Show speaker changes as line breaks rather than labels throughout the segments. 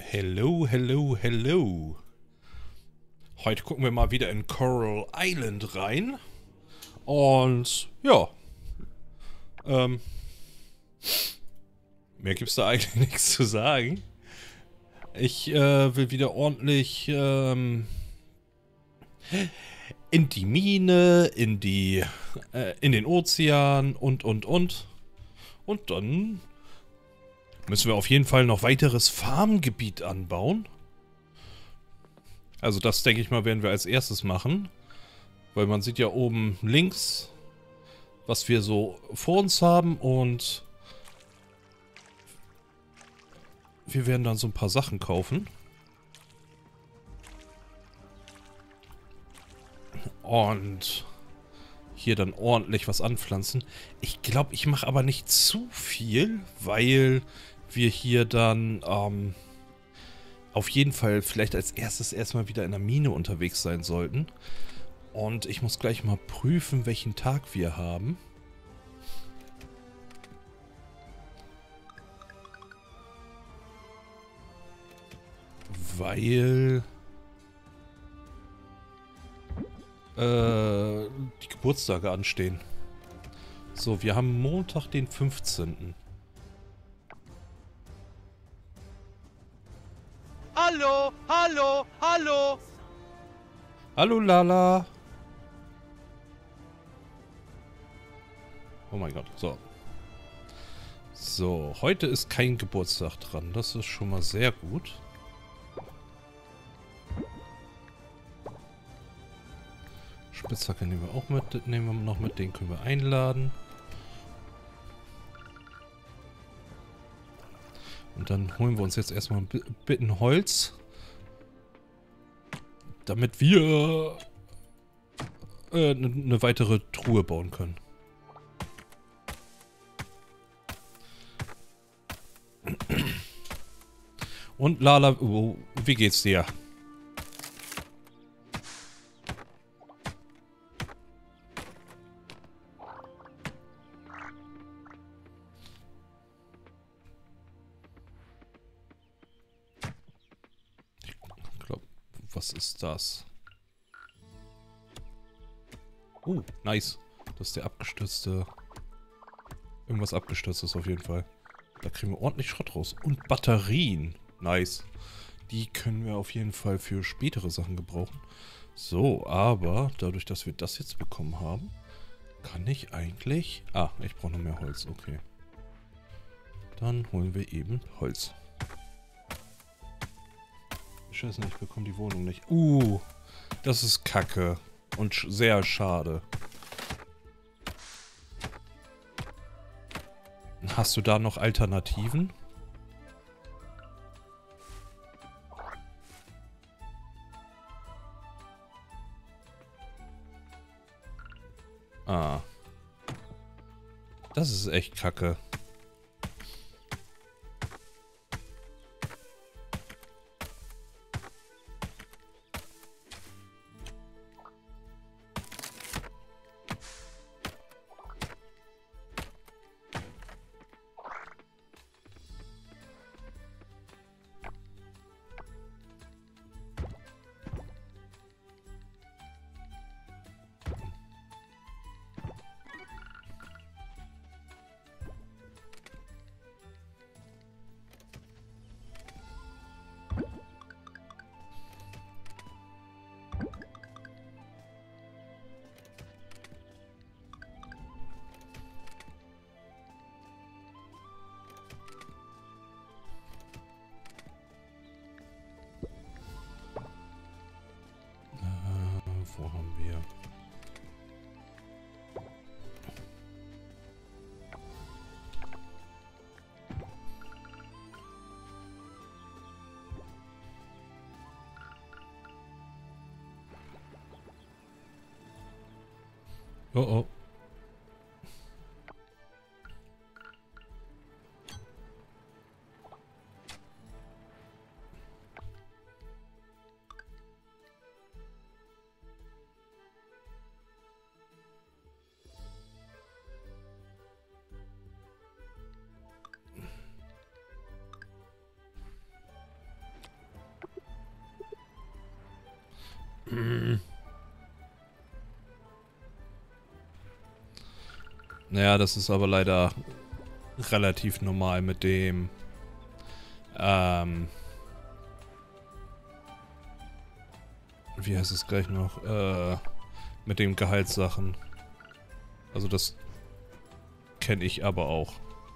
Hello, hello, hello. Heute gucken wir mal wieder in Coral Island rein. Und ja, ähm, mehr gibt's da eigentlich nichts zu sagen. Ich will wieder ordentlich in die Mine, in den Ozean und. Und dann müssen wir auf jeden Fall noch weiteres Farmgebiet anbauen. Also das, denke ich mal, werden wir als erstes machen. Weil man sieht ja oben links, was wir so vor uns haben. Und wir werden dann so ein paar Sachen kaufen. Und hier dann ordentlich was anpflanzen. Ich glaube, ich mache aber nicht zu viel, weil wir hier dann auf jeden Fall vielleicht als erstes erstmal wieder in der Mine unterwegs sein sollten. Und ich muss gleich mal prüfen, welchen Tag wir haben. Weil die Geburtstage anstehen. So, wir haben Montag, den 15.
Hallo, hallo, hallo.
Hallo Lala. Oh mein Gott, so. So, heute ist kein Geburtstag dran. Das ist schon mal sehr gut. Spitzhacke nehmen wir auch mit, nehmen wir noch mit, den können wir einladen. Und dann holen wir uns jetzt erstmal ein bisschen Holz, damit wir eine weitere Truhe bauen können. Und Lala, wie geht's dir? Ich glaube, was ist das? Nice. Das ist der abgestürzte... Irgendwas abgestürztes auf jeden Fall. Da kriegen wir ordentlich Schrott raus. Und Batterien. Nice. Die können wir auf jeden Fall für spätere Sachen gebrauchen. So, aber dadurch, dass wir das jetzt bekommen haben, kann ich eigentlich... Ah, ich brauche noch mehr Holz. Okay. Dann holen wir eben Holz. Scheiße, ich bekomme die Wohnung nicht. Das ist kacke. Und sehr schade. Hast du da noch Alternativen? Ah. Das ist echt kacke. Wo haben wir? Oh oh. Naja, das ist aber leider relativ normal mit dem, wie heißt es gleich noch, mit den Gehaltssachen. Also das kenne ich aber auch.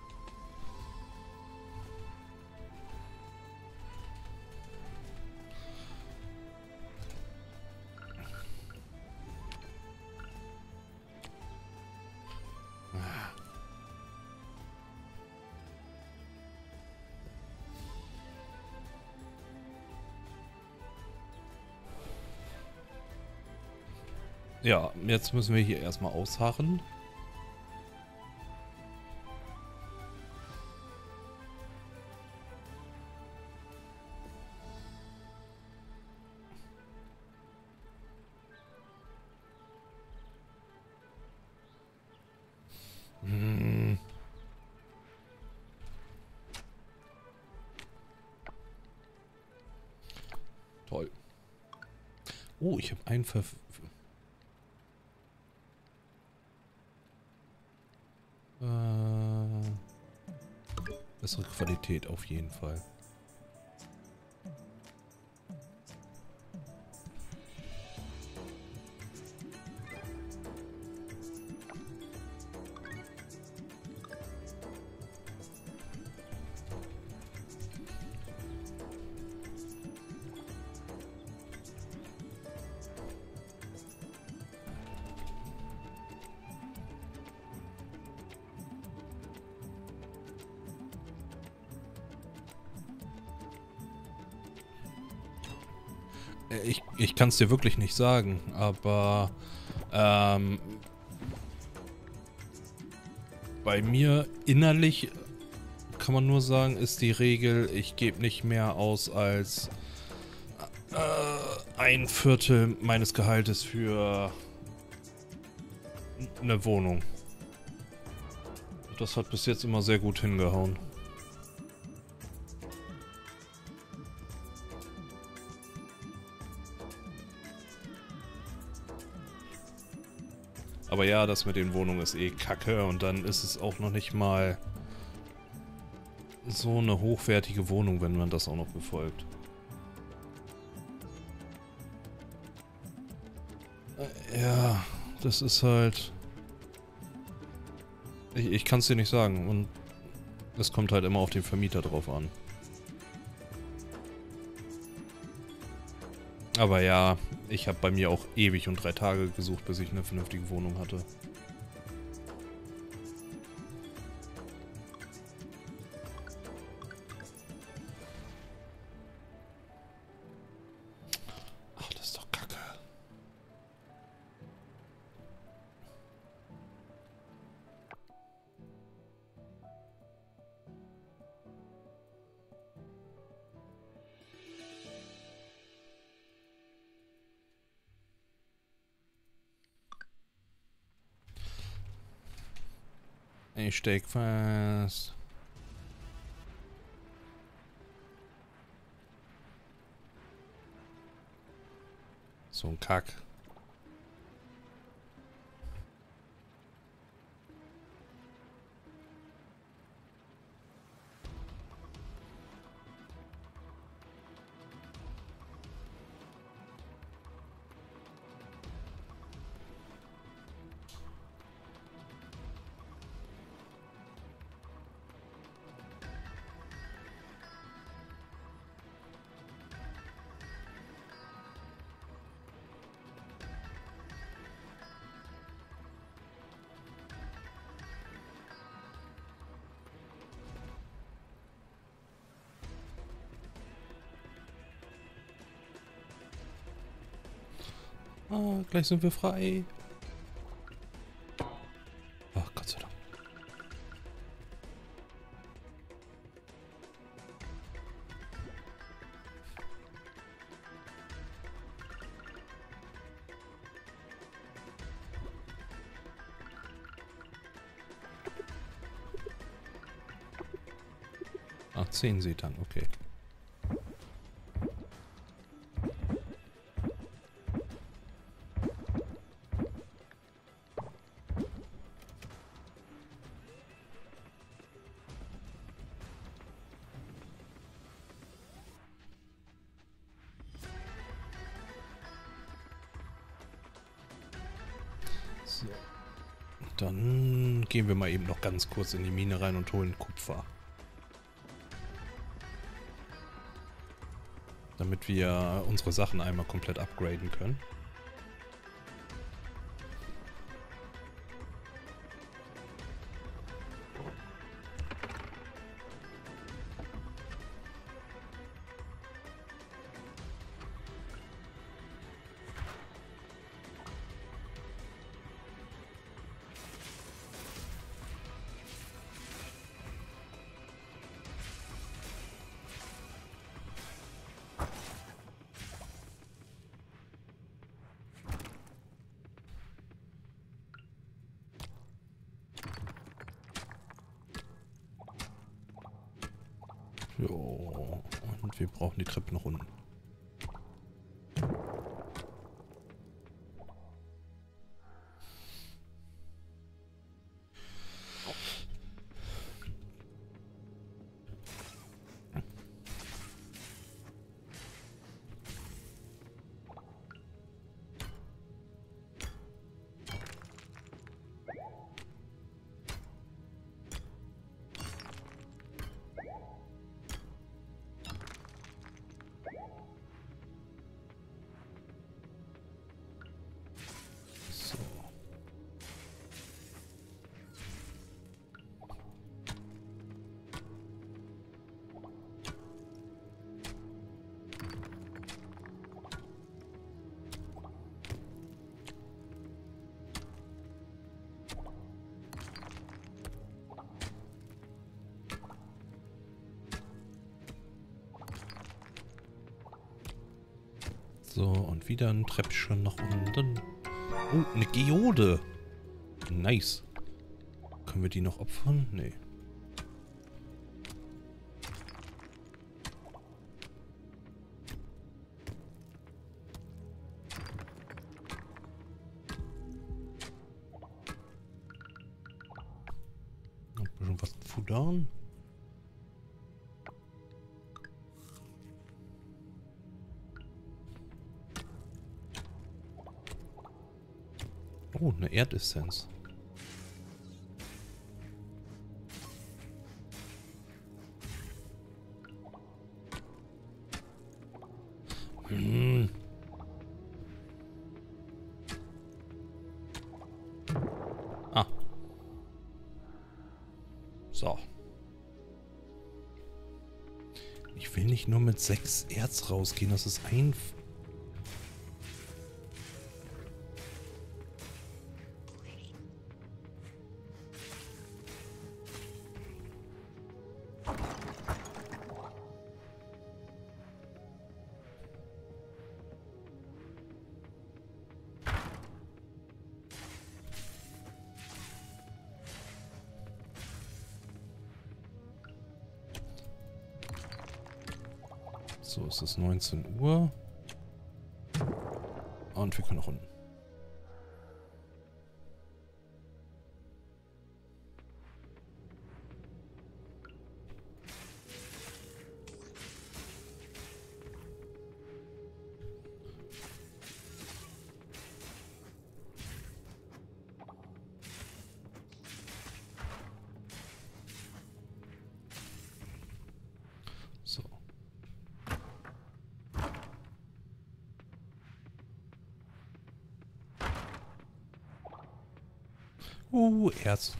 Ja, jetzt müssen wir hier erstmal ausharren. Toll. Oh, ich habe einen bessere Qualität auf jeden Fall. Ich kann es dir wirklich nicht sagen, aber bei mir innerlich kann man nur sagen, ist die Regel, ich gebe nicht mehr aus als ein Viertel meines Gehaltes für eine Wohnung. Das hat bis jetzt immer sehr gut hingehauen. Aber ja, das mit den Wohnungen ist eh kacke und dann ist es auch noch nicht mal so eine hochwertige Wohnung, wenn man das auch noch befolgt. Ja, das ist halt... Ich kann es dir nicht sagen und es kommt halt immer auf den Vermieter drauf an. Aber ja, ich habe bei mir auch ewig und 3 Tage gesucht, bis ich eine vernünftige Wohnung hatte. Ach, das ist doch kacke. Ich steck fest. So ein Kack. Ah, gleich sind wir frei. Ach, Gott sei Dank. Ach, 10 Seetang, okay. Dann gehen wir mal eben noch ganz kurz in die Mine rein und holen Kupfer. Damit wir unsere Sachen einmal komplett upgraden können. Jo, und wir brauchen die Treppe nach unten. So, und wieder ein Treppchen nach unten. Oh, eine Geode. Nice. Können wir die noch opfern? Nee. Ein bisschen was futtern. Oh, eine Erdessenz. Ah. So. Ich will nicht nur mit 6 Erz rausgehen, das ist ein... So, es ist 19 Uhr. Und wir können nach unten. So. Erz.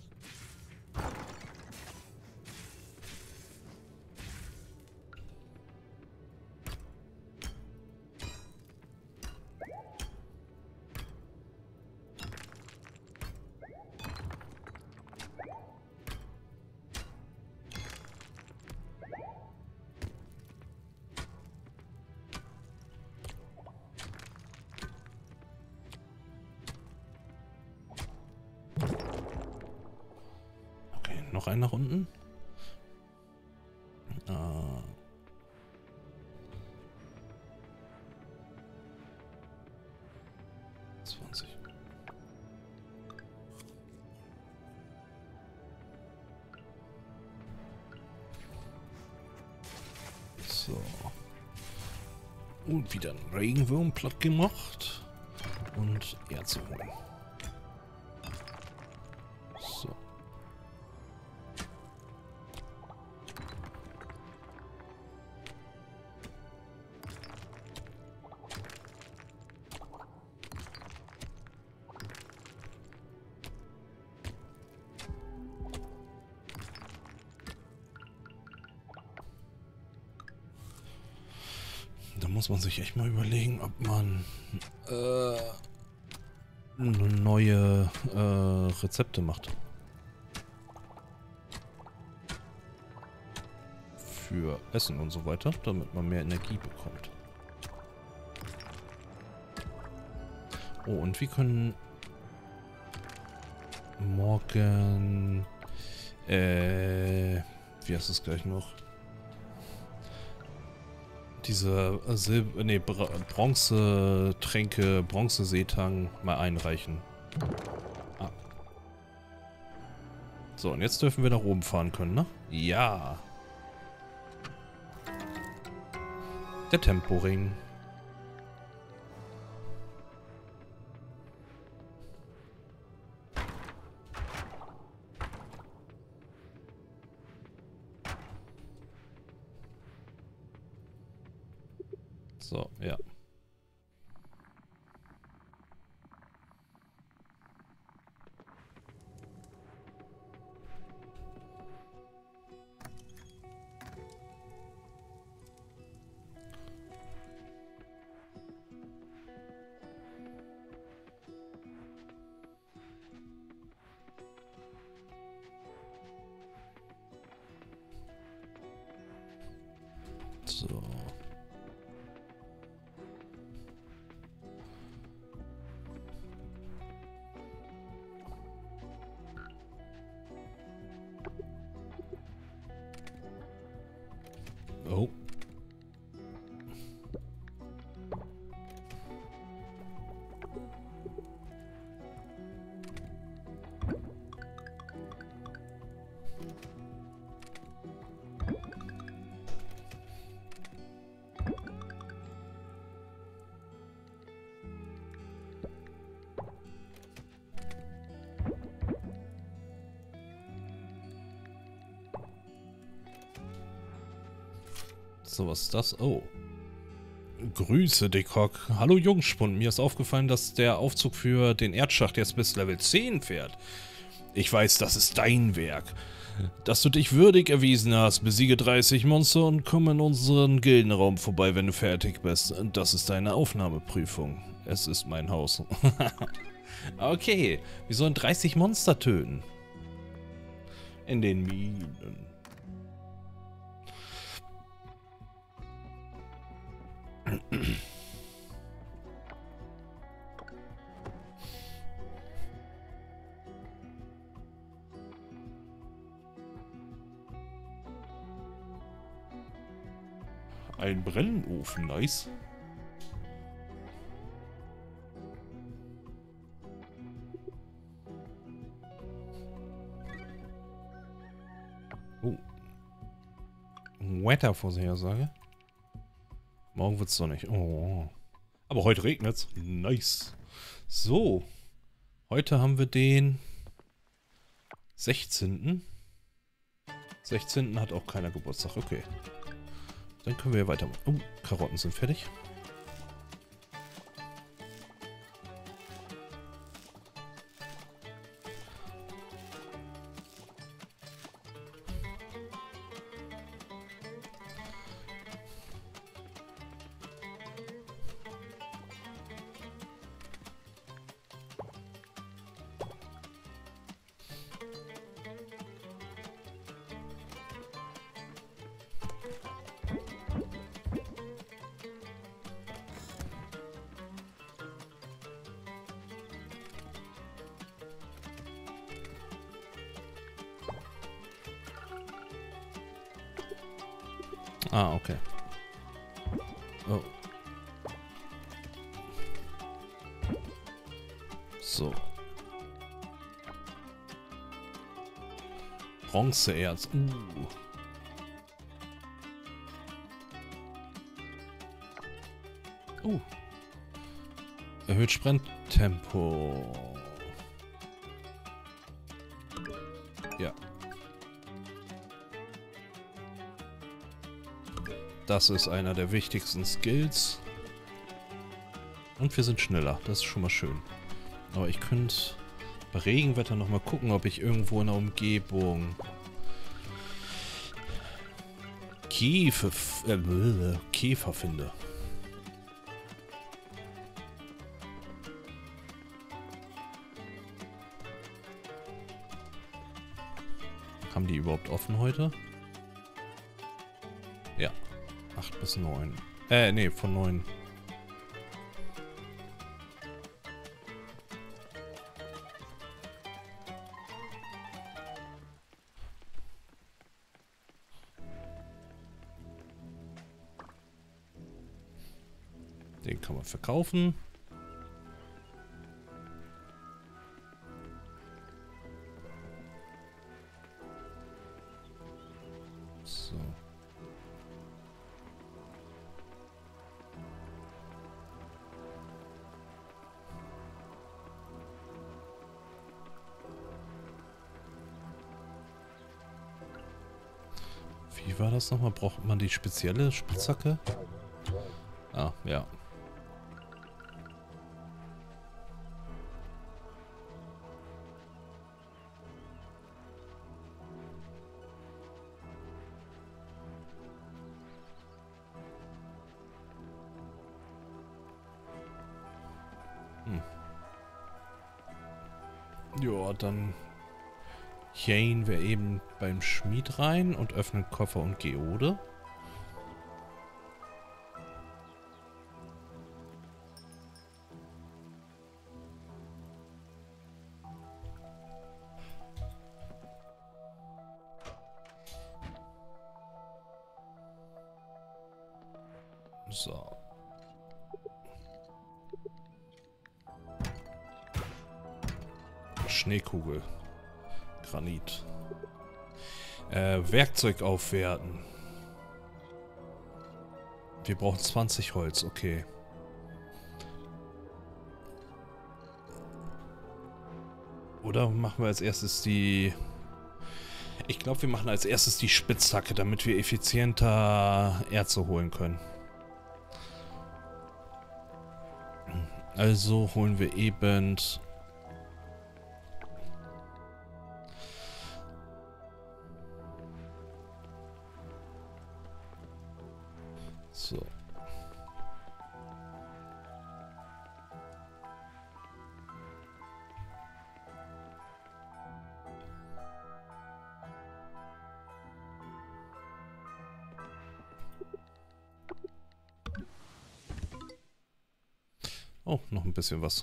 Noch einen nach unten. 20. So. Und wieder ein Regenwurm platt gemacht. Und Erz holen. muss man sich echt mal überlegen, ob man neue Rezepte macht. Für Essen und so weiter, damit man mehr Energie bekommt. Oh, und wir können morgen wie heißt es gleich noch? Diese Bronzetränke, Bronzeseetang mal einreichen. Ah. So, und jetzt dürfen wir nach oben fahren können, ne? Ja. Der Temporing. So, ja. So. Oh. So, was ist das? Oh. Grüße, Dickhock. Hallo Jungspund. Mir ist aufgefallen, dass der Aufzug für den Erdschacht jetzt bis Level 10 fährt. Ich weiß, das ist dein Werk. Dass du dich würdig erwiesen hast, besiege 30 Monster und komm in unseren Gildenraum vorbei, wenn du fertig bist. Das ist deine Aufnahmeprüfung. Es ist mein Haus. Okay, wir sollen 30 Monster töten. In den Minen. Ein Brennofen, nice. Oh. Wettervorhersage. Morgen wird's sonnig. Oh. Aber heute regnet's. Nice. So. Heute haben wir den 16. 16. hat auch keiner Geburtstag. Okay. Dann können wir weitermachen. Oh, Karotten sind fertig. Ah, okay. Oh. So. Bronzeerz. Erhöht Sprinttempo. Ja. Das ist einer der wichtigsten Skills. Und wir sind schneller. Das ist schon mal schön. Aber ich könnte bei Regenwetter nochmal gucken, ob ich irgendwo in der Umgebung Käfer finde. Haben die überhaupt offen heute? Ja. 8 bis 9. Nee, von 9. Den kann man verkaufen. So. Wie war das nochmal? Braucht man die spezielle Spitzhacke? Ah, ja. Ja, dann gehen wir eben beim Schmied rein und öffnen Koffer und Geode. So. Schneekugel. Granit. Werkzeug aufwerten. Wir brauchen 20 Holz, okay. Oder machen wir als erstes die... Ich glaube, wir machen als erstes die Spitzhacke, damit wir effizienter Erze holen können. Also holen wir eben... So. Oh, noch ein bisschen was.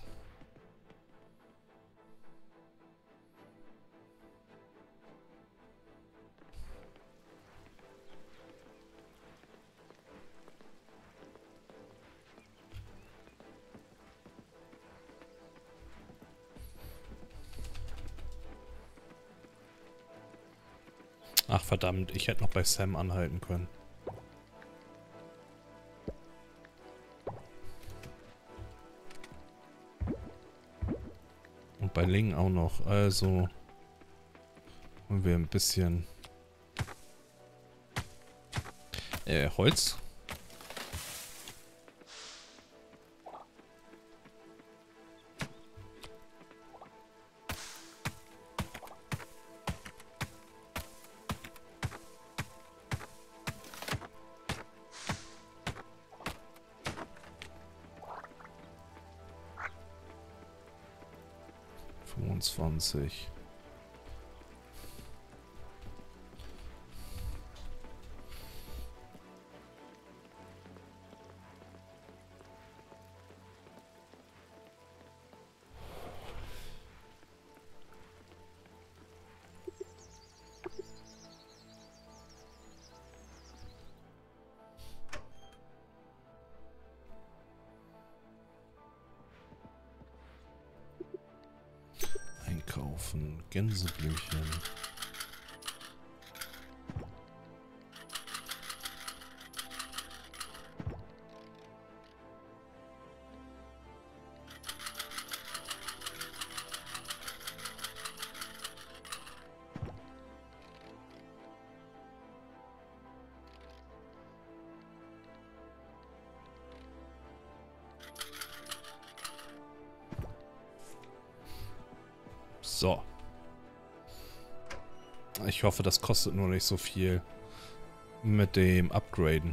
Ach verdammt, ich hätte noch bei Sam anhalten können. Und bei Ling auch noch. Also holen wir ein bisschen Holz. ...25. Einkaufen, Gänseblümchen. So. Ich hoffe, das kostet nur nicht so viel mit dem Upgraden.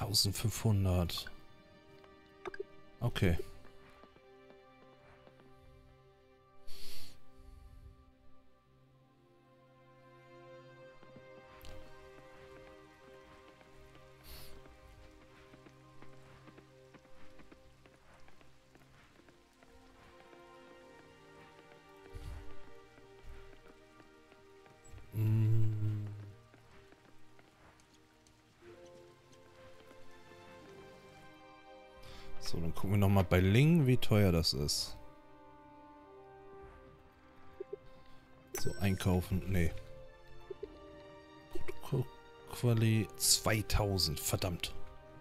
1500. Okay. So, dann gucken wir nochmal bei Ling, wie teuer das ist. So, einkaufen. Nee. Quali 2000. Verdammt.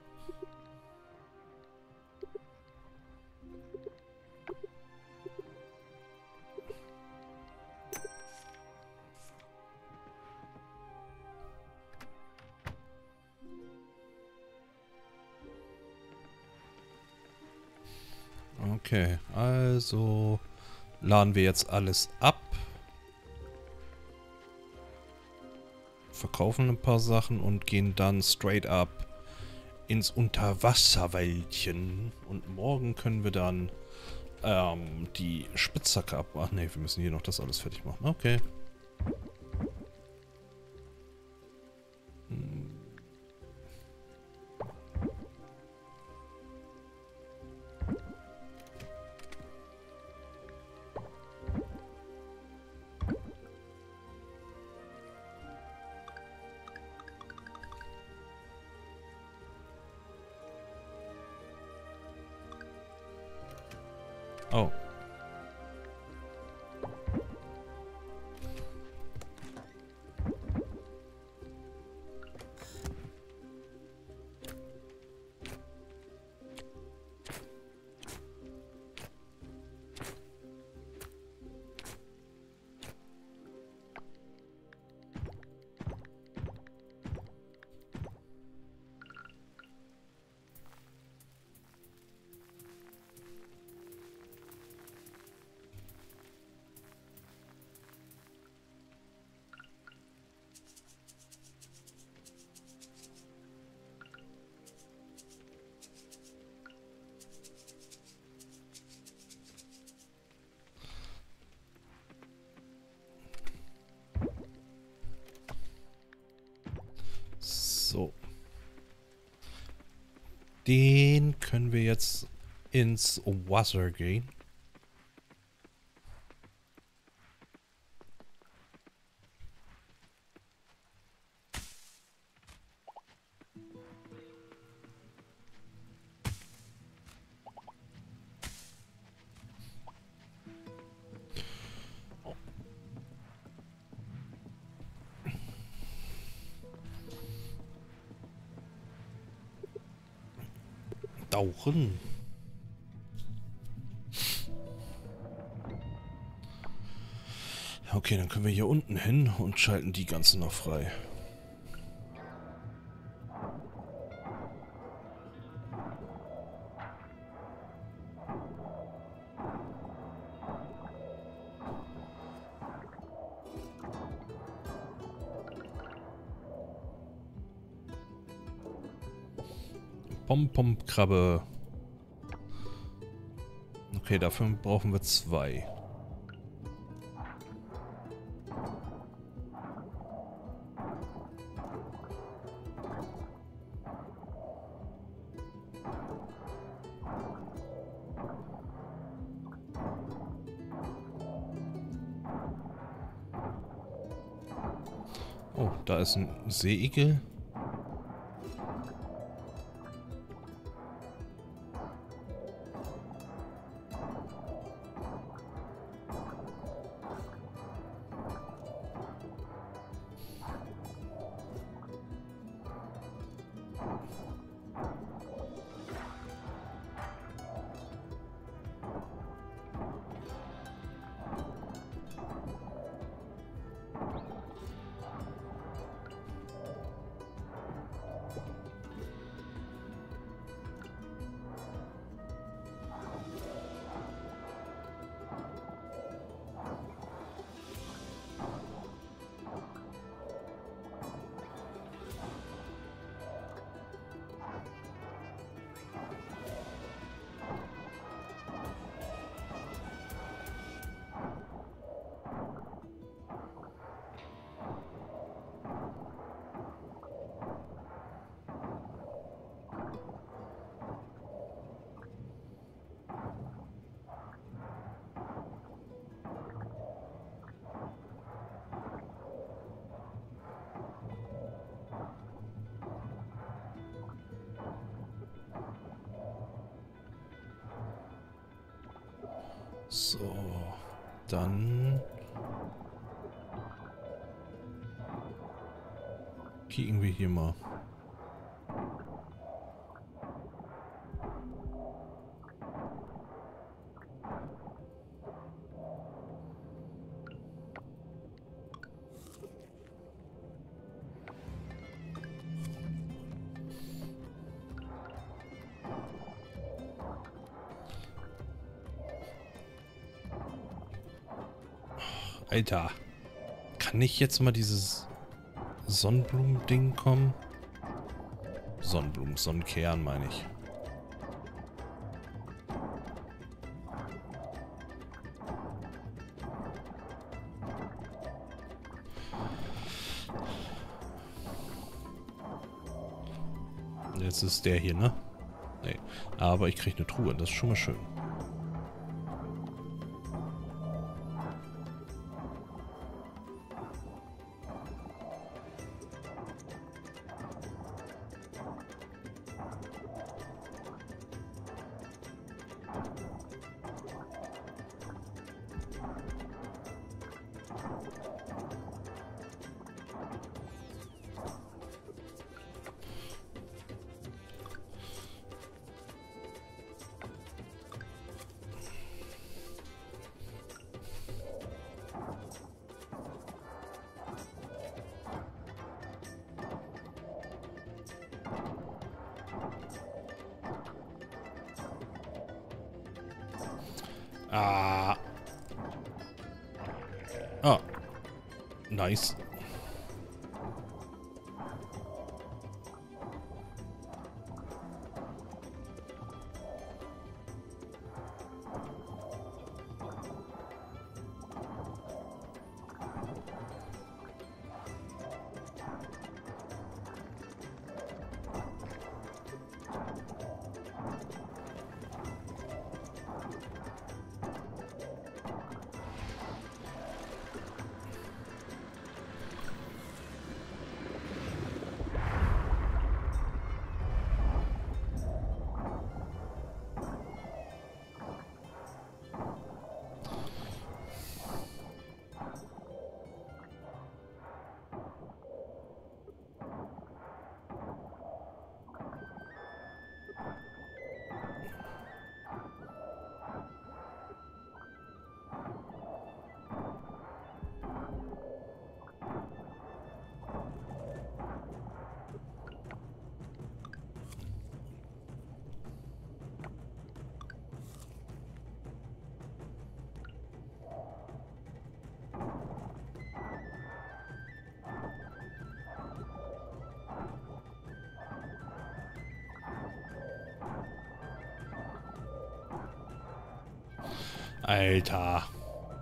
Okay, also laden wir jetzt alles ab. Verkaufen ein paar Sachen und gehen dann straight up ins Unterwasserwäldchen. Und morgen können wir dann die Spitzhacke abmachen. Ach ne, wir müssen hier noch das alles fertig machen. Okay. Oh. So. Den können wir jetzt ins Wasser gehen. Tauchen. Okay, dann können wir hier unten hin und schalten die ganzen noch frei. Pom-Pom-Krabbe. Okay, dafür brauchen wir 2. Oh, da ist ein Seeigel. So, dann kicken wir hier mal. Alter, kann nicht jetzt mal dieses Sonnenblumen-Ding kommen? Sonnenblumen, Sonnenkern meine ich. Jetzt ist der hier, ne? Nee. Aber ich kriege eine Truhe, das ist schon mal schön. Ah. Ah. Nice. Alter.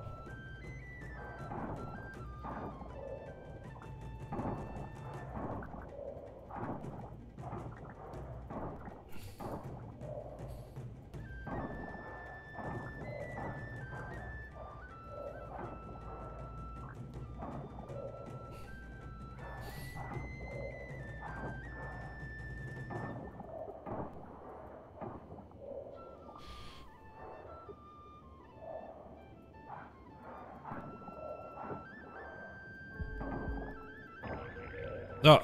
Ja.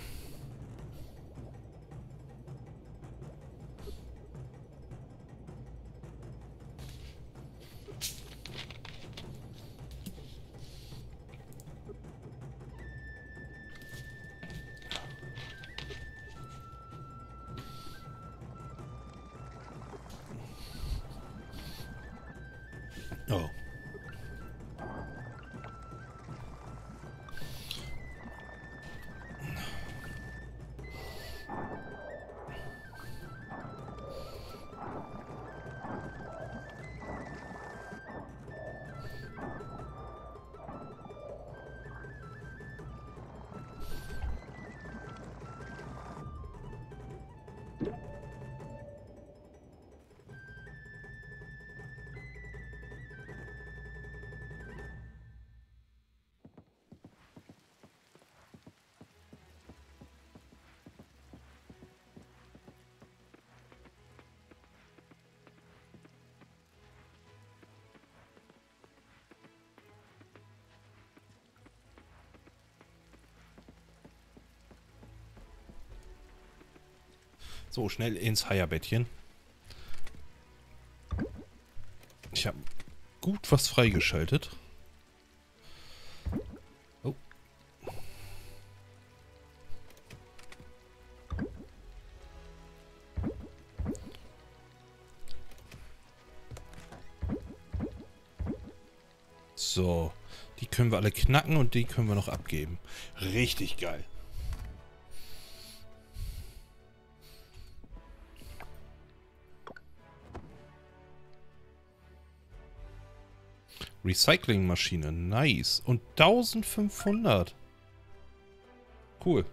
Oh. So, schnell ins Heierbettchen. Ich habe gut was freigeschaltet. Oh. So, die können wir alle knacken und die können wir noch abgeben. Richtig geil. Recyclingmaschine, nice. Und 1500. Cool.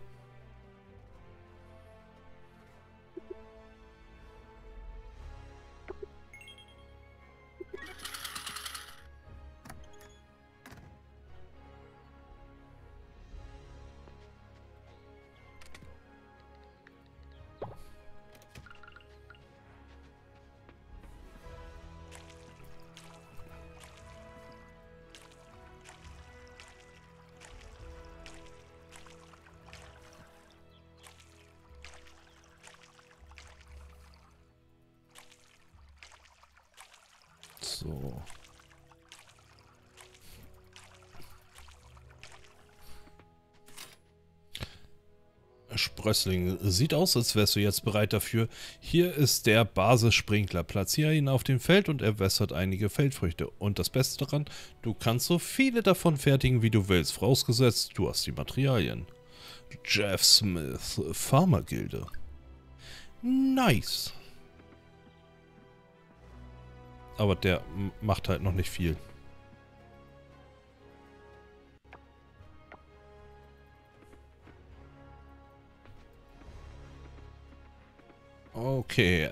So. Sprössling, sieht aus, als wärst du jetzt bereit dafür. Hier ist der Basissprinkler. Platziere ihn auf dem Feld und er wässert einige Feldfrüchte. Und das Beste daran, du kannst so viele davon fertigen, wie du willst. Vorausgesetzt, du hast die Materialien. Jeff Smith, Farmergilde. Nice. Aber der macht halt noch nicht viel. Okay,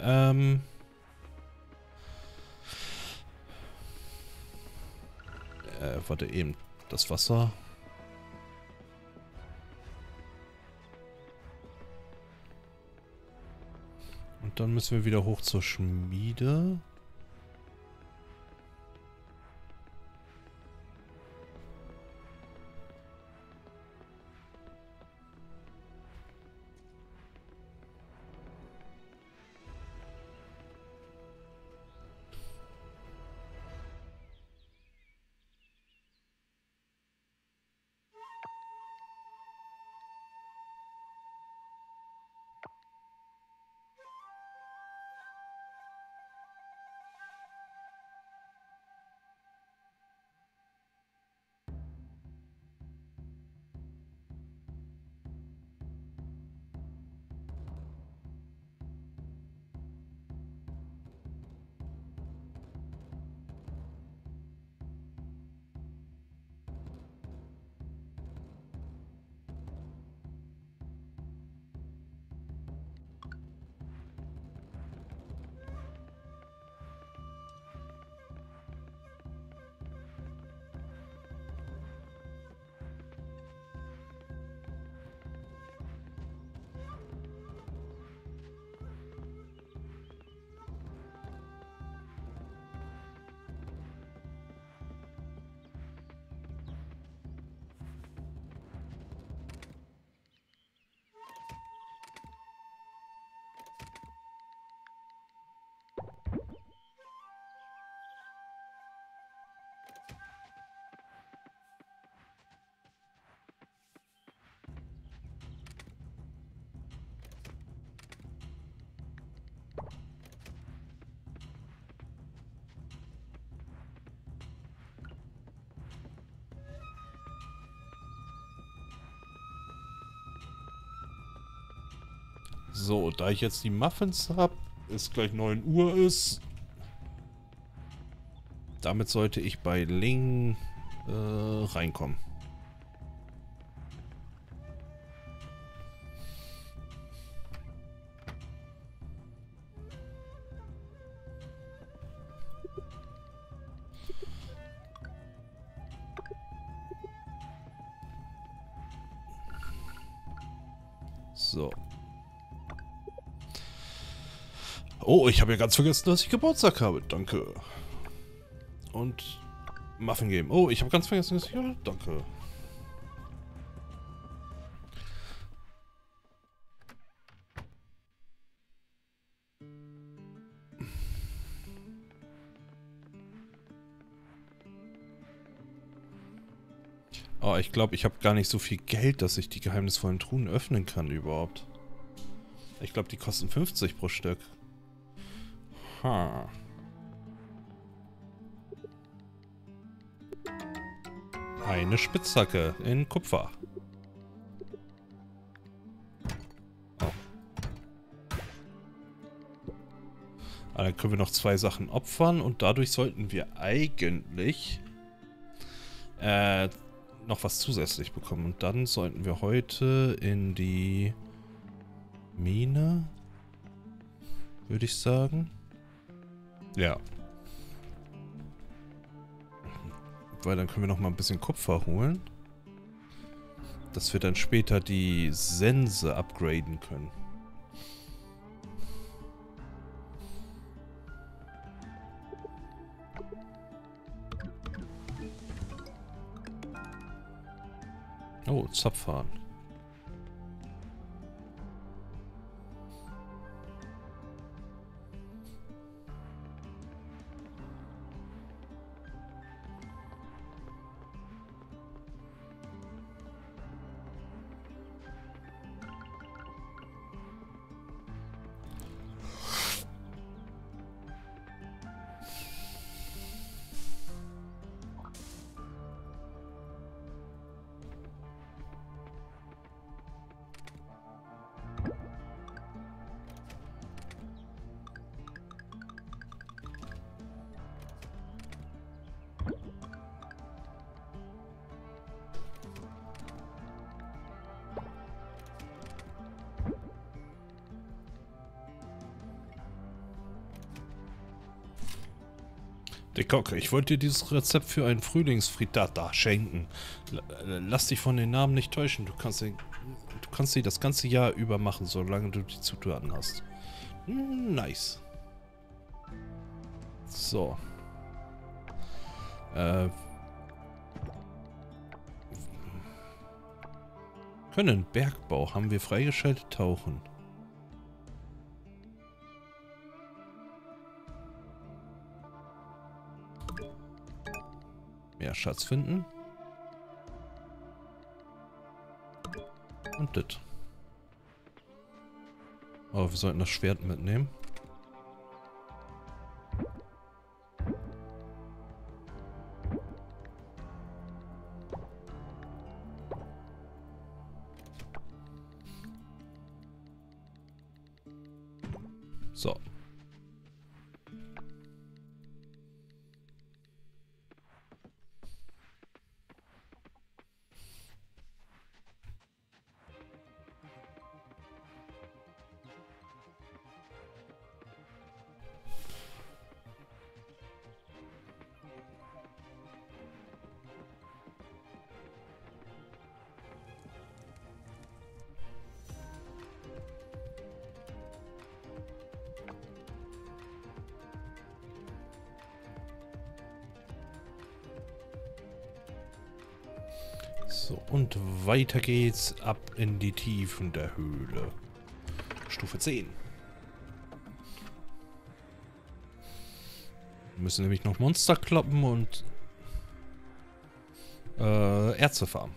warte eben, das Wasser. Und dann müssen wir wieder hoch zur Schmiede. So, da ich jetzt die Muffins habe, es gleich 9 Uhr ist, damit sollte ich bei Ling reinkommen. So. Oh, ich habe ja ganz vergessen, dass ich Geburtstag habe. Danke. Und Muffin geben. Oh, ich habe ganz vergessen, dass ich... Ja, danke. Oh, ich glaube, ich habe gar nicht so viel Geld, dass ich die geheimnisvollen Truhen öffnen kann überhaupt. Ich glaube, die kosten 50 pro Stück. Ha. Eine Spitzhacke in Kupfer. Oh. Aber dann können wir noch 2 Sachen opfern und dadurch sollten wir eigentlich noch was zusätzlich bekommen. Und dann sollten wir heute in die Mine, würde ich sagen. Ja. Weil dann können wir noch mal ein bisschen Kupfer holen. Dass wir dann später die Sense upgraden können. Oh, Zapfhahn. Dickocke, ich wollte dir dieses Rezept für einen Frühlingsfrittata schenken. Lass dich von den Namen nicht täuschen. Du kannst sie das ganze Jahr über machen, solange du die Zutaten hast. Nice. So. Können Bergbau. Haben wir freigeschaltet? Tauchen. Mehr Schatz finden. Und das. Oh, wir sollten das Schwert mitnehmen. So. So, und weiter geht's ab in die Tiefen der Höhle. Stufe 10. Wir müssen nämlich noch Monster kloppen und Erze farmen.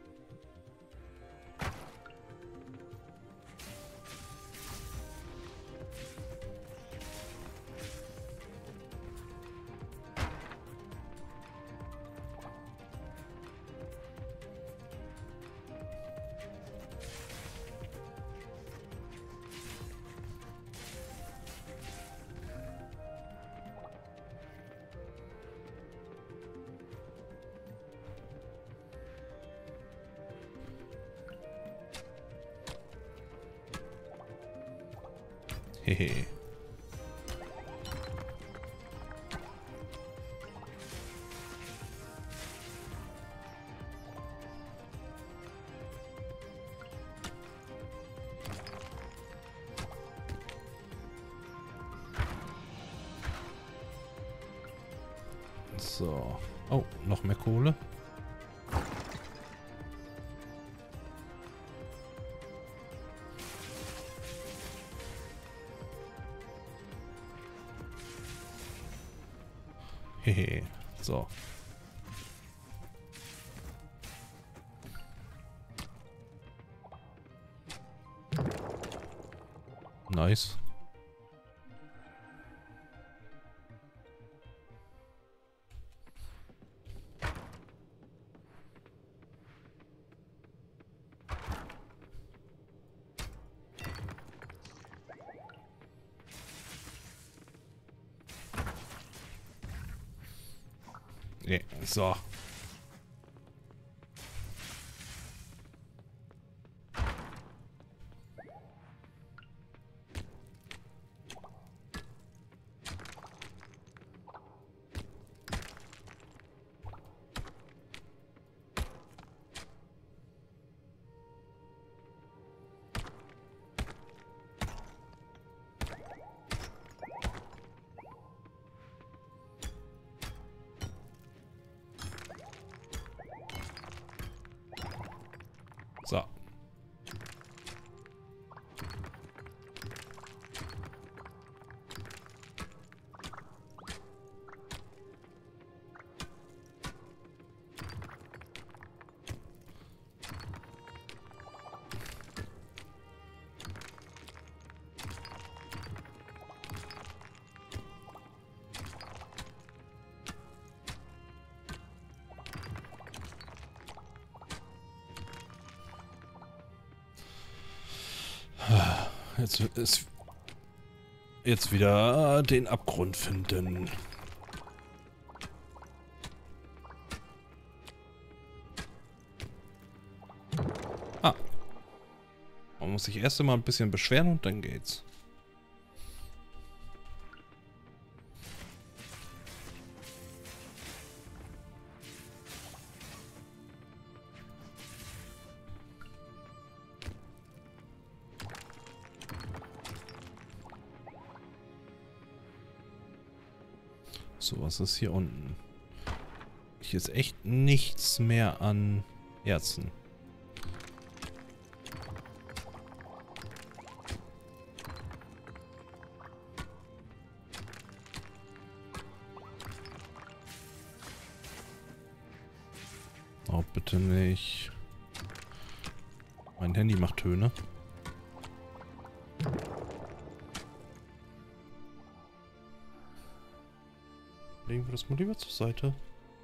Hehe. So. Oh, noch mehr Kohle. Hehe. So. Nice. Nee, so. So. Jetzt wieder den Abgrund finden. Ah. Man muss sich erst einmal ein bisschen beschweren und dann geht's. So, was ist hier unten? Hier ist echt nichts mehr an Erzen. Oh, bitte nicht. Mein Handy macht Töne. Legen wir das mal lieber zur Seite.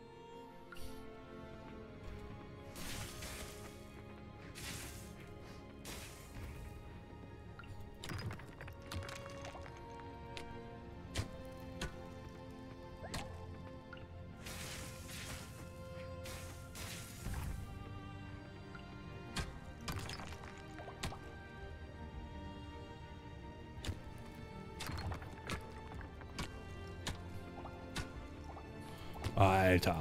Alter.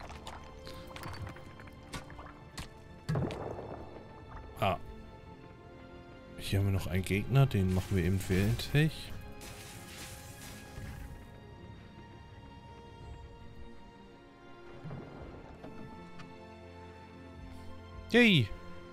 Ah. Hier haben wir noch einen Gegner, den machen wir eben fertig. Yay!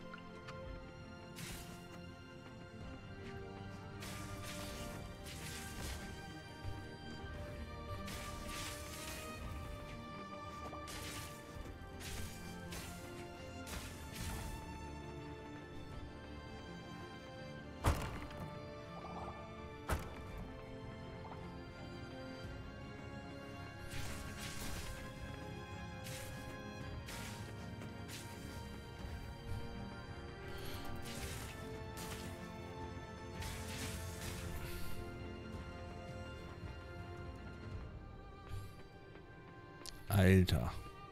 Alter.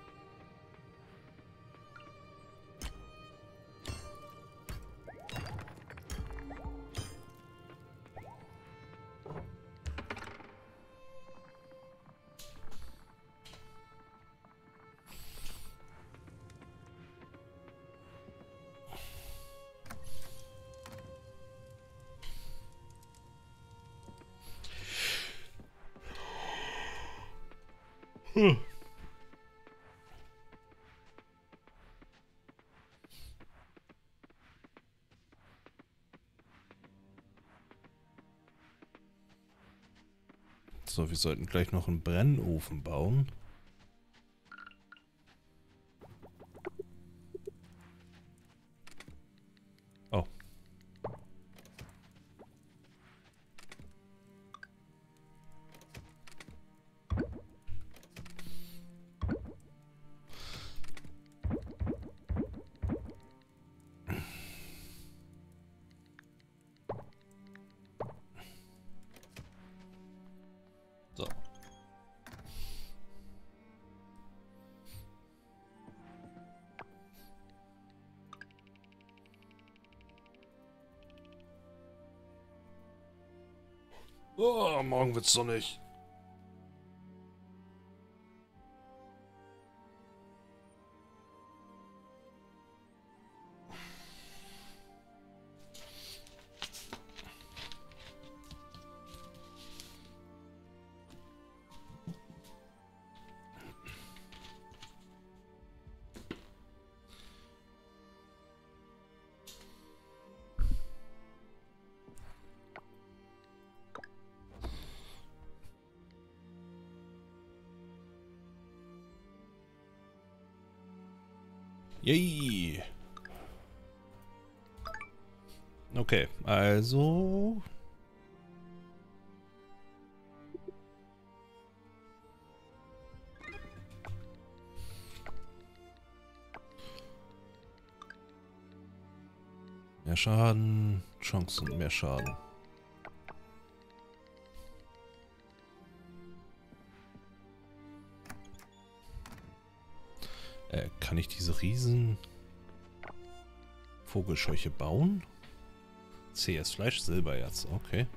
So, wir sollten gleich noch einen Brennofen bauen. Oh. Oh, morgen wird's sonnig. Yay! Okay, also... Mehr Schaden, Chancen, mehr Schaden. Kann ich diese riesen Vogelscheuche bauen? CS Fleisch, Silbererz, okay.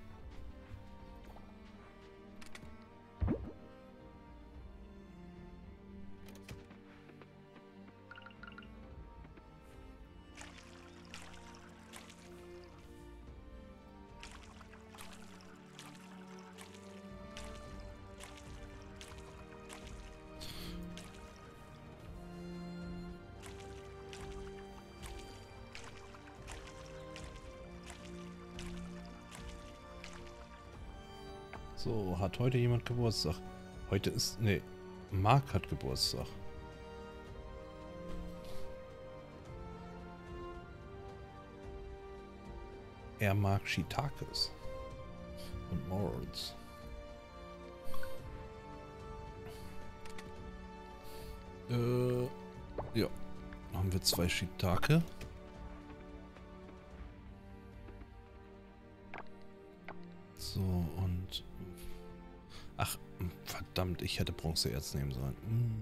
So, hat heute jemand Geburtstag? Heute ist... Nee, Mark hat Geburtstag. Er mag Shiitakes. Und Morals. Ja. Haben wir 2 Shiitake. So, und... Ach, verdammt, ich hätte Bronzeerz nehmen sollen.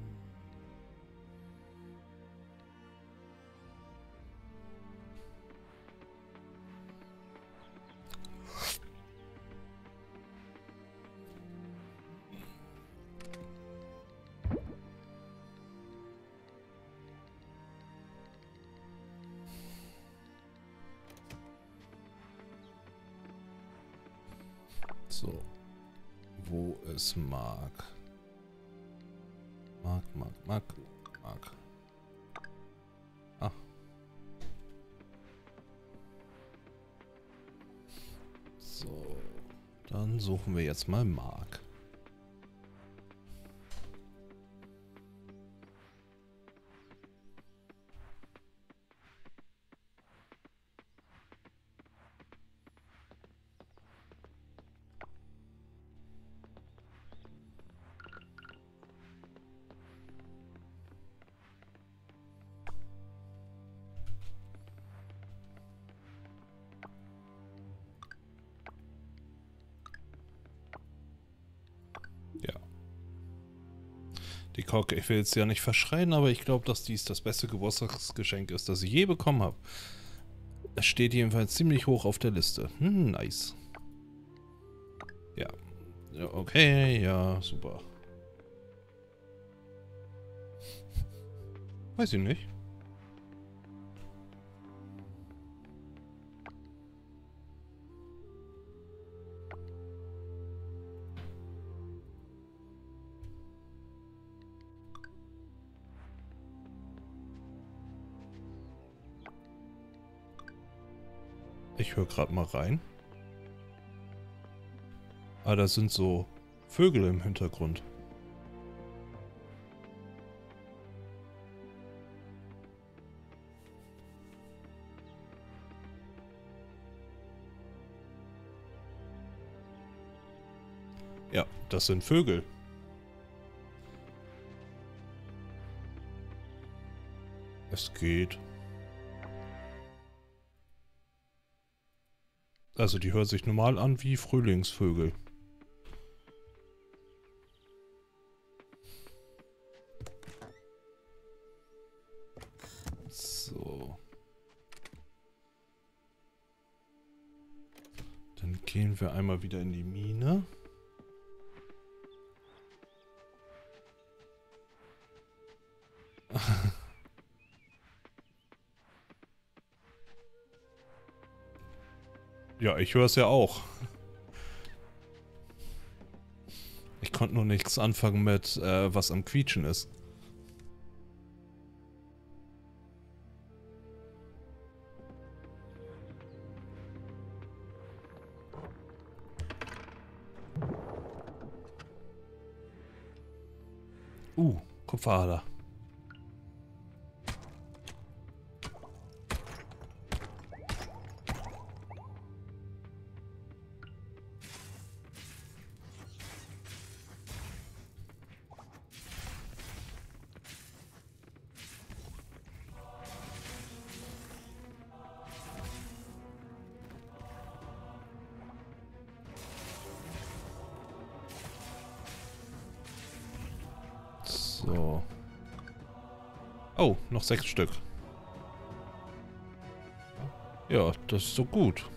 So. Wo ist Mark? Mark. Ah. So. Dann suchen wir jetzt mal Mark. Die Kocke, ich will jetzt ja nicht verschreien, aber ich glaube, dass dies das beste Geburtstagsgeschenk ist, das ich je bekommen habe. Es steht jedenfalls ziemlich hoch auf der Liste. Nice. Ja. Okay, ja, super. Weiß ich nicht. Ich höre gerade mal rein. Ah, da sind so Vögel im Hintergrund. Ja, das sind Vögel. Es geht. Also die hört sich normal an wie Frühlingsvögel. So. Dann gehen wir einmal wieder in die Mine. Ja, ich höre es ja auch. Ich konnte nur nichts anfangen mit, was am Quietschen ist. Kupferader. So. Oh, noch 6 Stück. Ja, das ist so gut.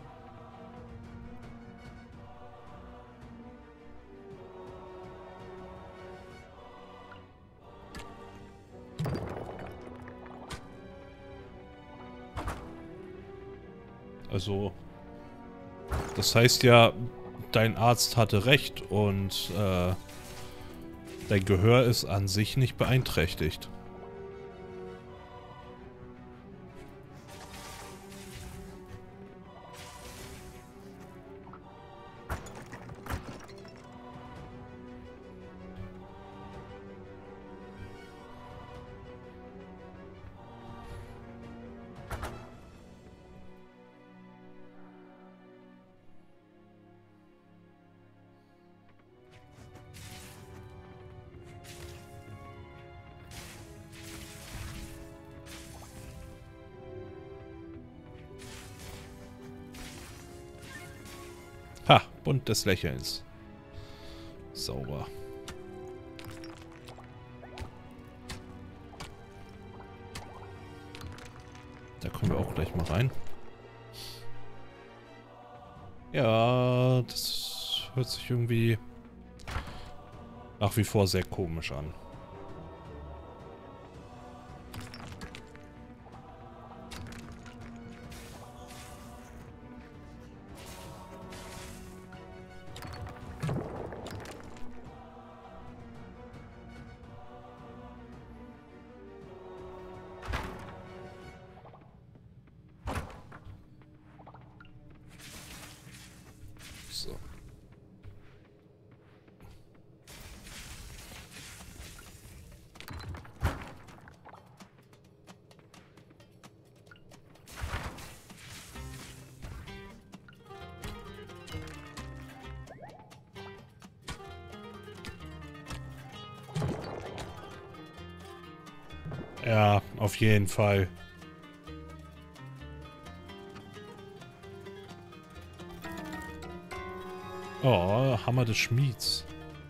Also, das heißt ja, dein Arzt hatte recht und dein Gehör ist an sich nicht beeinträchtigt. Ha, Bund des Lächelns. Sauber. Da kommen wir auch gleich mal rein. Ja, das hört sich irgendwie nach wie vor sehr komisch an. So. Ja, auf jeden Fall. Oh, Hammer des Schmieds.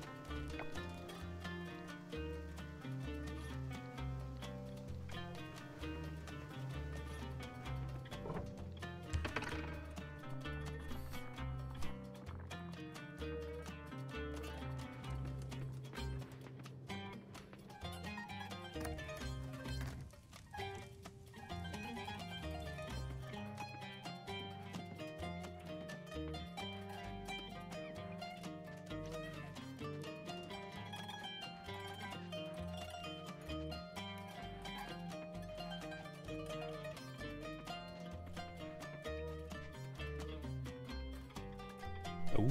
Oh.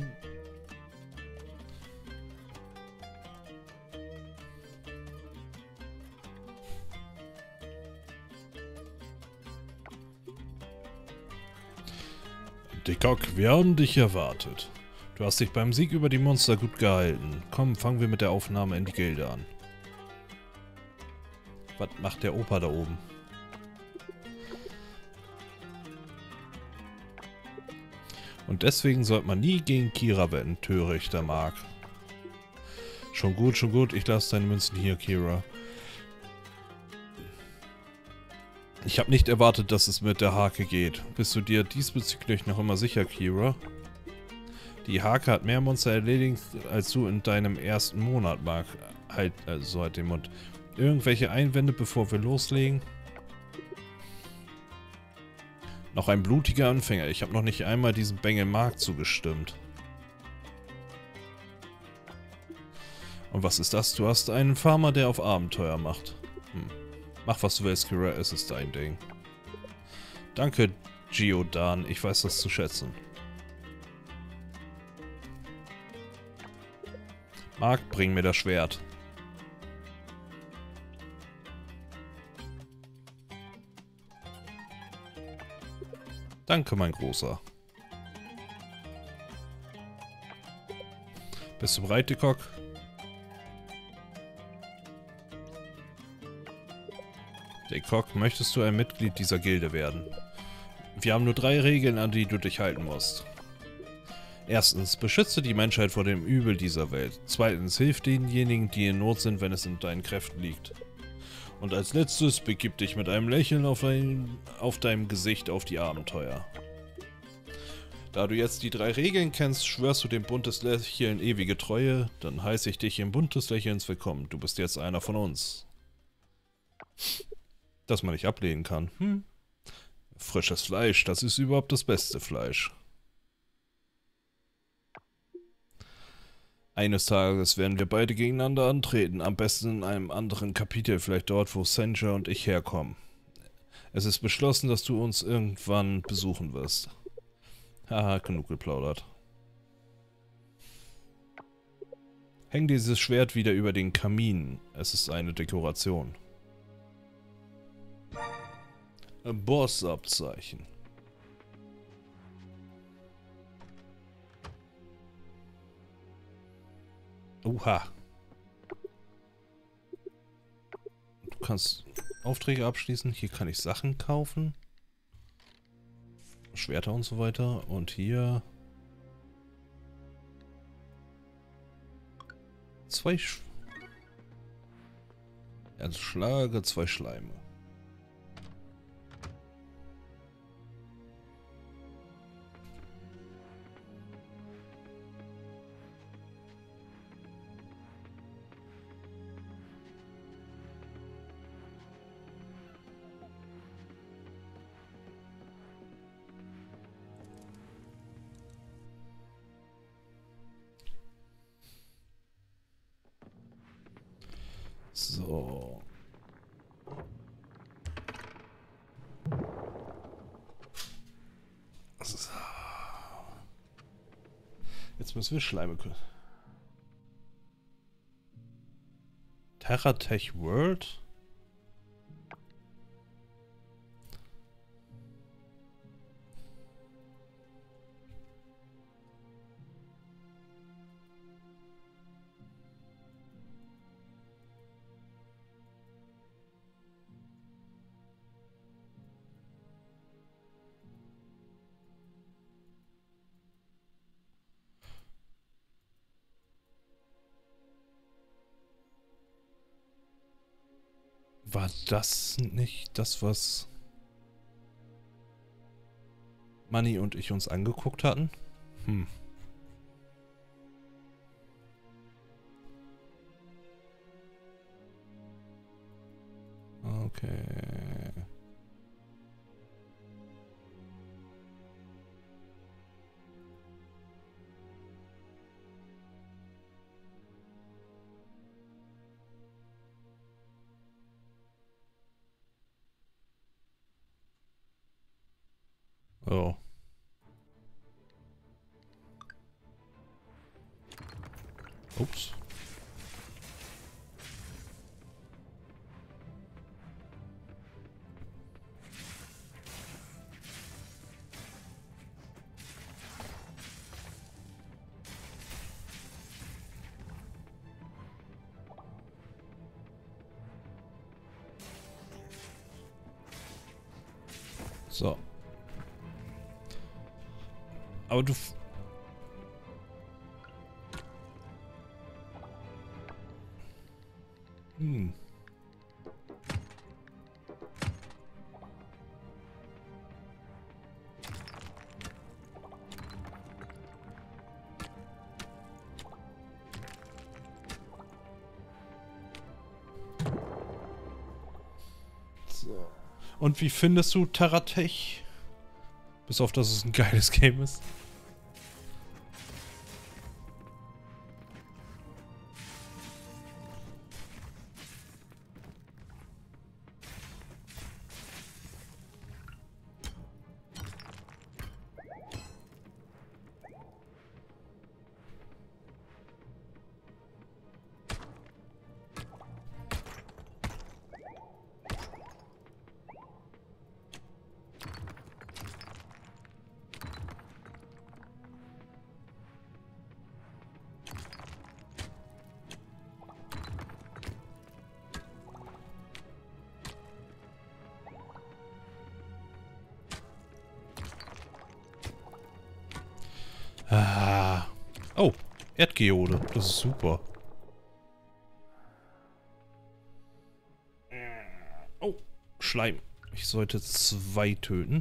Dickok, wir haben dich erwartet. Du hast dich beim Sieg über die Monster gut gehalten. Komm, fangen wir mit der Aufnahme in die Gilde an. Was macht der Opa da oben? Und deswegen sollte man nie gegen Kira wetten, törichter Mark. Schon gut, ich lasse deine Münzen hier, Kira. Ich habe nicht erwartet, dass es mit der Hake geht. Bist du dir diesbezüglich noch immer sicher, Kira? Die Hake hat mehr Monster erledigt, als du in deinem ersten Monat, Mark. Halt, also so halt den Mund. Irgendwelche Einwände, bevor wir loslegen? Noch ein blutiger Anfänger. Ich habe noch nicht einmal diesem Bengel Mark zugestimmt. Und was ist das? Du hast einen Farmer, der auf Abenteuer macht. Mach was du willst, Kira, es ist dein Ding. Danke, Geodan. Ich weiß das zu schätzen. Mark, bring mir das Schwert. Danke, mein Großer. Bist du bereit, Dekok? Dekok, möchtest du ein Mitglied dieser Gilde werden? Wir haben nur 3 Regeln, an die du dich halten musst. Erstens, beschütze die Menschheit vor dem Übel dieser Welt. Zweitens, hilf denjenigen, die in Not sind, wenn es in deinen Kräften liegt. Und als letztes, begib dich mit einem Lächeln auf deinem Gesicht auf die Abenteuer. Da du jetzt die 3 Regeln kennst, schwörst du dem Bund des Lächeln ewige Treue, dann heiße ich dich im Bund des Lächelns willkommen. Du bist jetzt einer von uns. Dass man nicht ablehnen kann. Frisches Fleisch, das ist überhaupt das beste Fleisch. Eines Tages werden wir beide gegeneinander antreten, am besten in einem anderen Kapitel, vielleicht dort, wo Senja und ich herkommen. Es ist beschlossen, dass du uns irgendwann besuchen wirst. Haha, genug geplaudert. Häng dieses Schwert wieder über den Kamin, es ist eine Dekoration. Bossabzeichen. Oha. Du kannst Aufträge abschließen. Hier kann ich Sachen kaufen. Schwerter und so weiter. Und hier... 2 Schlage, 2 Schleime. So. Jetzt müssen wir Schleime können. Terratech World? War das nicht das, was Manni und ich uns angeguckt hatten? Okay. Oh. Ups. So. Aber du... Und wie findest du Terratech? Bis auf, dass es ein geiles Game ist. Ah. Oh, Erdgeode. Das ist super. Oh, Schleim. Ich sollte 2 töten.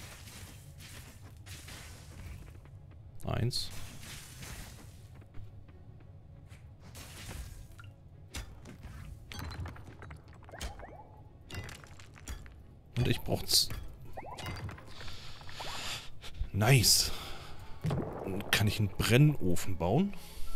1. Und ich brauch's. Nice. Kann ich einen Brennofen bauen?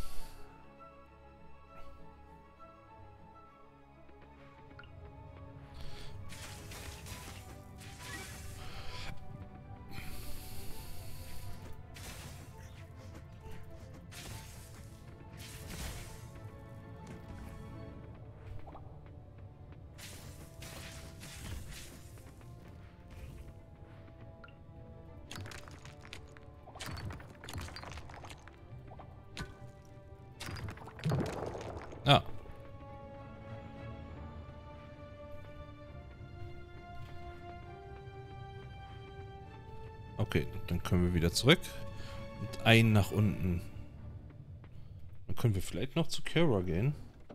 Ah. Okay, dann können wir wieder zurück. Und einen nach unten. Dann können wir vielleicht noch zu Kara gehen.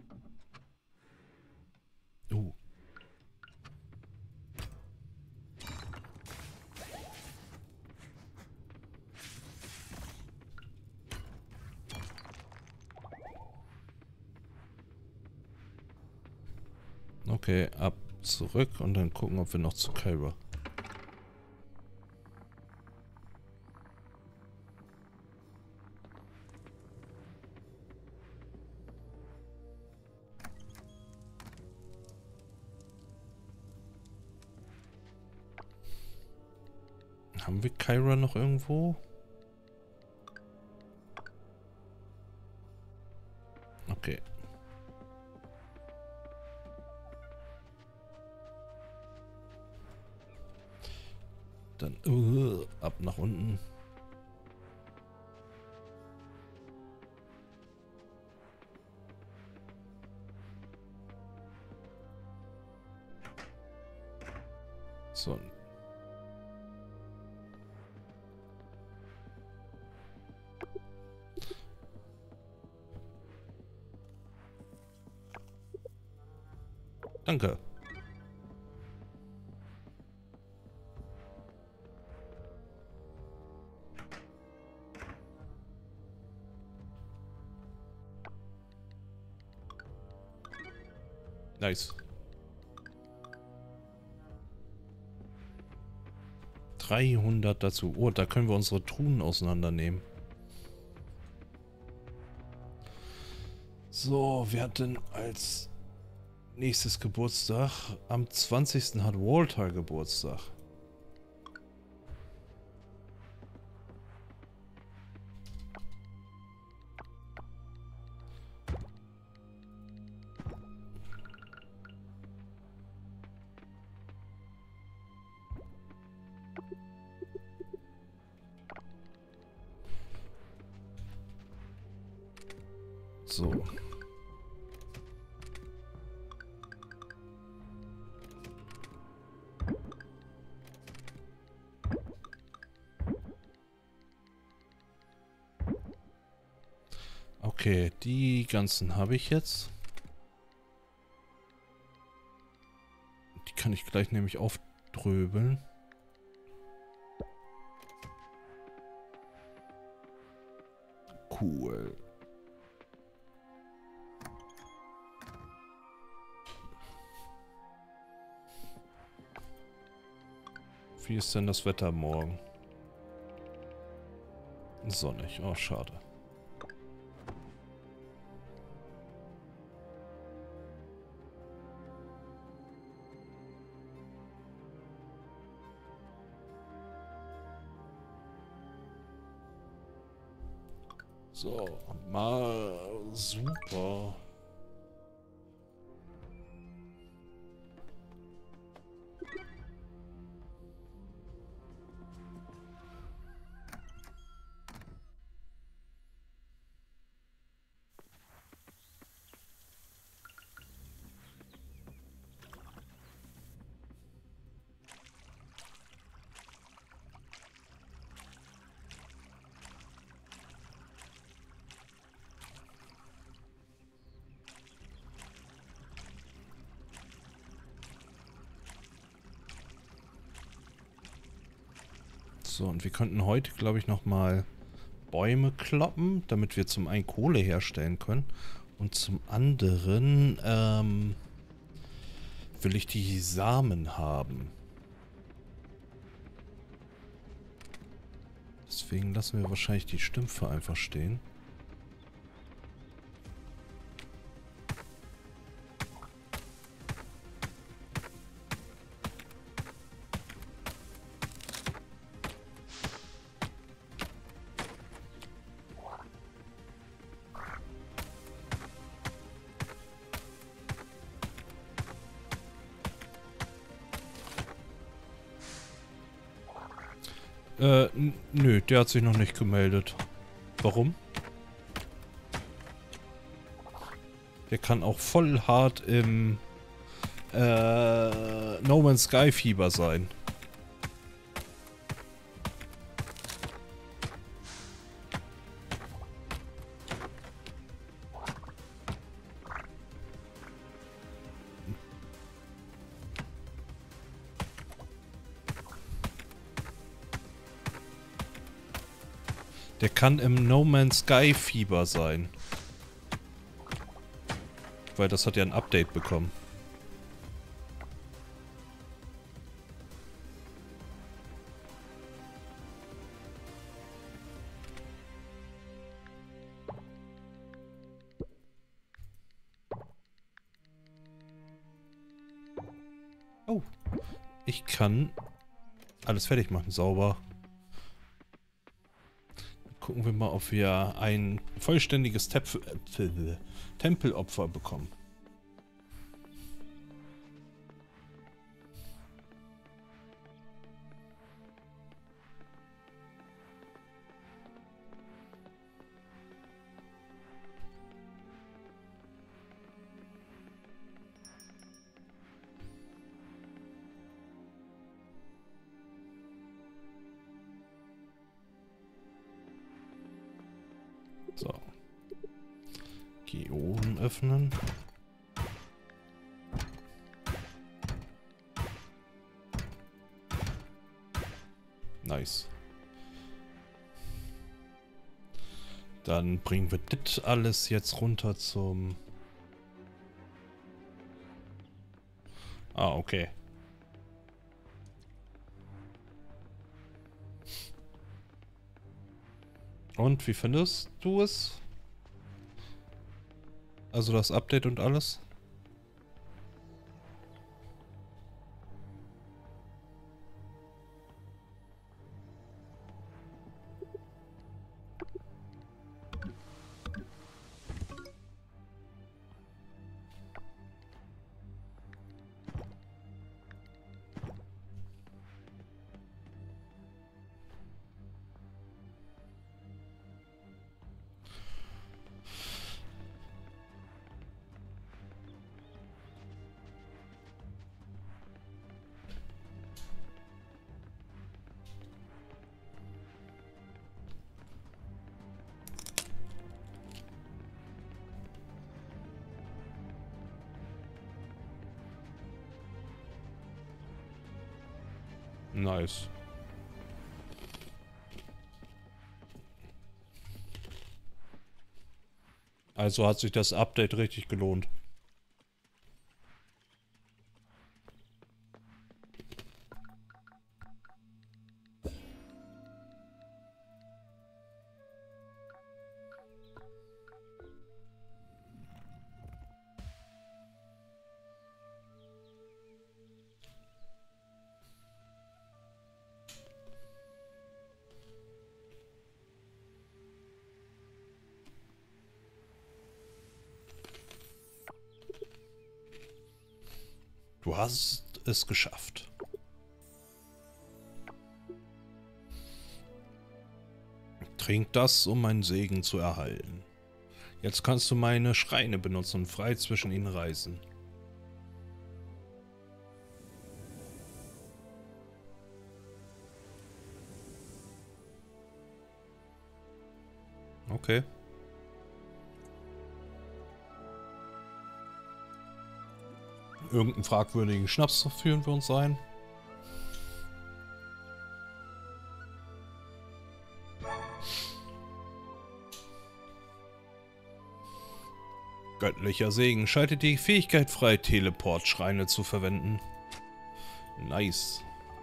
Okay, ab zurück und dann gucken, ob wir noch zu Kyra. Haben wir Kyra noch irgendwo? Okay. Dann ab nach unten. So. Danke. Nice. 300 dazu. Oh, da können wir unsere Truhen auseinandernehmen. So, wir hatten als nächstes Geburtstag. Am 20. hat Walter Geburtstag. So. Okay, die ganzen habe ich jetzt. Die kann ich gleich nämlich aufdröbeln. Cool. Wie ist denn das Wetter morgen? Sonnig. Oh, schade. So, mal super. So, und wir könnten heute, glaube ich, nochmal Bäume kloppen, damit wir zum einen Kohle herstellen können. Und zum anderen, will ich die Samen haben. Deswegen lassen wir wahrscheinlich die Stümpfe einfach stehen. Nö, der hat sich noch nicht gemeldet. Warum? Der kann auch voll hart im No Man's Sky Fieber sein. Der kann im No Man's Sky Fieber sein. Weil das hat ja ein Update bekommen. Oh. Ich kann alles fertig machen, sauber. Gucken wir mal, ob wir ein vollständiges Tempelopfer bekommen. So. Geoden öffnen. Nice. Dann bringen wir das alles jetzt runter zum... Ah, okay. Und wie findest du es? Also das Update und alles? Nice. Also hat sich das Update richtig gelohnt. Du hast es geschafft. Trink das, um meinen Segen zu erhalten. Jetzt kannst du meine Schreine benutzen und frei zwischen ihnen reisen. Okay. Irgendeinen fragwürdigen Schnaps führen wir uns ein. Göttlicher Segen schaltet die Fähigkeit frei, Teleportschreine zu verwenden. Nice.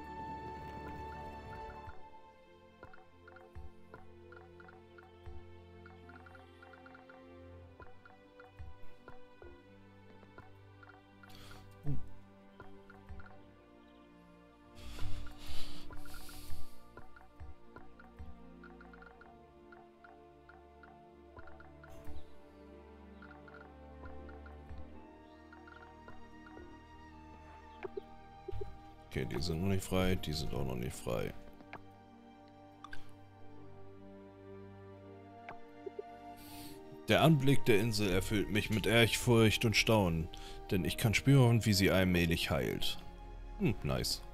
Okay, die sind noch nicht frei, die sind auch noch nicht frei. Der Anblick der Insel erfüllt mich mit Ehrfurcht und Staunen, denn ich kann spüren, wie sie allmählich heilt. Nice.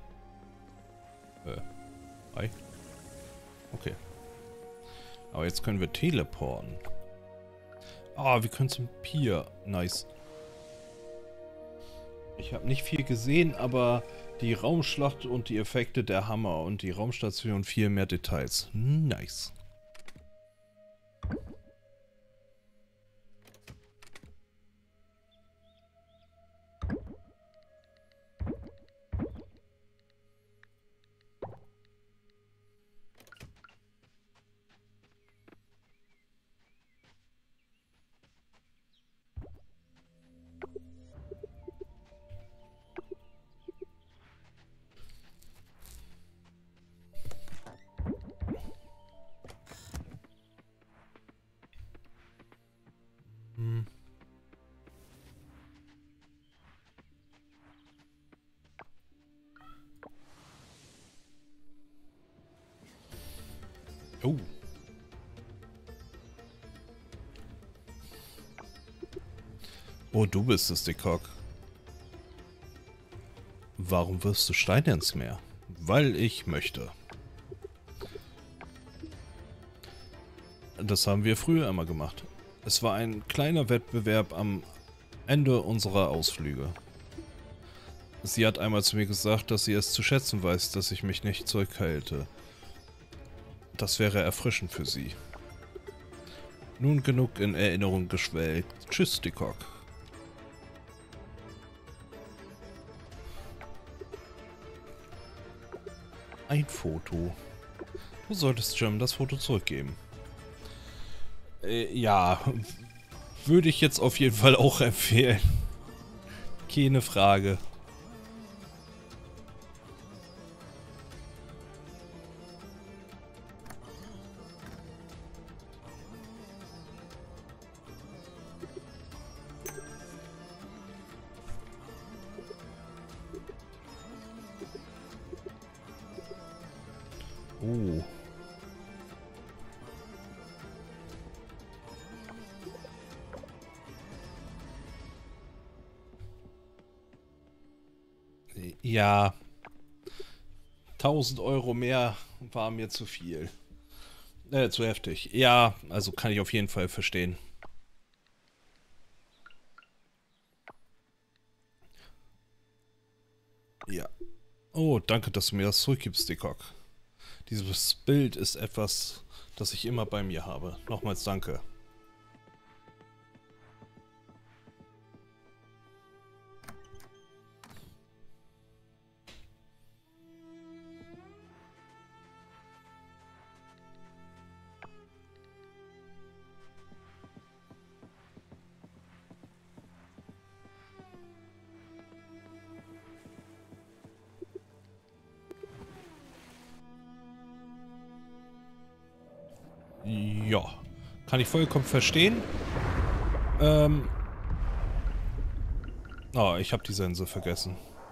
Hi. Okay. Aber jetzt können wir teleporten. Ah, wir können zum Pier. Nice. Ich habe nicht viel gesehen, aber die Raumschlacht und die Effekte der Hammer und die Raumstation viel mehr Details. Nice. Oh. Oh, du bist es, Dickhawk. Warum wirfst du Steine ins Meer? Weil ich möchte. Das haben wir früher immer gemacht. Es war ein kleiner Wettbewerb am Ende unserer Ausflüge. Sie hat einmal zu mir gesagt, dass sie es zu schätzen weiß, dass ich mich nicht zurückhalte. Das wäre erfrischend für sie. Nun genug in Erinnerung geschwelgt. Tschüss, Dickhawk. Ein Foto. Du solltest Jim das Foto zurückgeben. Ja, würde ich jetzt auf jeden Fall auch empfehlen. Keine Frage. Oh. Ja. 1000 Euro mehr war mir zu viel. Zu heftig. Ja, also kann ich auf jeden Fall verstehen. Ja. Oh, danke, dass du mir das zurückgibst, Dickhawk. Dieses Bild ist etwas, das ich immer bei mir habe. Nochmals danke. Ja, kann ich vollkommen verstehen. Oh, ich habe die Sense vergessen.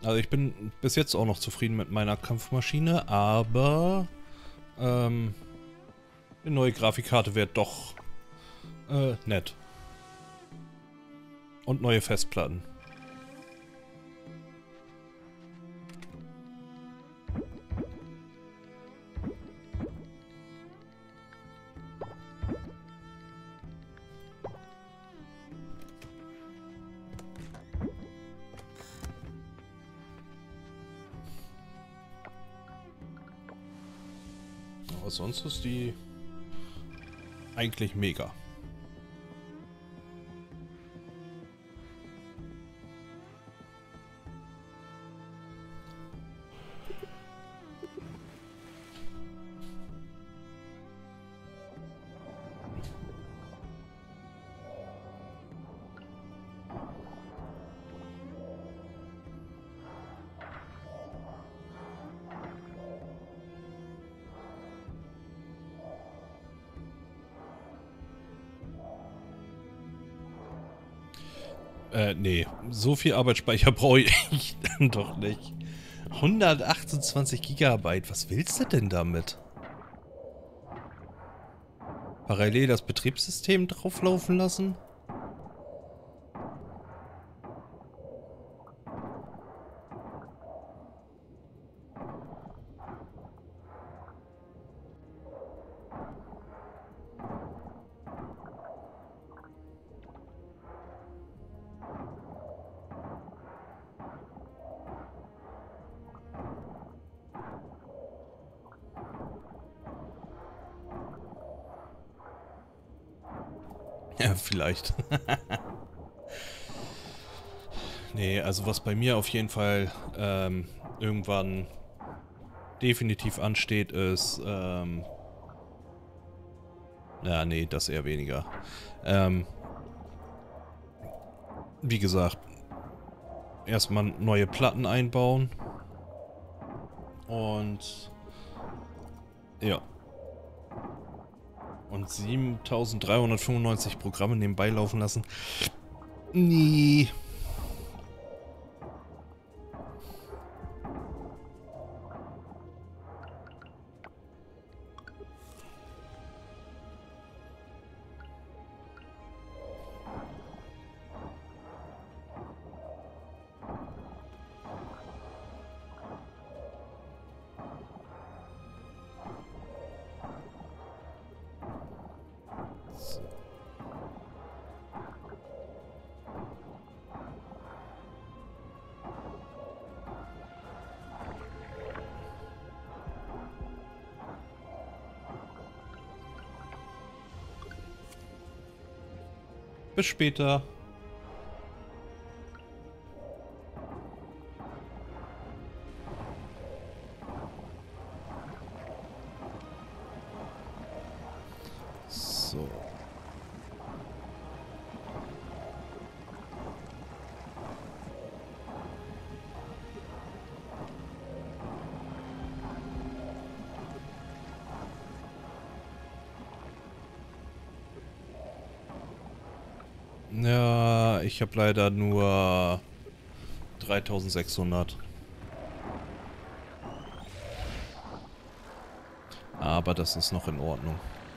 Also ich bin bis jetzt auch noch zufrieden mit meiner Kampfmaschine, aber eine neue Grafikkarte wäre doch nett. Und neue Festplatten. Aber sonst ist die eigentlich mega. Nee, so viel Arbeitsspeicher brauche ich dann doch nicht. 128 Gigabyte, was willst du denn damit? Parallel das Betriebssystem drauflaufen lassen? Ja, vielleicht. Nee, also was bei mir auf jeden Fall irgendwann definitiv ansteht, ist, ja, nee, das eher weniger. Wie gesagt, erstmal neue Platten einbauen und ja. Und 7395 Programme nebenbei laufen lassen. Nee. Bis später. So. Ja, ich habe leider nur 3600. Aber das ist noch in Ordnung.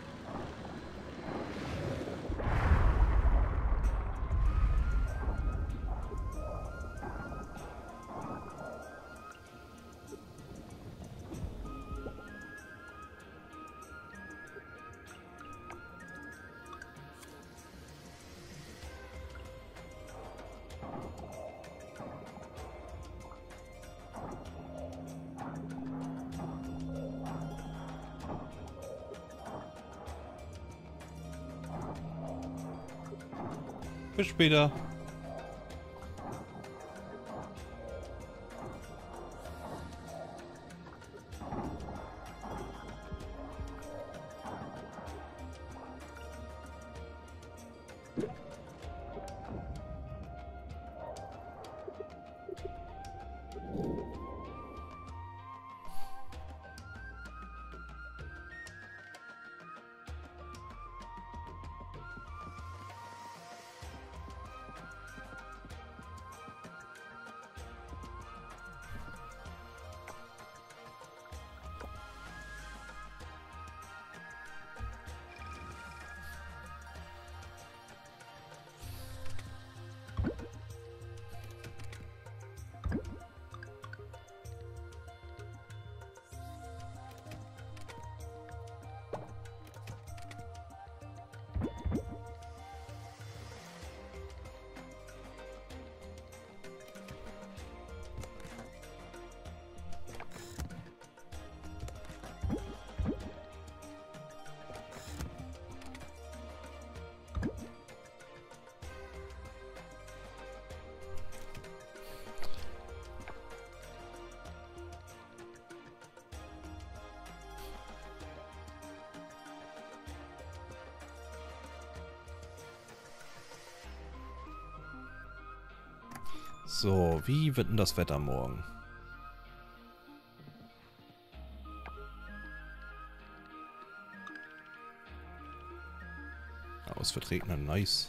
Bis später. So, wie wird denn das Wetter morgen? Oh, es wird regnen, nice.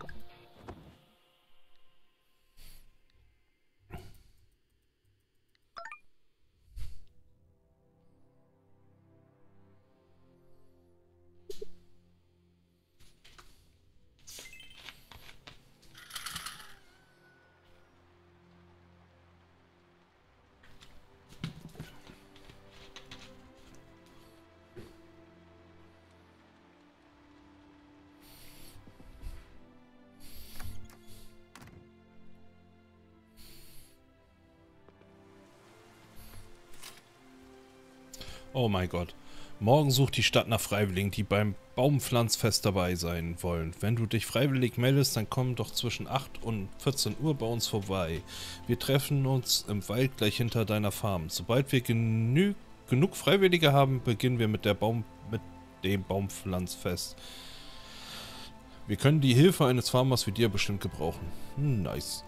Oh mein Gott. Morgen sucht die Stadt nach Freiwilligen, die beim Baumpflanzfest dabei sein wollen. Wenn du dich freiwillig meldest, dann komm doch zwischen 8 und 14 Uhr bei uns vorbei. Wir treffen uns im Wald gleich hinter deiner Farm. Sobald wir genug Freiwillige haben, beginnen wir mit dem Baumpflanzfest. Wir können die Hilfe eines Farmers wie dir bestimmt gebrauchen. Nice.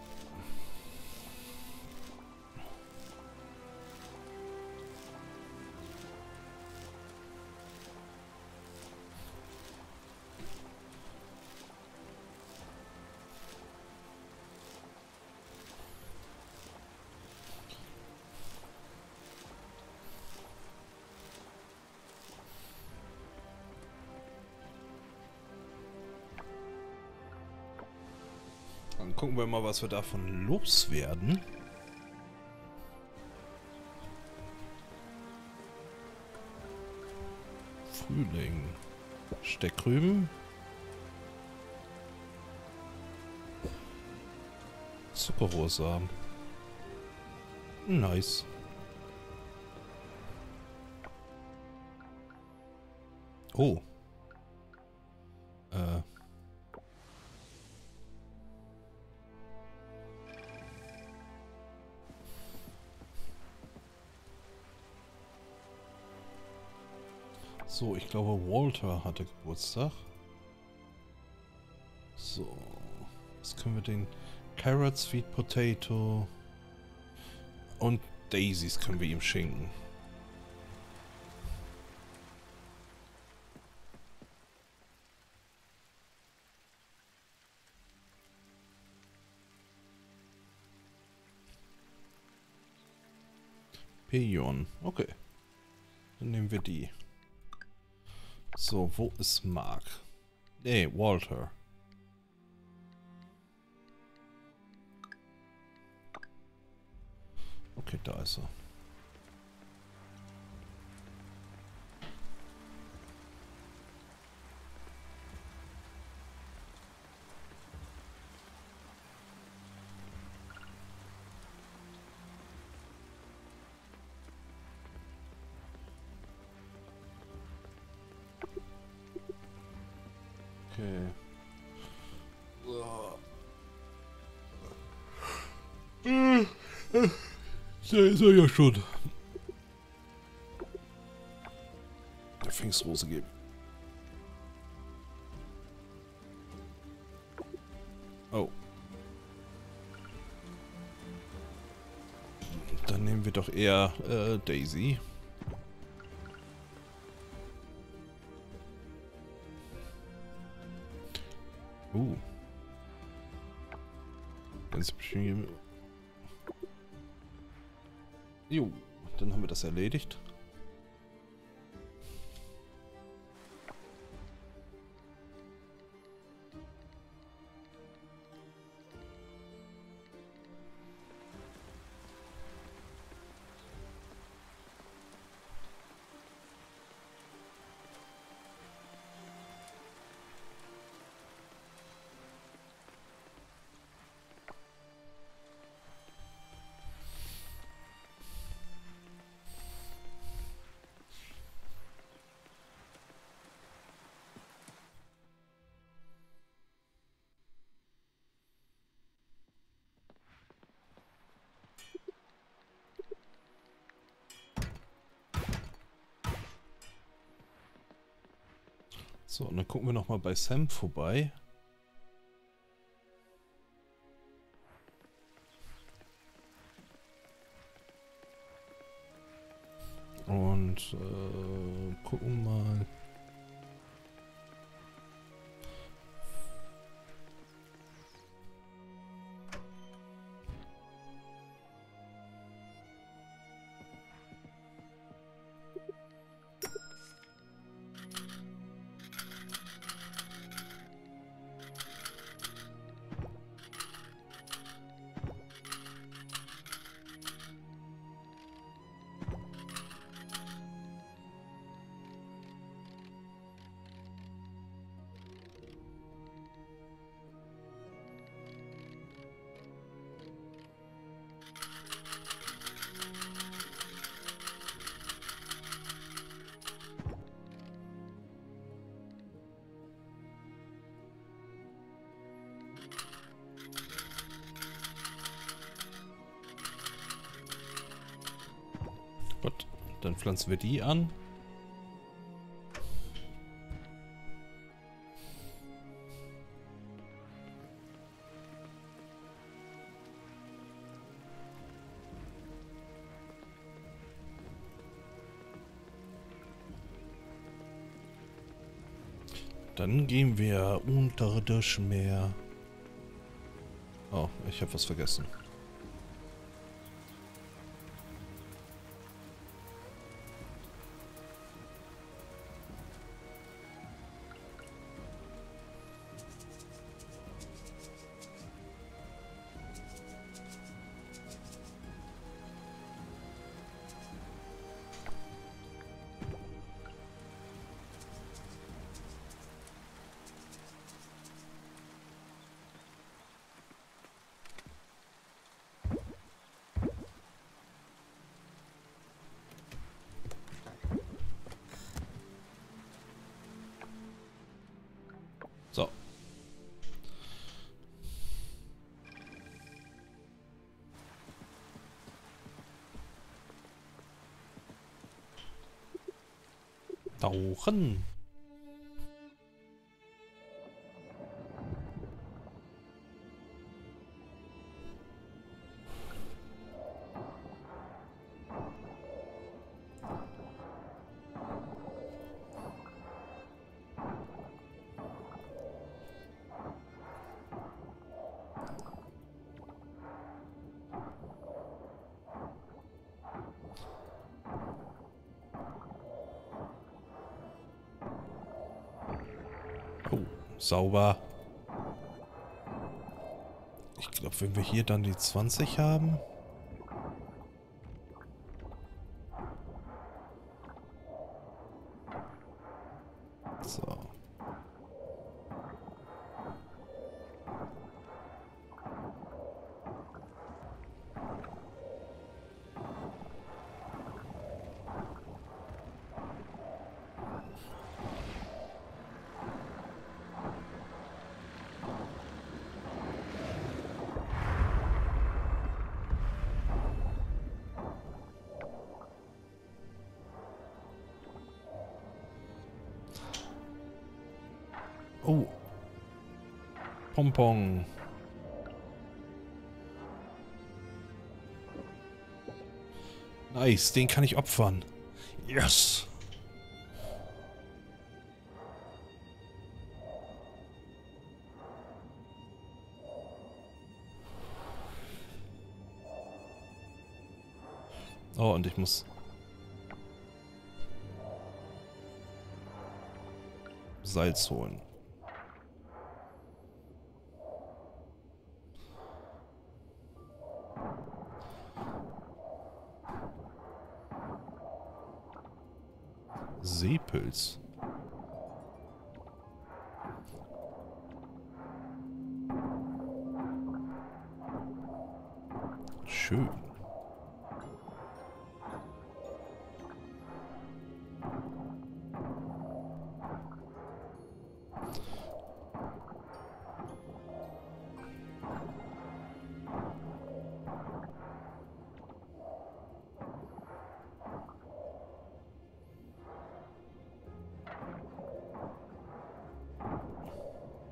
Dann gucken wir mal, was wir davon loswerden. Frühling. Steckrüben. Zuckerrohrsamen. Nice. Oh. So, ich glaube, Walter hatte Geburtstag. So. Was können wir den? Carrot, Sweet Potato und Daisies können wir ihm schenken. Pion. Okay. Dann nehmen wir die. So, wo ist Mark? Nee, Walter. Okay, da ist er. Okay. Da ist er ja schon. Der Pfingstrose geben. Oh. Dann nehmen wir doch eher Daisy. Ganz bestimmt. Jo, dann haben wir das erledigt. So, und dann gucken wir nochmal bei Sam vorbei. Und gucken mal. Gut, dann pflanzen wir die an. Dann gehen wir unter das Meer. Oh, ich habe was vergessen. So. Tauchen. Oh, sauber. Ich glaube, wenn wir hier dann die 20 haben. So. Oh. Pompon. Nice, den kann ich opfern. Yes. Oh, und ich muss Salz holen. Seepilz. Schön.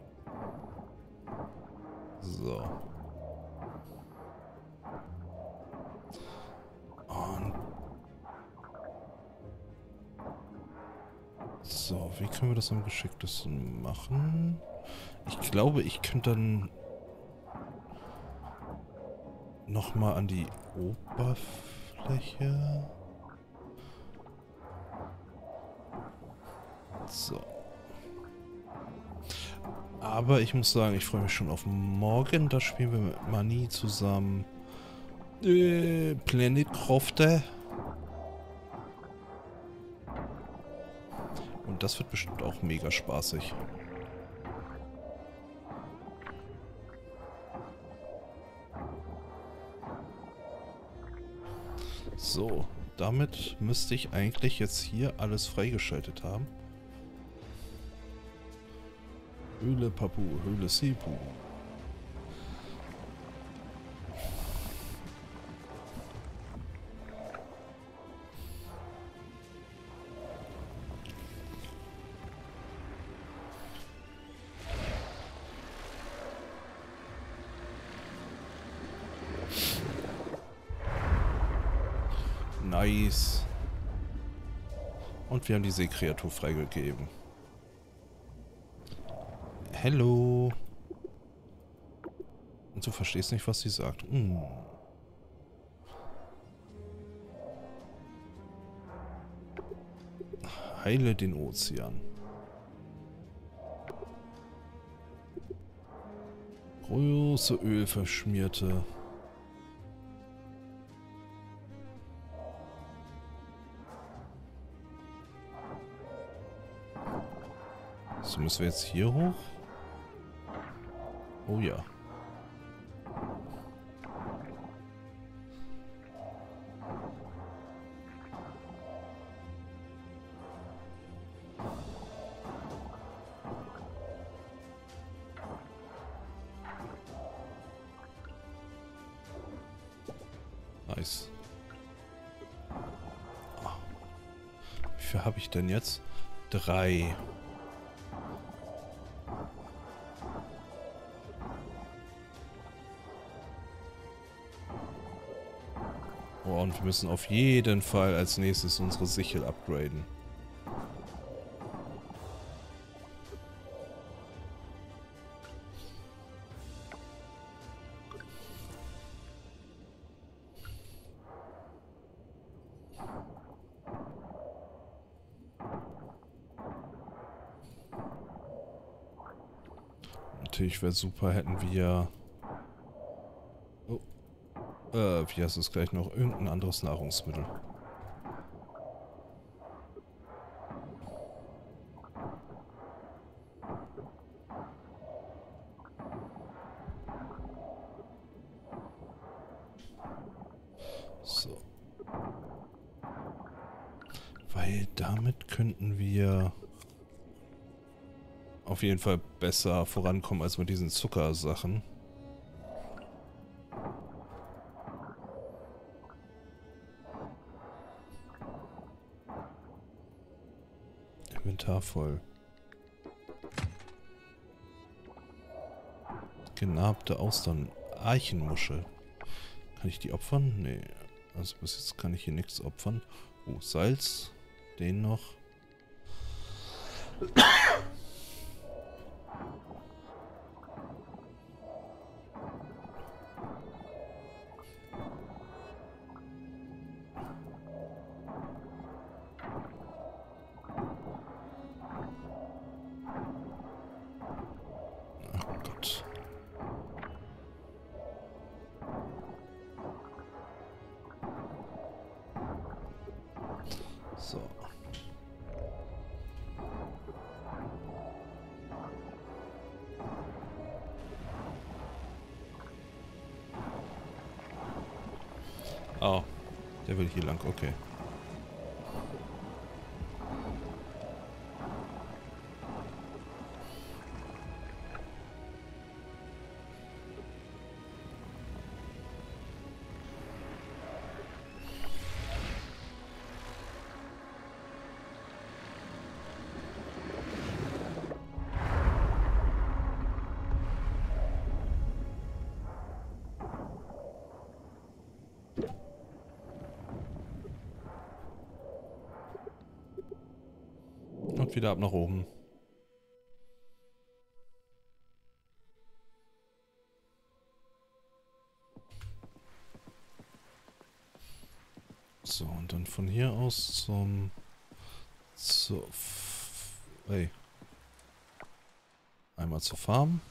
So. So, wie können wir das am geschicktesten machen? Ich glaube, ich könnte dann nochmal an die Oberfläche. So. Aber ich muss sagen, ich freue mich schon auf morgen. Da spielen wir mit Mani zusammen Planet Crafter. Und das wird bestimmt auch mega spaßig. So, damit müsste ich eigentlich jetzt hier alles freigeschaltet haben. Höhle Papu, Höhle Sipu. Nice. Und wir haben die Seekreatur freigegeben. Hello. Und du verstehst nicht, was sie sagt. Heile den Ozean. Große ölverschmierte. So, müssen wir jetzt hier hoch? Oh ja. Nice. Wie viel habe ich denn jetzt? 3. Oh, und wir müssen auf jeden Fall als nächstes unsere Sichel upgraden. Natürlich wäre super, hätten wir... wie heißt es gleich noch? Irgendein anderes Nahrungsmittel. So. Weil damit könnten wir auf jeden Fall besser vorankommen als mit diesen Zuckersachen. Inventar voll. Genarbte Austern. Eichenmuschel. Kann ich die opfern? Nee. Also bis jetzt kann ich hier nichts opfern. Oh, Salz. Den noch. So. Oh, der will hier lang, okay. Und wieder ab nach oben. So, und dann von hier aus hey. Einmal zur Farm.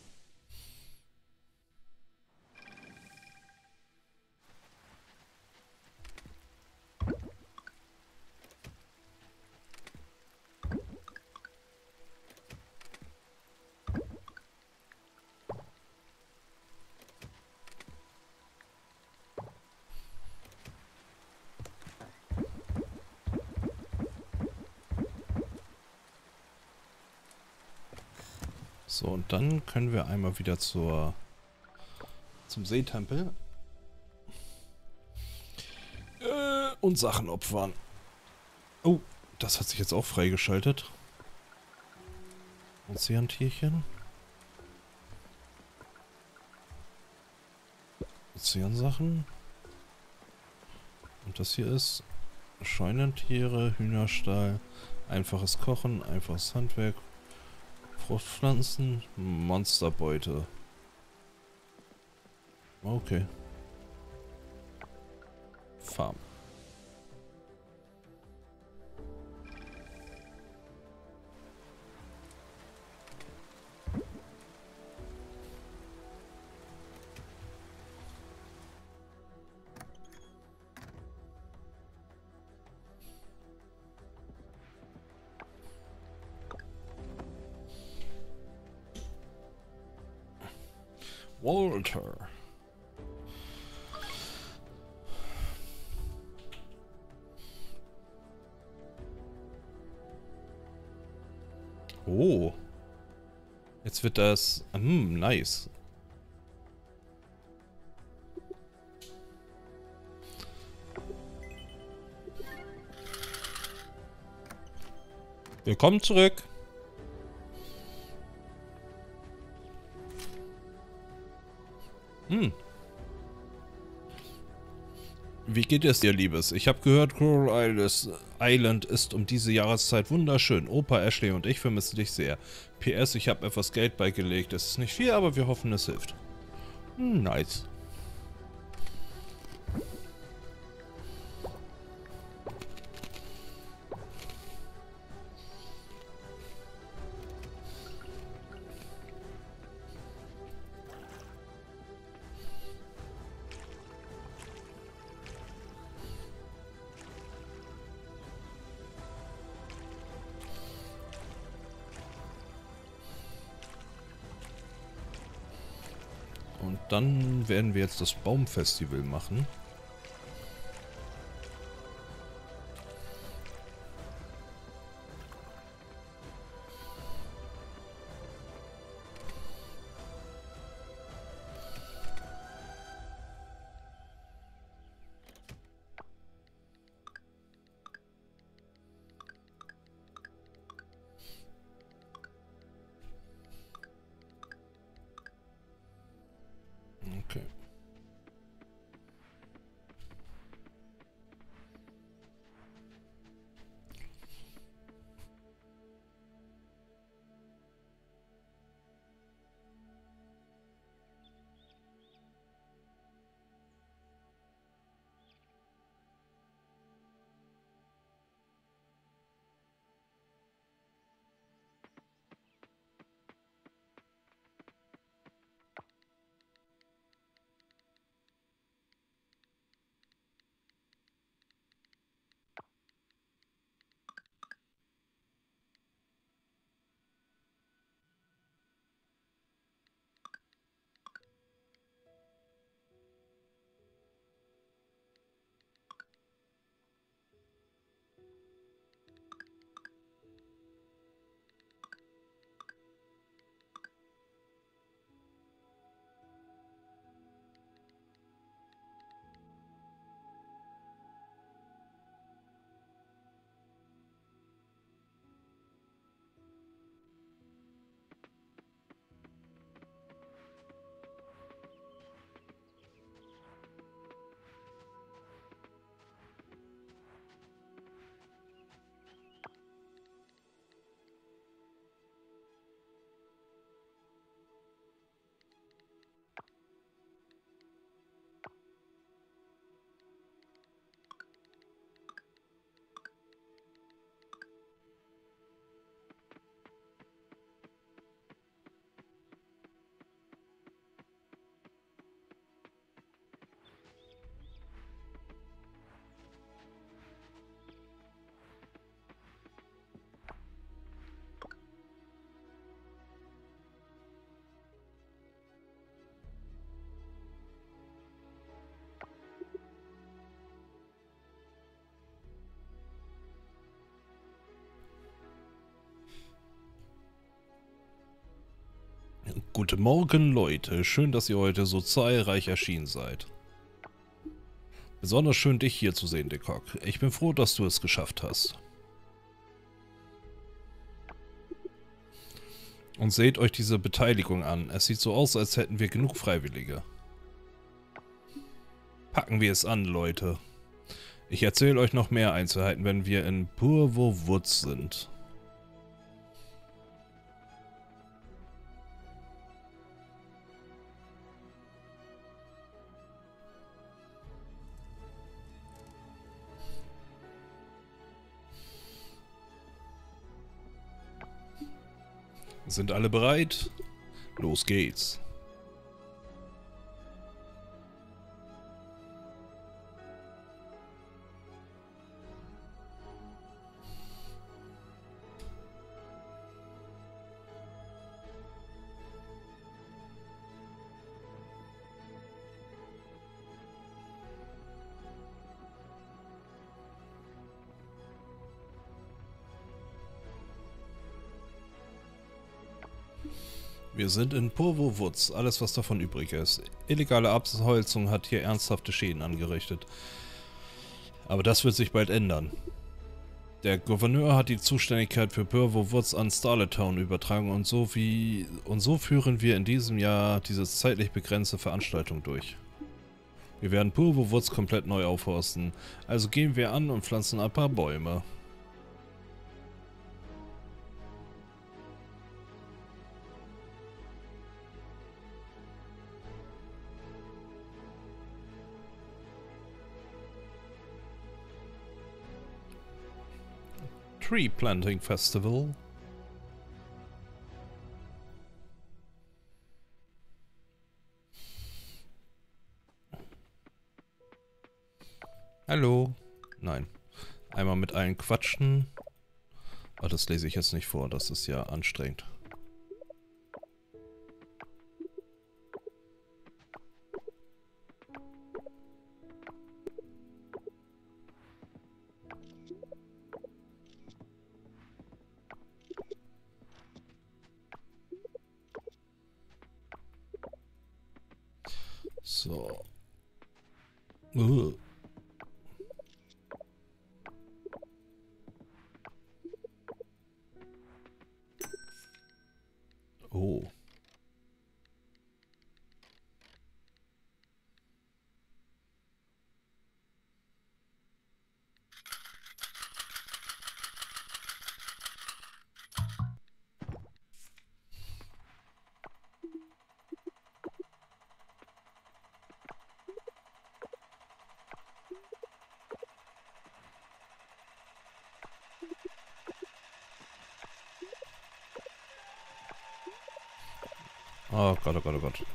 So, und dann können wir einmal wieder zum Seetempel und Sachen opfern. Oh, das hat sich jetzt auch freigeschaltet. Ozeantierchen. Ozeansachen. Und das hier ist Scheunentiere, Hühnerstall, einfaches Kochen, einfaches Handwerk, Fruchtpflanzen, Monsterbeute. Okay. Farm. Walter. Oh. Jetzt wird das... nice. Willkommen zurück. Wie geht es dir, Liebes? Ich habe gehört, Coral Island ist um diese Jahreszeit wunderschön. Opa Ashley und ich vermissen dich sehr. PS, ich habe etwas Geld beigelegt. Es ist nicht viel, aber wir hoffen, es hilft. Nice. Und dann werden wir jetzt das Baumfestival machen. Okay. Guten Morgen, Leute. Schön, dass ihr heute so zahlreich erschienen seid. Besonders schön, dich hier zu sehen, Dekok. Ich bin froh, dass du es geschafft hast. Und seht euch diese Beteiligung an. Es sieht so aus, als hätten wir genug Freiwillige. Packen wir es an, Leute. Ich erzähle euch noch mehr Einzelheiten, wenn wir in Purwo Woods sind. Sind alle bereit? Los geht's. Wir sind in Purwo Woods, alles was davon übrig ist. Illegale Abholzung hat hier ernsthafte Schäden angerichtet. Aber das wird sich bald ändern. Der Gouverneur hat die Zuständigkeit für Purwo Woods an Starlet Town übertragen und so führen wir in diesem Jahr diese zeitlich begrenzte Veranstaltung durch. Wir werden Purwo Woods komplett neu aufforsten, also gehen wir an und pflanzen ein paar Bäume. Tree Planting Festival. Hallo. Nein. Einmal mit allen quatschen. Oh, das lese ich jetzt nicht vor, das ist ja anstrengend. So. Oh. Oh Gott, oh Gott, oh Gott.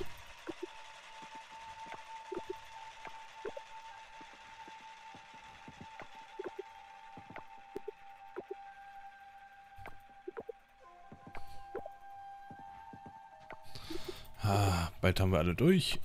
Ah, bald haben wir alle durch.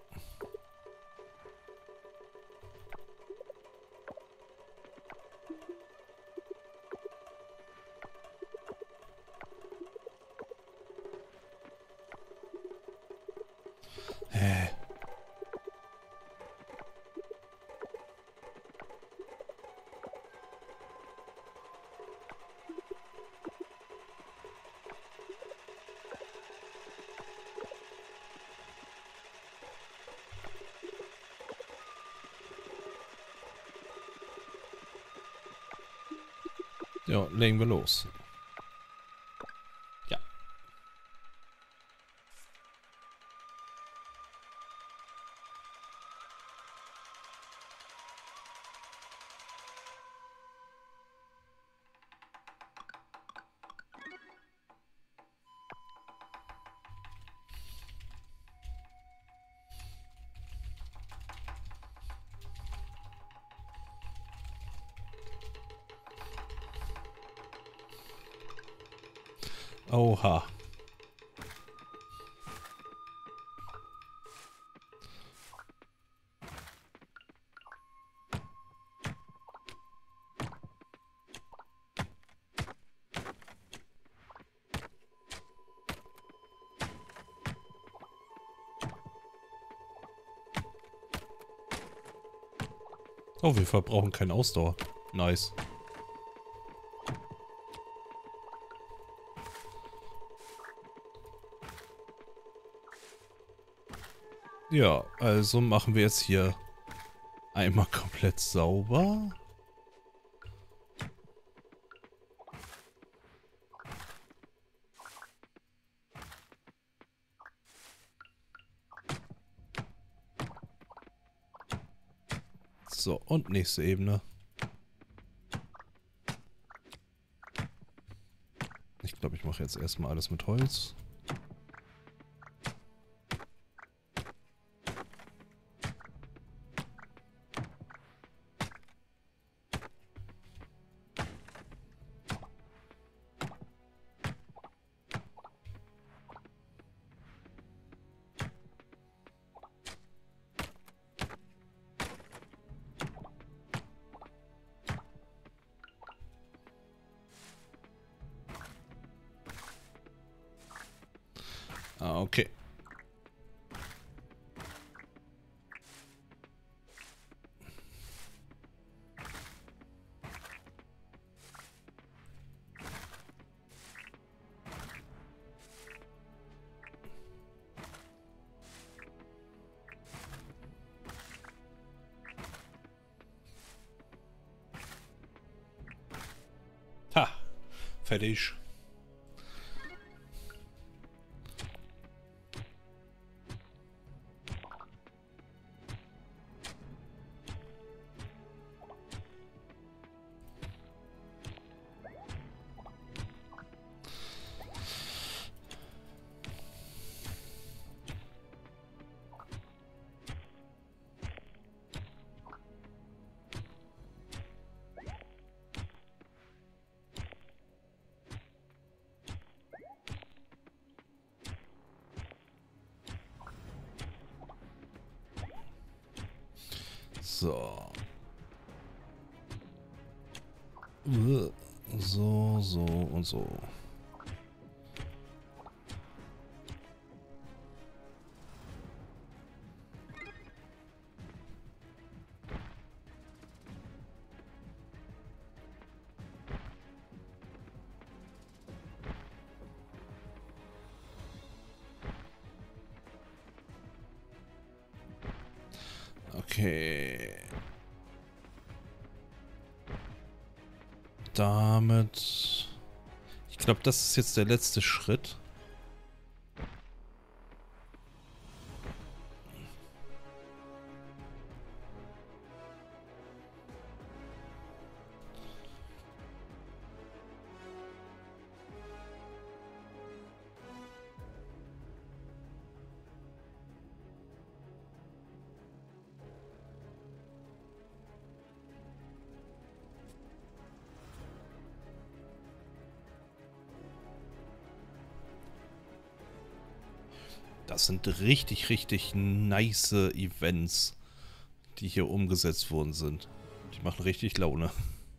Ja, legen wir los. Ja. Oha. Oh, wir verbrauchen keine Ausdauer. Nice. Ja, also machen wir jetzt hier einmal komplett sauber. So, und nächste Ebene. Ich glaube, ich mache jetzt erstmal alles mit Holz. Ah, okay. Ha, fertig. So. So, so und so. Okay. Damit... Ich glaube, das ist jetzt der letzte Schritt. Das sind richtig, richtig nice Events, die hier umgesetzt worden sind. Die machen richtig Laune.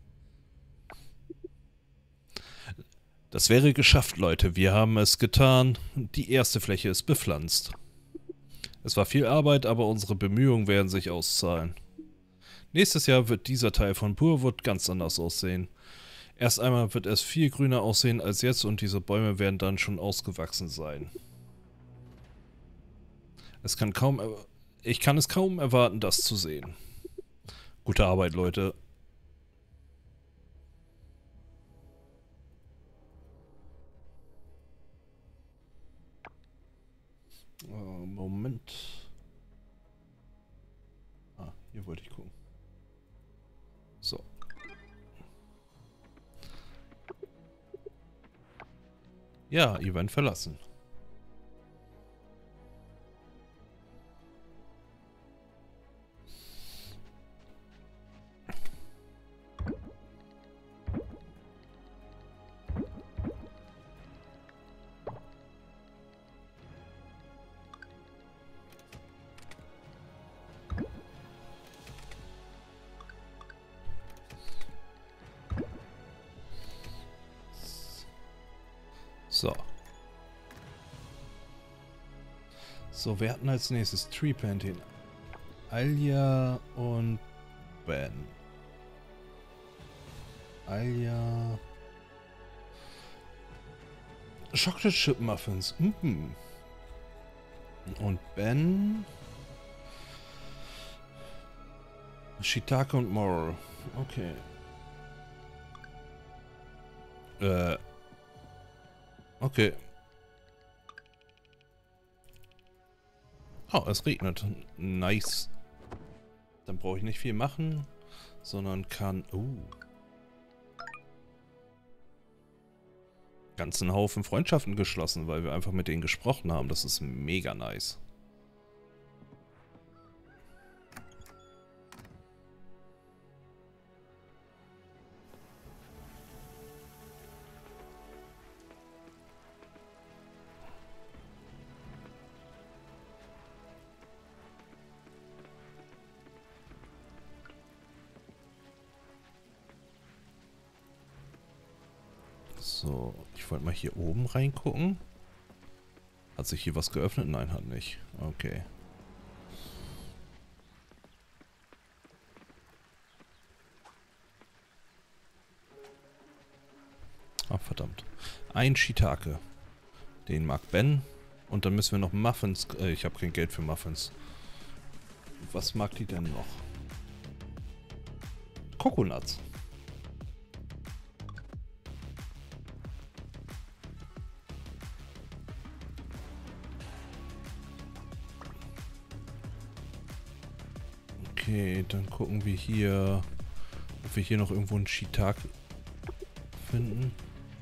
Das wäre geschafft, Leute. Wir haben es getan. Die erste Fläche ist bepflanzt. Es war viel Arbeit, aber unsere Bemühungen werden sich auszahlen. Nächstes Jahr wird dieser Teil von Burwood ganz anders aussehen. Erst einmal wird es viel grüner aussehen als jetzt und diese Bäume werden dann schon ausgewachsen sein. Ich kann es kaum erwarten, das zu sehen. Gute Arbeit, Leute. Moment. Ah, hier wollte ich gucken. So. Ja, Event verlassen. So. So, wir hatten als nächstes Tree Planting. Alia und Ben. Alia. Chocolate Chip Muffins. Mhm. Und Ben. Shiitake und Moral. Okay. Okay. Oh, es regnet. Nice. Dann brauche ich nicht viel machen, sondern kann... ganzen Haufen Freundschaften geschlossen, weil wir einfach mit denen gesprochen haben. Das ist mega nice. So, ich wollte mal hier oben reingucken. Hat sich hier was geöffnet? Nein, hat nicht. Okay. Ah, verdammt. Ein Shiitake. Den mag Ben. Und dann müssen wir noch Muffins... ich habe kein Geld für Muffins. Was mag die denn noch? Coconuts. Okay, dann gucken wir hier, ob wir hier noch irgendwo einen Shiitake finden.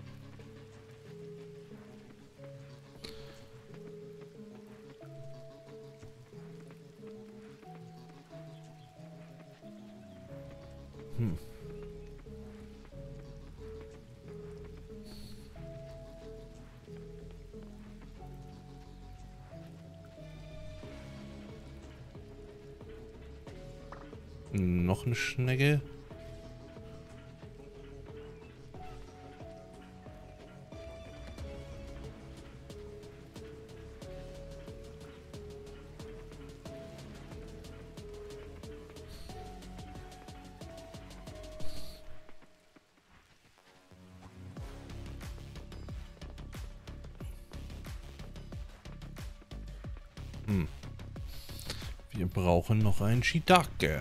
Noch eine Schnecke. Wir brauchen noch einen Shiitake.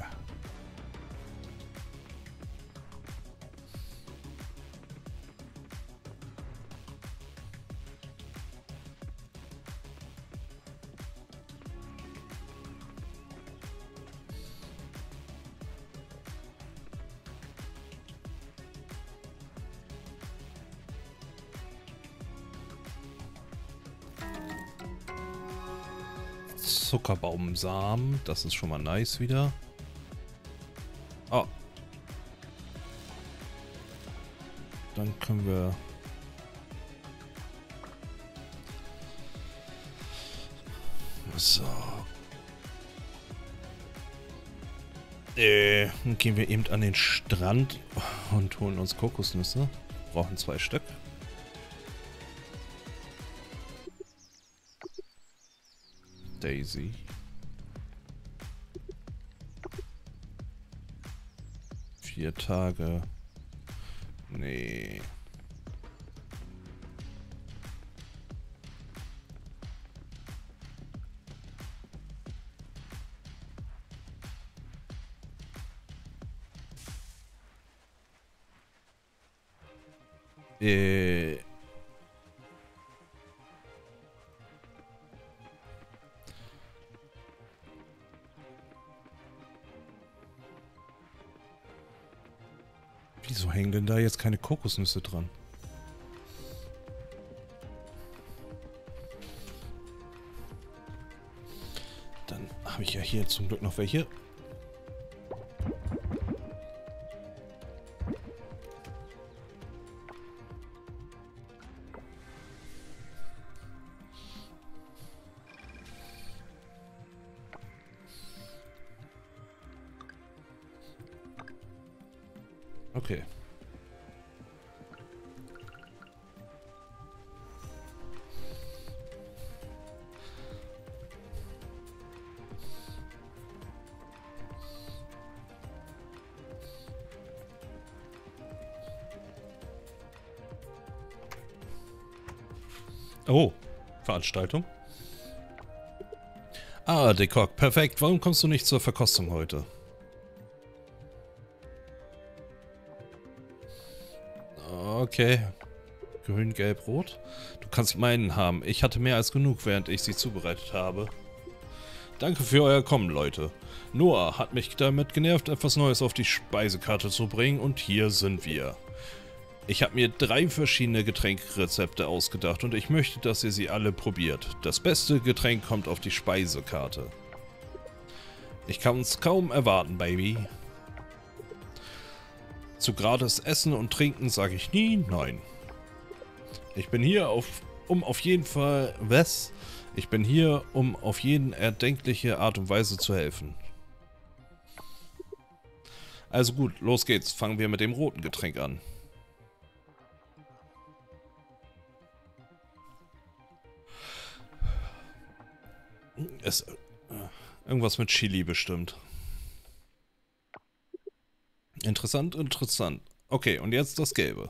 Zuckerbaumsamen, das ist schon mal nice wieder. Oh. Dann können wir... So. Dann gehen wir eben an den Strand und holen uns Kokosnüsse. Brauchen 2 Stück. Daisy. 4 Tage. Nee. Wieso hängen denn da jetzt keine Kokosnüsse dran? Dann habe ich ja hier zum Glück noch welche. Okay. Oh, Veranstaltung. Ah, Dekok, perfekt. Warum kommst du nicht zur Verkostung heute? Okay. Grün, gelb, rot. Du kannst meinen haben. Ich hatte mehr als genug, während ich sie zubereitet habe. Danke für euer Kommen, Leute. Noah hat mich damit genervt, etwas Neues auf die Speisekarte zu bringen und hier sind wir. Ich habe mir 3 verschiedene Getränkrezepte ausgedacht und ich möchte, dass ihr sie alle probiert. Das beste Getränk kommt auf die Speisekarte. Ich kann es kaum erwarten, Baby. Zu gratis Essen und Trinken sage ich nie nein. Ich bin hier um auf jeden erdenkliche Art und Weise zu helfen. Also gut, los geht's. Fangen wir mit dem roten Getränk an. Irgendwas mit Chili bestimmt. Interessant, interessant. Okay, und jetzt das Gelbe.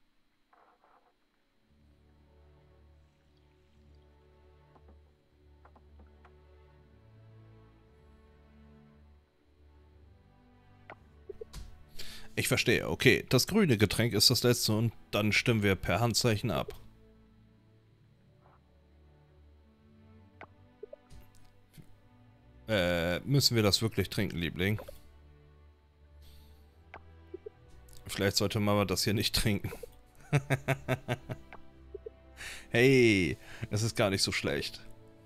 Ich verstehe, okay. Das grüne Getränk ist das letzte und dann stimmen wir per Handzeichen ab. Müssen wir das wirklich trinken, Liebling? Vielleicht sollte Mama das hier nicht trinken. Hey, es ist gar nicht so schlecht.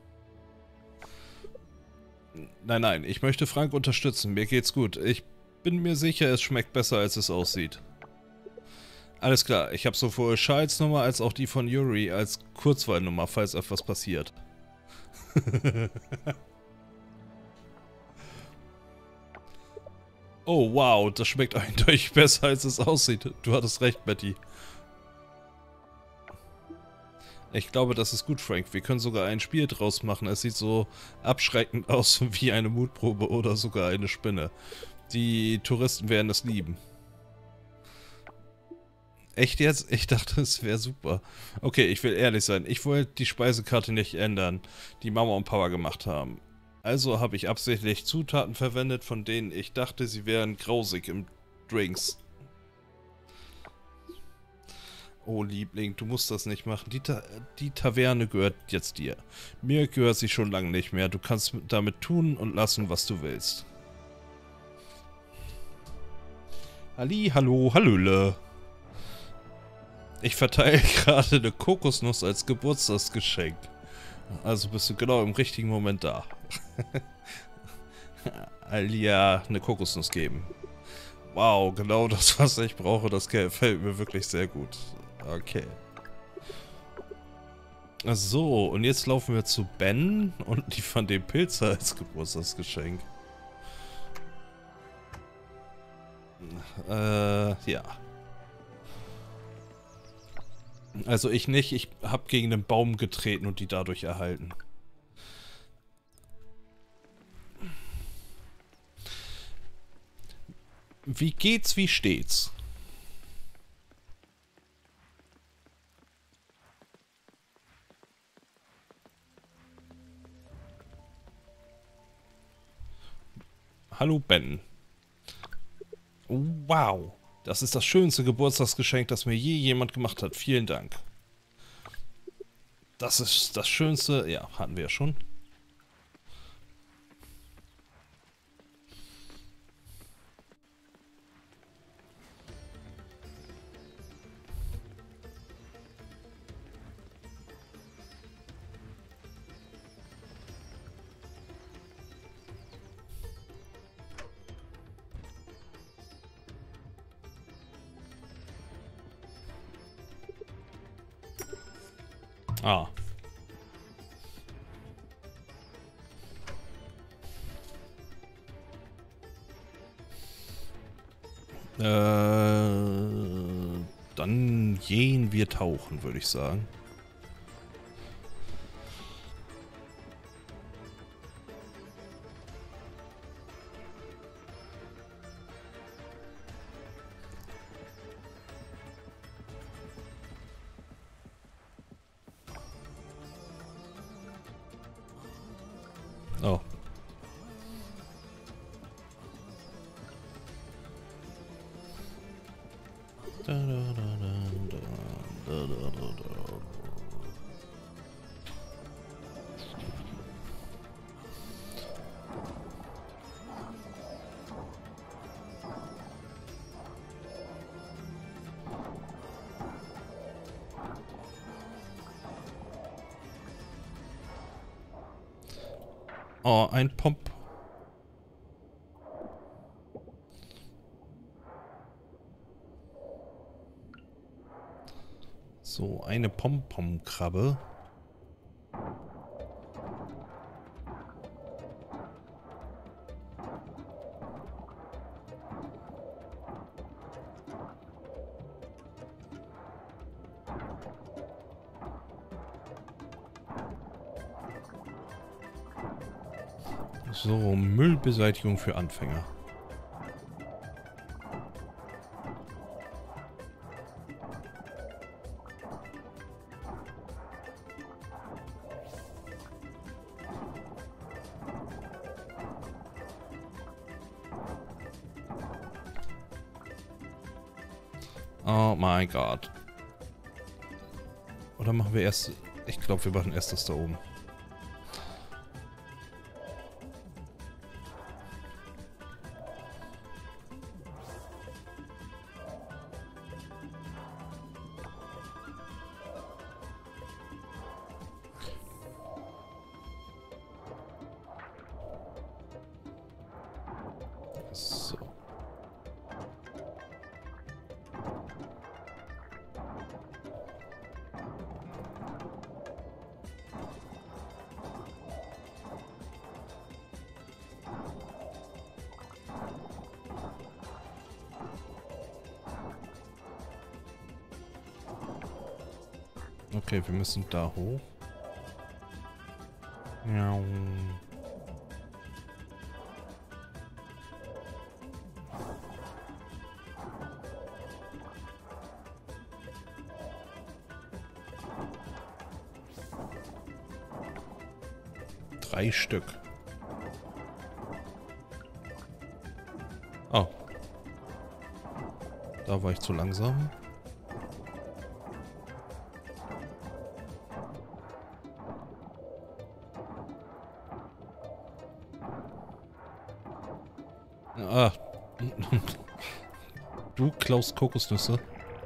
Nein, nein, ich möchte Frank unterstützen. Mir geht's gut. Ich bin mir sicher, es schmeckt besser, als es aussieht. Alles klar, ich habe sowohl Charles Nummer als auch die von Yuri als Kurzwahlnummer, falls etwas passiert. Oh wow, das schmeckt eindeutig besser, als es aussieht. Du hattest recht, Betty. Ich glaube, das ist gut, Frank. Wir können sogar ein Spiel draus machen. Es sieht so abschreckend aus wie eine Mutprobe oder sogar eine Spinne. Die Touristen werden es lieben. Echt jetzt? Ich dachte, es wäre super. Okay, ich will ehrlich sein. Ich wollte die Speisekarte nicht ändern, die Mama und Papa gemacht haben. Also habe ich absichtlich Zutaten verwendet, von denen ich dachte, sie wären grausig im Drinks. Oh, Liebling, du musst das nicht machen. Die Taverne gehört jetzt dir. Mir gehört sie schon lange nicht mehr. Du kannst damit tun und lassen, was du willst. Halli, hallo, hallöle. Ich verteile gerade eine Kokosnuss als Geburtstagsgeschenk. Also bist du genau im richtigen Moment da. Alia eine Kokosnuss geben. Wow, genau das, was ich brauche. Das gefällt mir wirklich sehr gut. Okay. So, und jetzt laufen wir zu Ben und liefern den Pilze als Geburtstagsgeschenk. Ja. Also ich nicht, ich habe gegen den Baum getreten und die dadurch erhalten. Wie geht's, wie steht's? Hallo Ben. Wow. Das ist das schönste Geburtstagsgeschenk, das mir je jemand gemacht hat. Vielen Dank. Das ist das Schönste. Ja, hatten wir ja schon. Ah. Dann gehen wir tauchen, würde ich sagen. Da, da, da, da, da, da, da, da. Oh, ein Pomp. So, eine Pom-Pom-Krabbe. So, Müllbeseitigung für Anfänger. Oh mein Gott. Oder machen wir erst... Ich glaube, wir machen erst das da oben. So. Okay, wir müssen da hoch. Ja. 3 Stück. Oh. Da war ich zu langsam. Ah. Du klaust Kokosnüsse.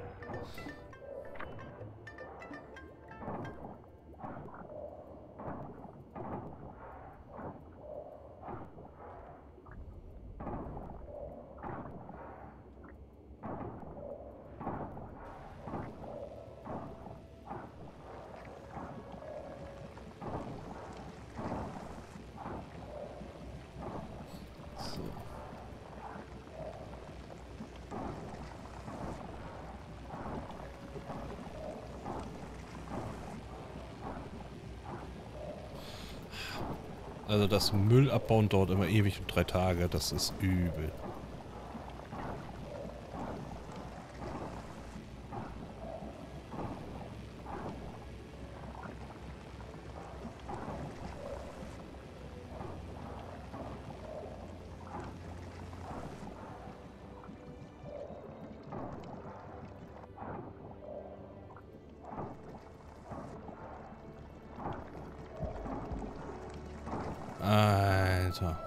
Also das Müll abbauen dauert immer ewig und 3 Tage. Das ist übel. Alter.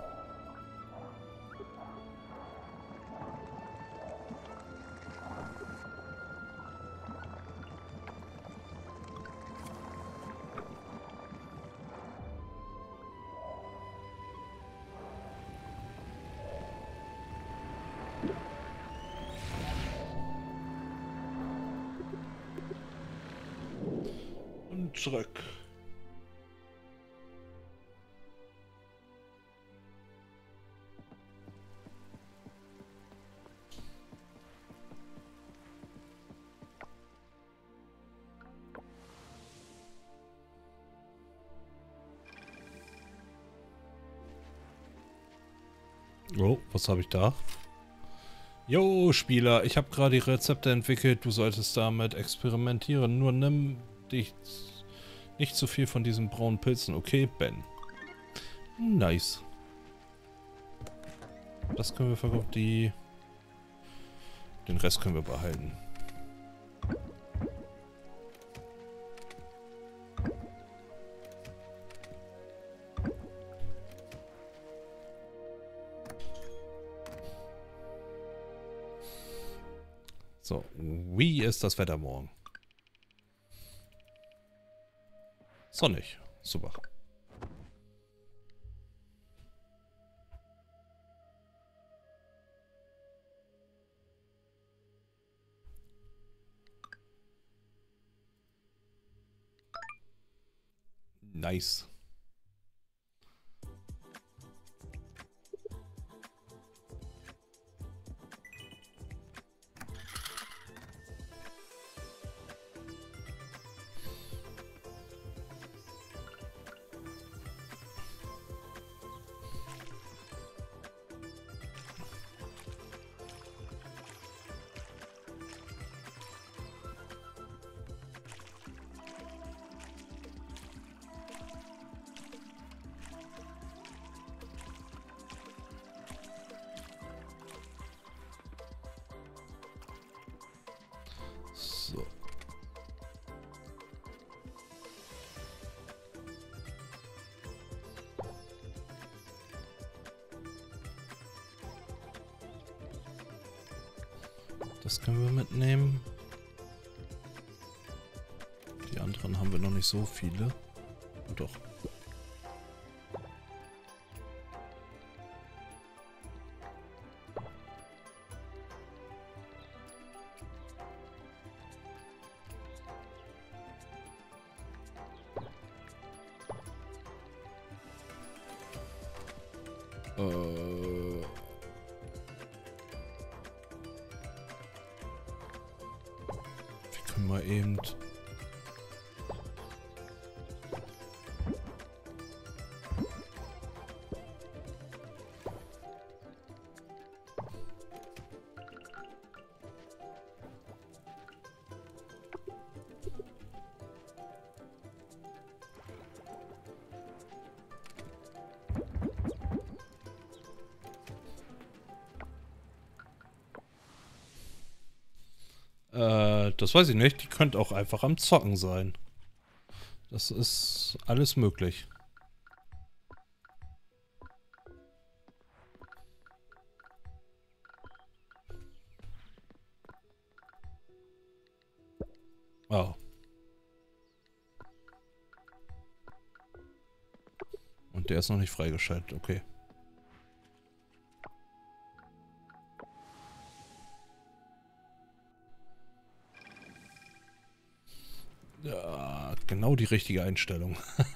Und zurück. Oh, was habe ich da? Jo, Spieler, ich habe gerade die Rezepte entwickelt. Du solltest damit experimentieren. Nur nimm dich nicht zu viel von diesen braunen Pilzen, okay, Ben? Nice. Das können wir verkaufen. Den Rest können wir behalten. So, wie ist das Wetter morgen? Sonnig. Super. Nice. So. Das können wir mitnehmen. Die anderen haben wir noch nicht so viele. Und doch. Wir können mal eben... das weiß ich nicht. Die könnte auch einfach am Zocken sein. Das ist alles möglich. Oh. Und der ist noch nicht freigeschaltet. Okay. Ja, genau die richtige Einstellung.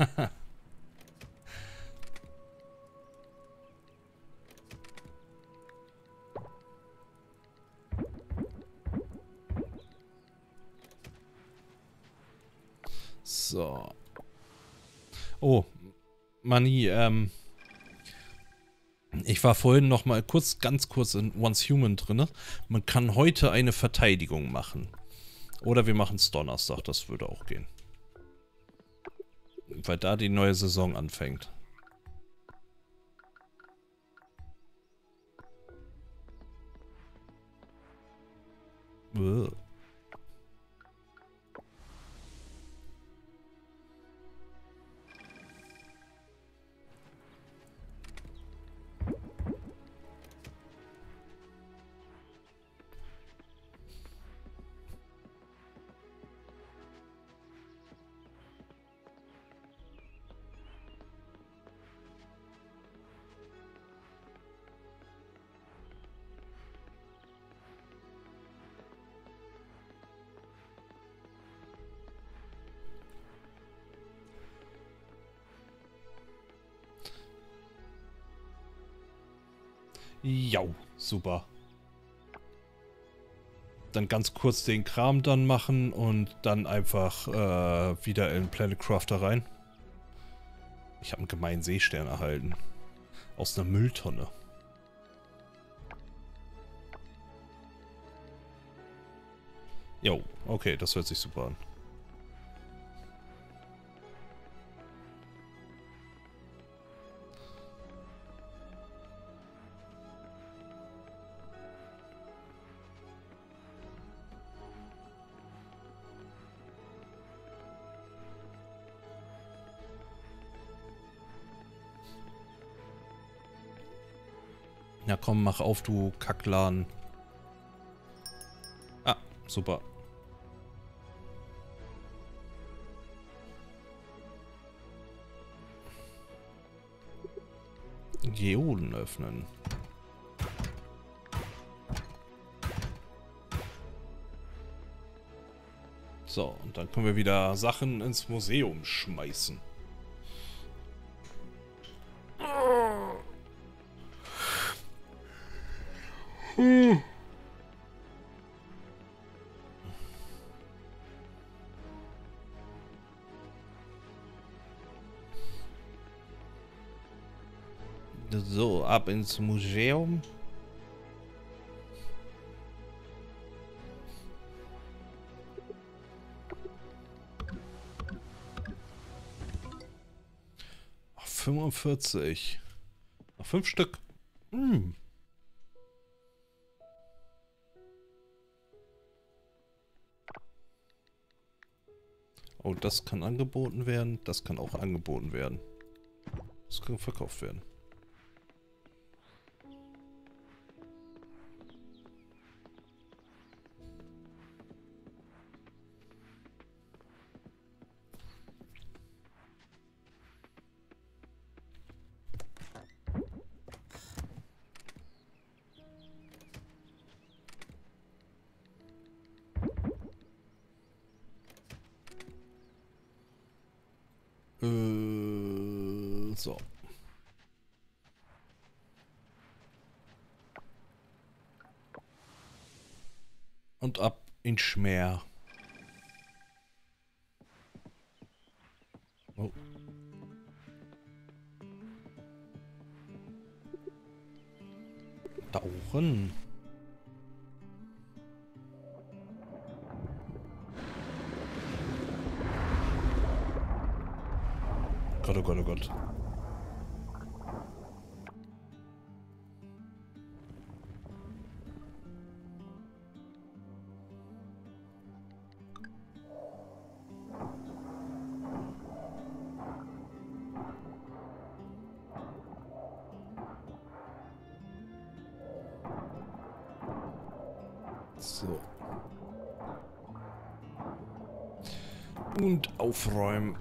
So. Oh, Mani, ich war vorhin noch mal ganz kurz in Once Human drin. Man kann heute eine Verteidigung machen. Oder wir machen es Donnerstag, das würde auch gehen. Weil da die neue Saison anfängt. Uah. Ja, super. Dann ganz kurz den Kram dann machen und dann einfach wieder in Planet Crafter rein. Ich habe einen gemeinen Seestern erhalten. Aus einer Mülltonne. Jo, okay, das hört sich super an. Ja komm, mach auf, du Kackladen. Ah, super. Geoden öffnen. So, und dann können wir wieder Sachen ins Museum schmeißen. So, ab ins Museum. Ach, 45. Noch 5 Stück. Hm. Oh, das kann angeboten werden. Das kann auch angeboten werden. Das kann verkauft werden. So. Und ab in Schmer. Oh. Tauchen. Gott, oh Gott, oh Gott. So. Und aufräumen.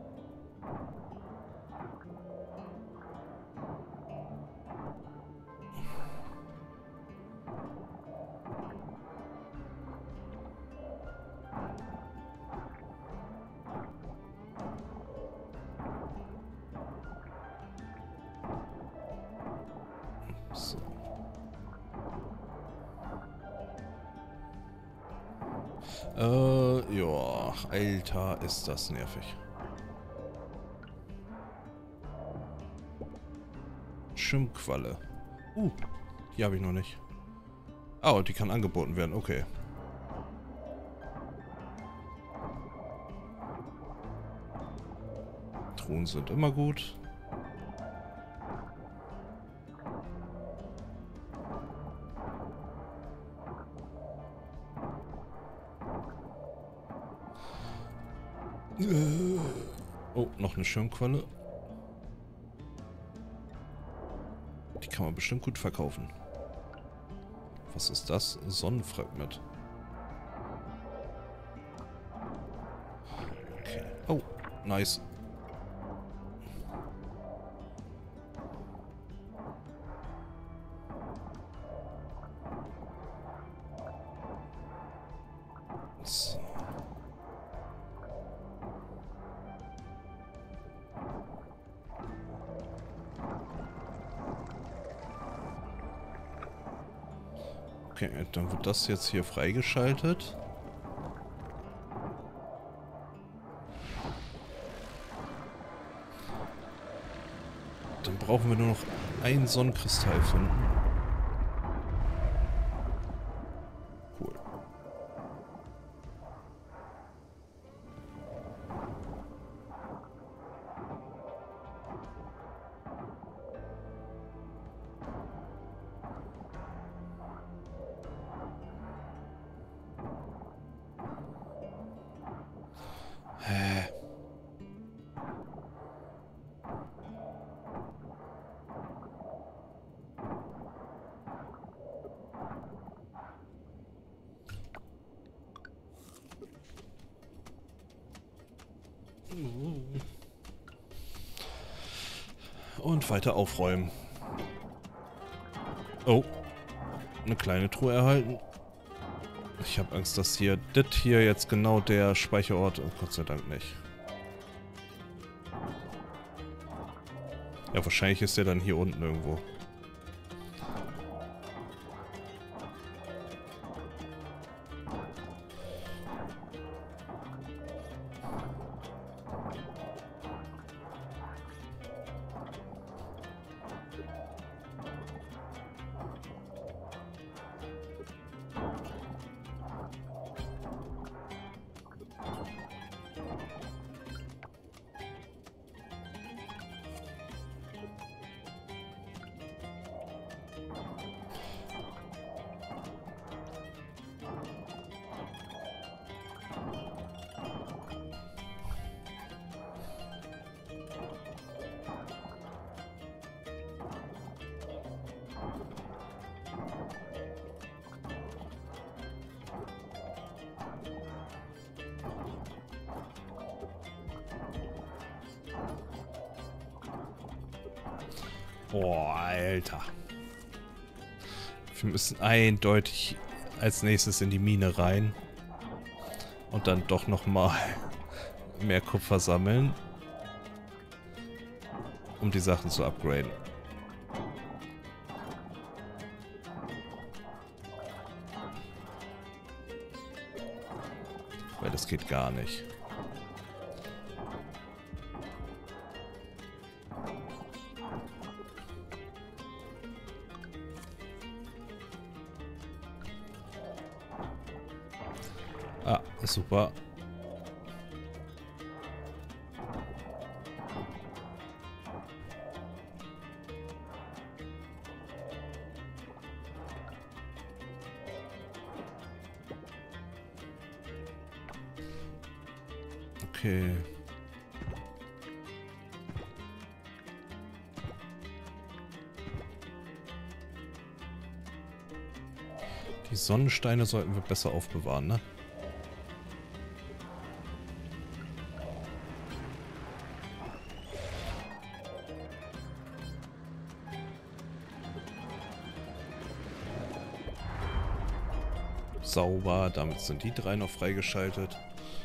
So. Ja, Alter, ist das nervig. Schimmqualle. Die habe ich noch nicht. Oh, die kann angeboten werden, okay. Truhen sind immer gut. Oh, noch eine Schirmqualle. Die kann man bestimmt gut verkaufen. Was ist das? Sonnenfragment. Okay. Oh, nice. So. Okay, dann wird das jetzt hier freigeschaltet. Dann brauchen wir nur noch einen Sonnenkristall finden. Cool. Hä? Und weiter aufräumen. Oh. Eine kleine Truhe erhalten. Ich habe Angst, dass hier das hier jetzt genau der Speicherort ist. Gott sei Dank nicht. Ja, wahrscheinlich ist der dann hier unten irgendwo. Boah, Alter. Wir müssen eindeutig als nächstes in die Mine rein. Und dann doch nochmal mehr Kupfer sammeln. Um die Sachen zu upgraden. Weil das geht gar nicht. Ah, super. Okay. Die Sonnensteine sollten wir besser aufbewahren, ne? Sauber, damit sind die drei noch freigeschaltet.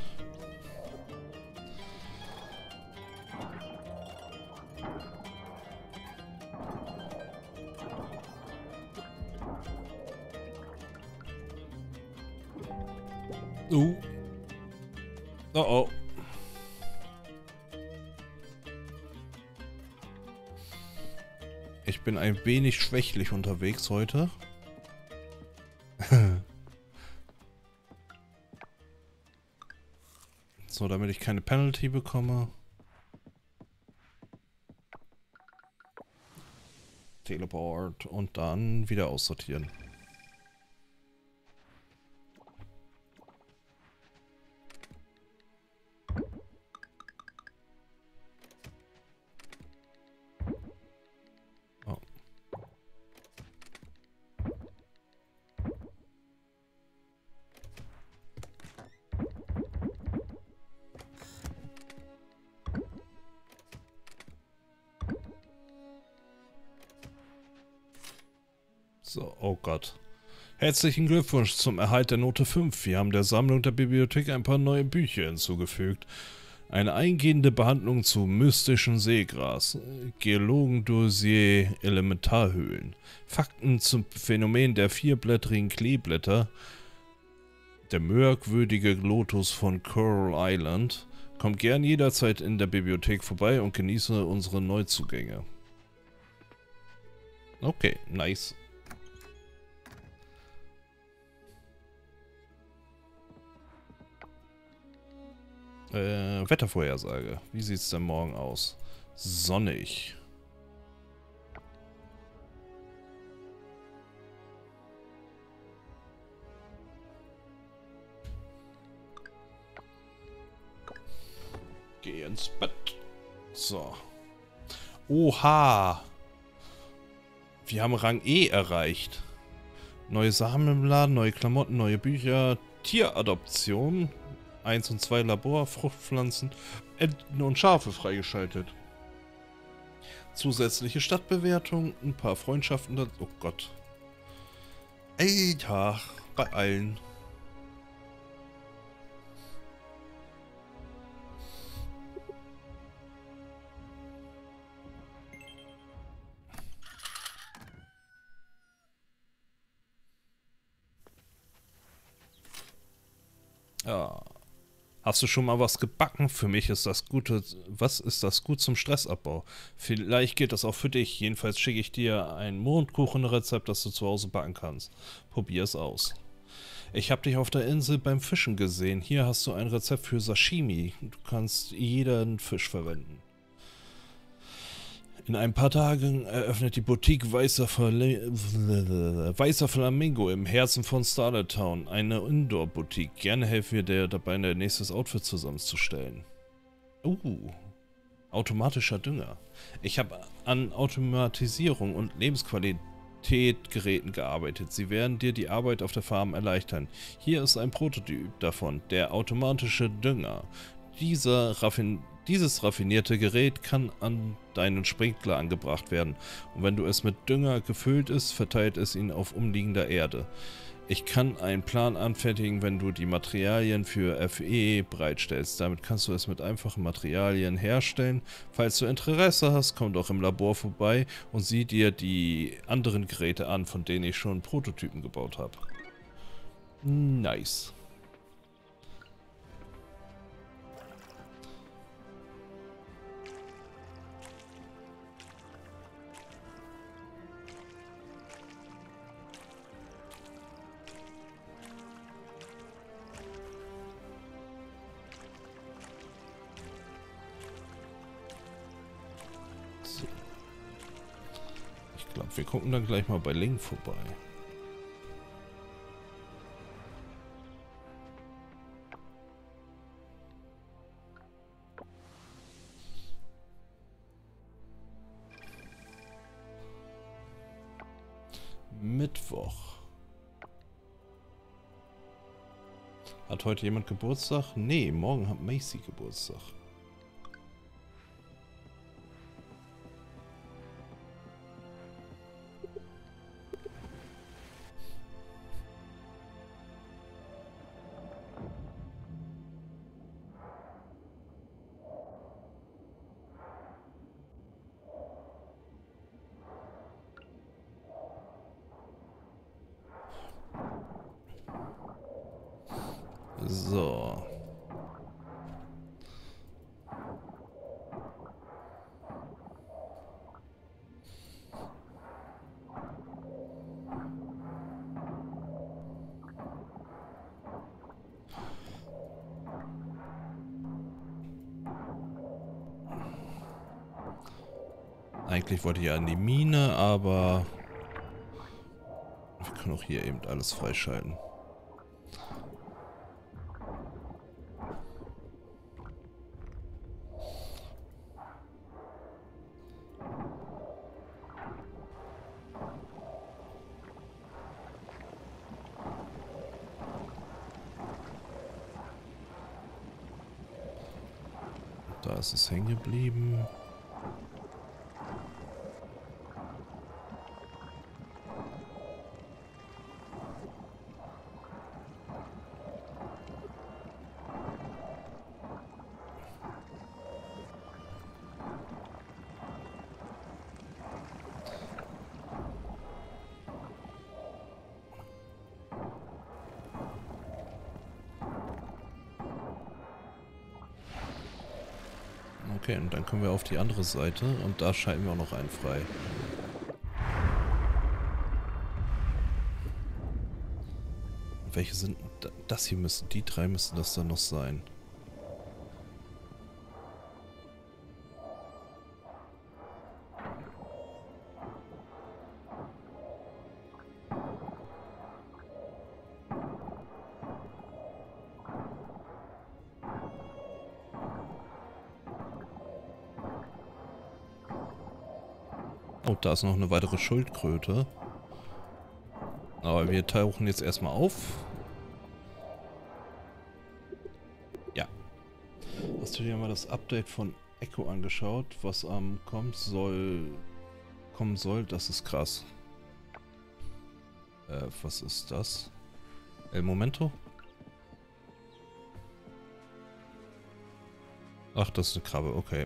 Oh oh. Ich bin ein wenig schwächlich unterwegs heute. So, damit ich keine Penalty bekomme. Teleport und dann wieder aussortieren. Oh. So, oh Gott. Herzlichen Glückwunsch zum Erhalt der Note 5. Wir haben der Sammlung der Bibliothek ein paar neue Bücher hinzugefügt. Eine eingehende Behandlung zu mystischen Seegras, Geologendossier Elementarhöhlen, Fakten zum Phänomen der vierblättrigen Kleeblätter, der merkwürdige Lotus von Coral Island. Kommt gern jederzeit in der Bibliothek vorbei und genieße unsere Neuzugänge. Okay, nice. Wettervorhersage. Wie sieht's denn morgen aus? Sonnig. Geh ins Bett. So. Oha. Wir haben Rang E erreicht. Neue Samen im Laden, neue Klamotten, neue Bücher, Tieradoption. 1 und 2 Labor, Fruchtpflanzen, Enten und Schafe freigeschaltet. Zusätzliche Stadtbewertung, ein paar Freundschaften. Oh Gott. Alter, bei allen. Ja. Hast du schon mal was gebacken? Für mich ist das Gute. Was ist das gut zum Stressabbau? Vielleicht geht das auch für dich. Jedenfalls schicke ich dir ein Mondkuchenrezept, das du zu Hause backen kannst. Probier es aus. Ich habe dich auf der Insel beim Fischen gesehen. Hier hast du ein Rezept für Sashimi. Du kannst jeden Fisch verwenden. In ein paar Tagen eröffnet die Boutique Weißer Flamingo im Herzen von Starlet Town. Eine Indoor-Boutique. Gerne helfen wir dir dabei, ein nächstes Outfit zusammenzustellen. Automatischer Dünger. Ich habe an Automatisierung und Lebensqualitätgeräten gearbeitet. Sie werden dir die Arbeit auf der Farm erleichtern. Hier ist ein Prototyp davon, der automatische Dünger. Dieses raffinierte Gerät kann an deinen Sprinkler angebracht werden und wenn du es mit Dünger gefüllt ist, verteilt es ihn auf umliegender Erde. Ich kann einen Plan anfertigen, wenn du die Materialien für FE bereitstellst. Damit kannst du es mit einfachen Materialien herstellen. Falls du Interesse hast, komm doch im Labor vorbei und sieh dir die anderen Geräte an, von denen ich schon Prototypen gebaut habe. Nice. Ich glaube, wir gucken dann gleich mal bei Link vorbei. Mittwoch. Hat heute jemand Geburtstag? Nee, morgen hat Macy Geburtstag. So. Eigentlich wollte ich ja in die Mine, aber wir können auch hier eben alles freischalten. Da ist es hängen geblieben. Okay, und dann kommen wir auf die andere Seite und da schalten wir auch noch einen frei. Welche sind das hier? Müssen die drei müssen das dann noch sein. Oh, da ist noch eine weitere Schildkröte. Aber wir tauchen jetzt erstmal auf. Hast du dir mal das Update von Echo angeschaut, was kommen soll? Das ist krass. Was ist das? El Momento? Ach, das ist eine Krabbe, okay.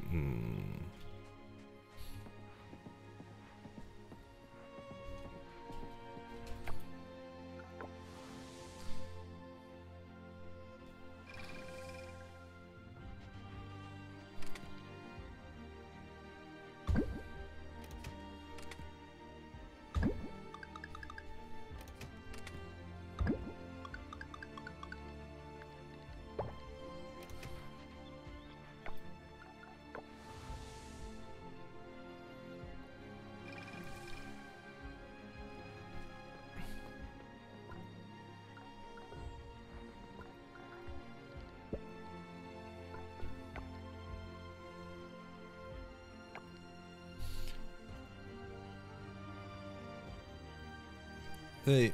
Hey.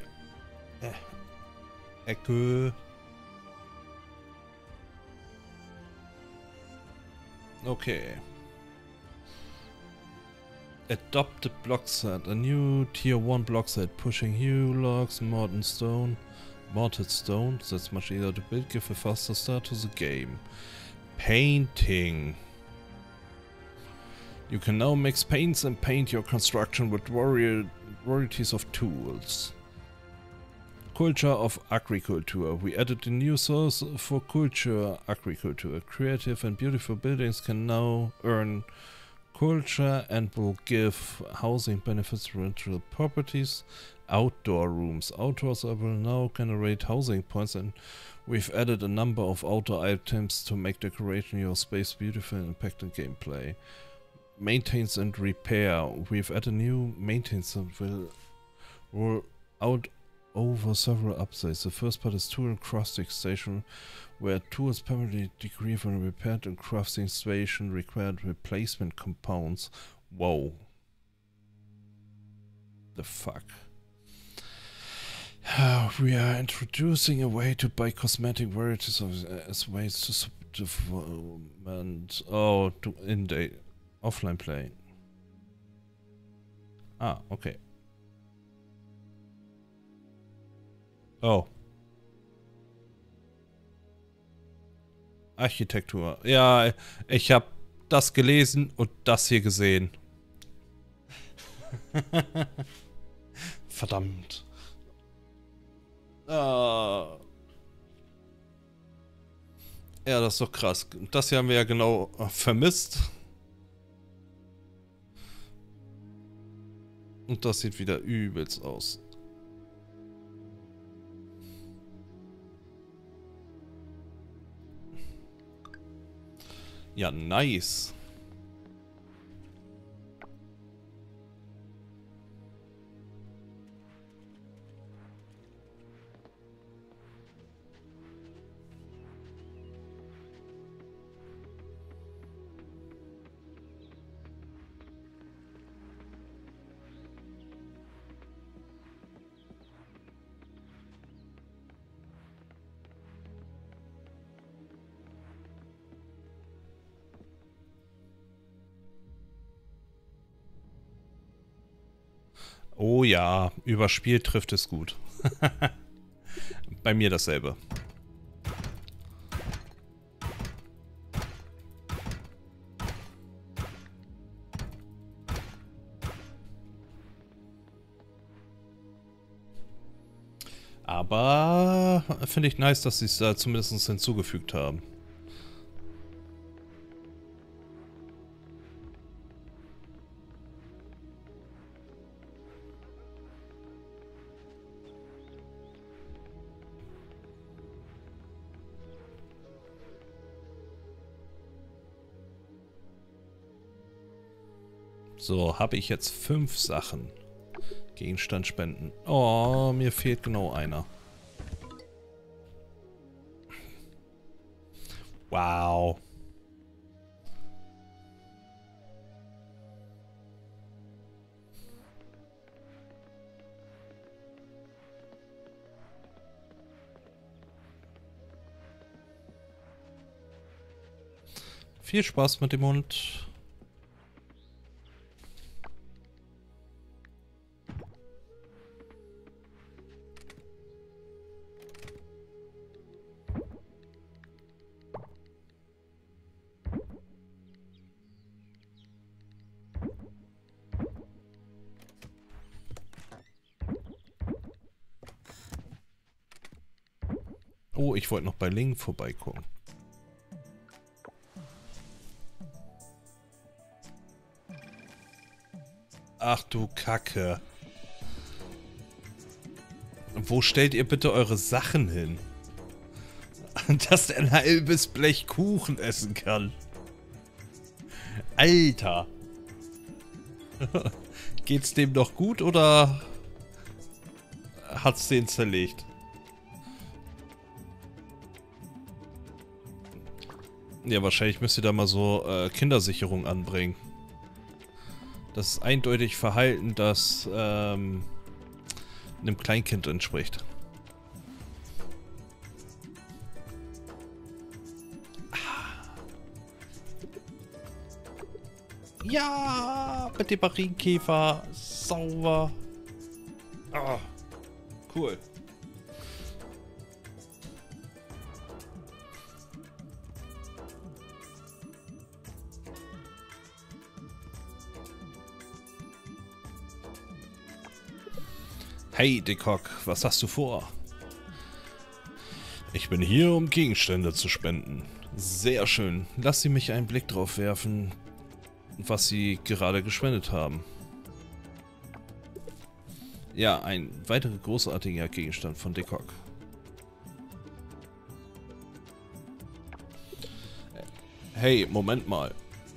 Ecke. Okay. Adopted block set. A new tier 1 block set. Pushing hue logs, modern stone. Morted stone. That's much easier to build. Give a faster start to the game. Painting. You can now mix paints and paint your construction with varieties of tools. Culture of agriculture. We added a new source for culture agriculture. Creative and beautiful buildings can now earn culture and will give housing benefits to rental properties. Outdoor rooms. Outdoors will now generate housing points, and we've added a number of outdoor items to make decorating your space beautiful and impacting gameplay. Maintenance and repair. We've added new maintenance that will roll out over several updates. The first part is tool and crafting station, where tools permanently degrade when repaired, and crafting station required replacement compounds. Whoa. The fuck. We are introducing a way to buy cosmetic varieties as ways to supplement. Oh, to in-day offline play. Ah, okay. Oh. Architektur. Ja, ich habe das gelesen und das hier gesehen. Verdammt. Ah. Ja, das ist doch krass. Das hier haben wir ja genau vermisst. Und das sieht wieder übelst aus. Ja, nice. Oh ja, überspielt trifft es gut. Bei mir dasselbe. Aber finde ich nice, dass sie es da zumindest hinzugefügt haben. So, habe ich jetzt 5 Sachen. Gegenstand spenden. Oh, mir fehlt genau einer. Wow. Viel Spaß mit dem Hund. Oh, ich wollte noch bei Ling vorbeigucken. Ach du Kacke. Wo stellt ihr bitte eure Sachen hin? Dass der ein halbes Blech Kuchen essen kann. Alter. Geht's dem noch gut oder hat's den zerlegt? Ja, wahrscheinlich müsst ihr da mal so Kindersicherung anbringen. Das ist eindeutig Verhalten, das einem Kleinkind entspricht. Ja, mit dem Marienkäfer. Sauber. Ah, cool. Hey, Dekok, was hast du vor? Ich bin hier, um Gegenstände zu spenden. Sehr schön. Lass Sie mich einen Blick drauf werfen, was Sie gerade gespendet haben. Ja, ein weiterer großartiger Gegenstand von Dekok. Hey, Moment mal.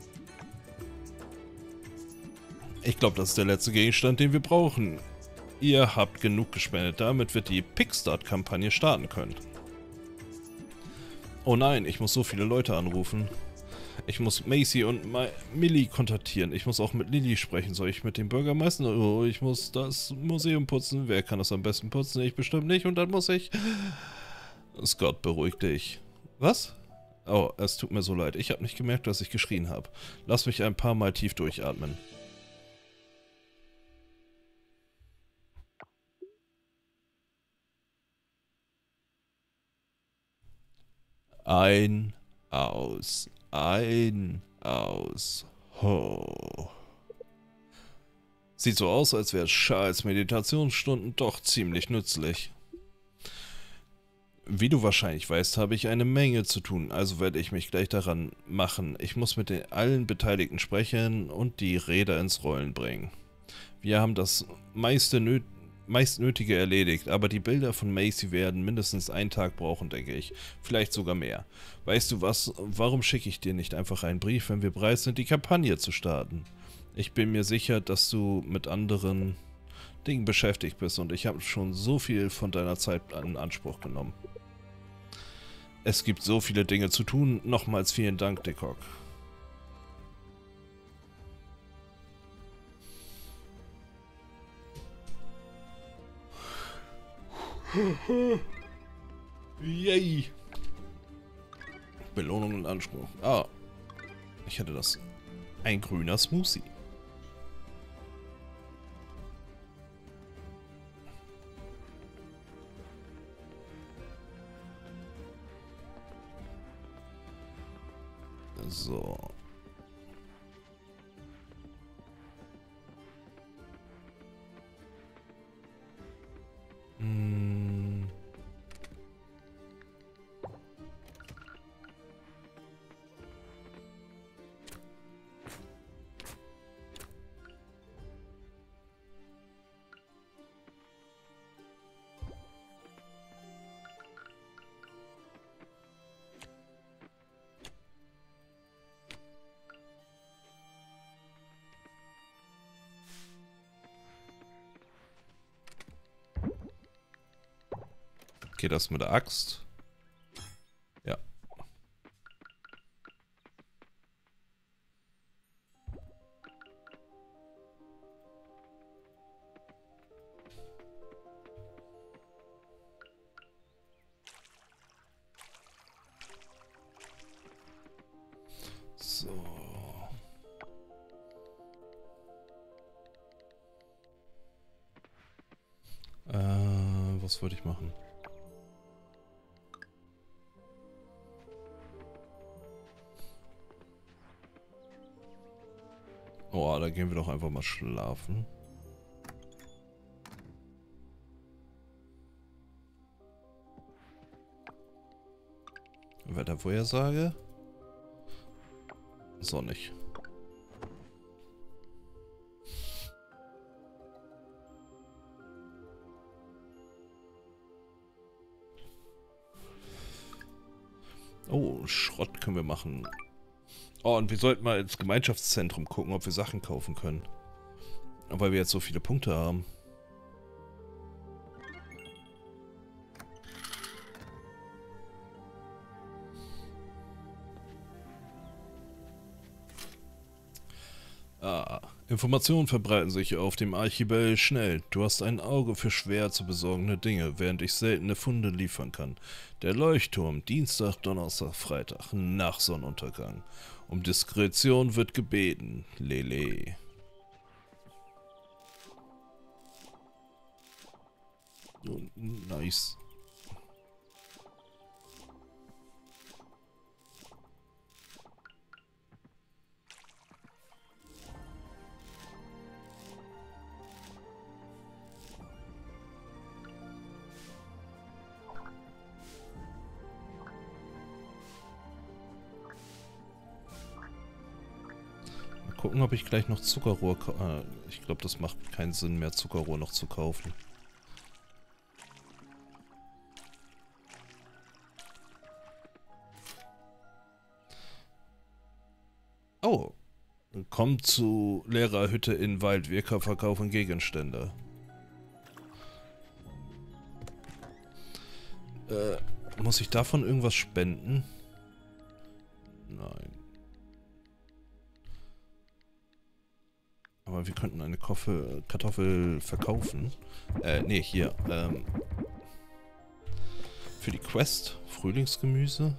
Ich glaube, das ist der letzte Gegenstand, den wir brauchen. Ihr habt genug gespendet, damit wir die Pickstart-Kampagne starten können. Oh nein, ich muss so viele Leute anrufen. Ich muss Macy und Millie kontaktieren. Ich muss auch mit Lilly sprechen. Soll ich mit dem Bürgermeister? Oh, ich muss das Museum putzen. Wer kann das am besten putzen? Ich bestimmt nicht. Und dann muss ich... Scott, beruhig dich. Was? Oh, es tut mir so leid. Ich habe nicht gemerkt, dass ich geschrien habe. Lass mich ein paar Mal tief durchatmen. Ein, aus, ein, aus, ho. Sieht so aus, als wäre Charles Meditationsstunden doch ziemlich nützlich. Wie du wahrscheinlich weißt, habe ich eine Menge zu tun, also werde ich mich gleich daran machen. Ich muss mit allen Beteiligten sprechen und die Räder ins Rollen bringen. Wir haben das meist Nötige erledigt, aber die Bilder von Macy werden mindestens einen Tag brauchen, denke ich. Vielleicht sogar mehr. Weißt du was, warum schicke ich dir nicht einfach einen Brief, wenn wir bereit sind, die Kampagne zu starten? Ich bin mir sicher, dass du mit anderen Dingen beschäftigt bist und ich habe schon so viel von deiner Zeit in Anspruch genommen. Es gibt so viele Dinge zu tun. Nochmals vielen Dank, Dekok. Yay! Belohnung und Anspruch. Ah, ich hätte das. Ein grüner Smoothie. So. Okay, das mit der Axt. Ja. was wollte ich machen? Oh, da gehen wir doch einfach mal schlafen. Wettervorhersage? Sonnig. Oh, Schrott können wir machen. Oh, und wir sollten mal ins Gemeinschaftszentrum gucken, ob wir Sachen kaufen können. Weil wir jetzt so viele Punkte haben. Ah, Informationen verbreiten sich auf dem Archibel schnell. Du hast ein Auge für schwer zu besorgende Dinge, während ich seltene Funde liefern kann. Der Leuchtturm, Dienstag, Donnerstag, Freitag, nach Sonnenuntergang. Um Diskretion wird gebeten. Lele. Oh, nice. Gucken, ob ich gleich noch Zuckerrohr... ich glaube, das macht keinen Sinn mehr, Zuckerrohr noch zu kaufen. Oh. Komm zu Lehrerhütte in Wald. Wir verkaufen Gegenstände. Muss ich davon irgendwas spenden? Nein. Aber wir könnten eine Kartoffel verkaufen. Nee, hier. Für die Quest. Frühlingsgemüse.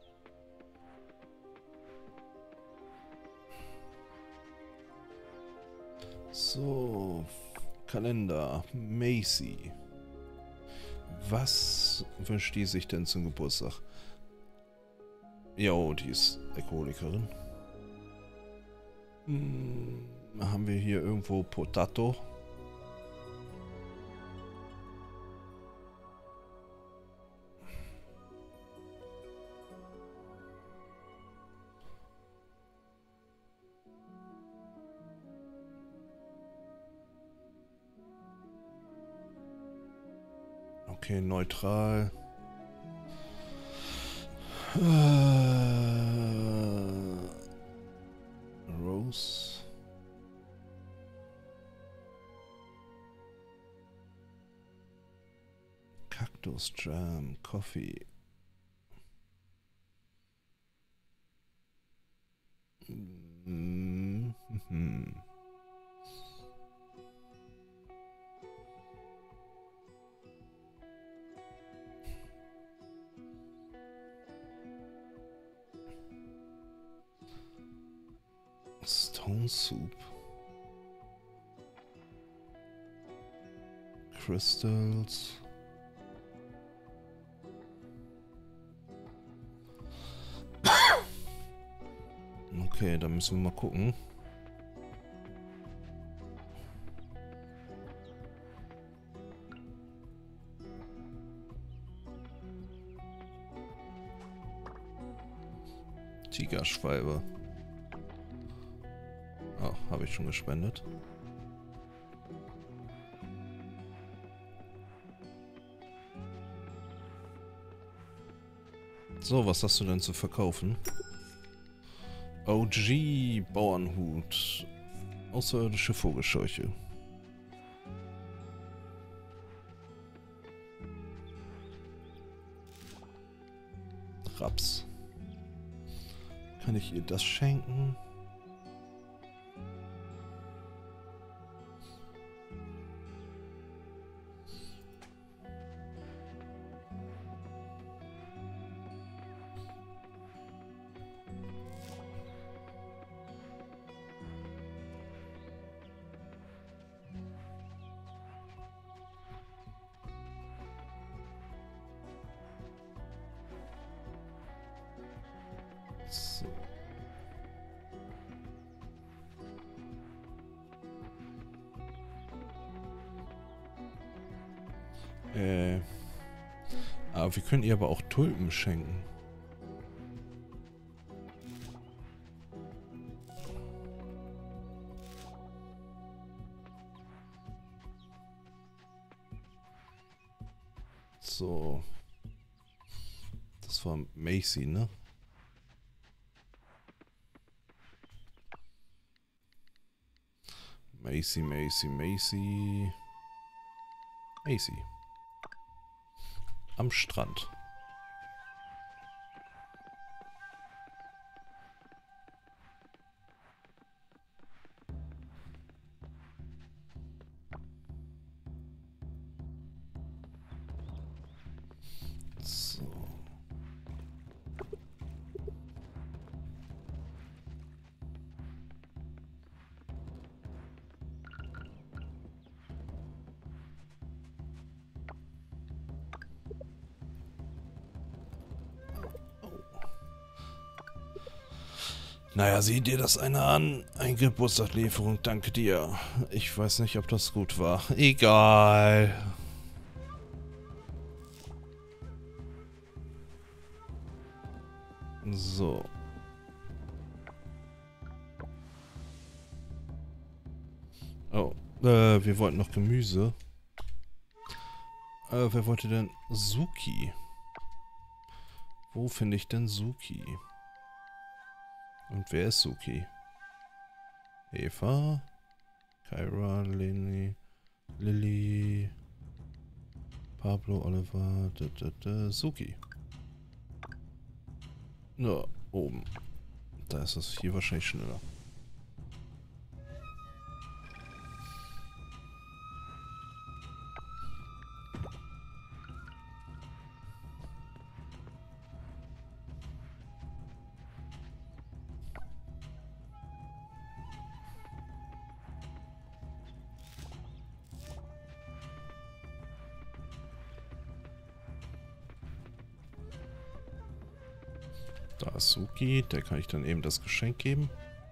So. Kalender. Macy. Was wünscht die sich denn zum Geburtstag? Jo, die ist Alkoholikerin. Haben wir hier irgendwo Potato? Okay, neutral. Rose. Cactus Jam, Coffee. Stone Soup. Crystals. Okay, dann müssen wir mal gucken. Tigerschwalbe. Oh, habe ich schon gespendet. So, was hast du denn zu verkaufen? OG Bauernhut. Außerirdische Vogelscheuche. Raps. Kann ich ihr das schenken? So. Aber wir können ihr aber auch Tulpen schenken. So. Das war Macy, ne? Macy. Am Strand. So. Naja, sieh dir das eine an. Eine Geburtstagslieferung, danke dir. Ich weiß nicht, ob das gut war. Egal. So. Oh, wir wollten noch Gemüse. Wer wollte denn Suki? Wo finde ich denn Suki? Und wer ist Suki? Eva, Kyra, Lilly, Pablo, Oliver, Suki. Na, oben. Da ist es hier wahrscheinlich schneller. Da ist Suki, der kann ich dann eben das Geschenk geben.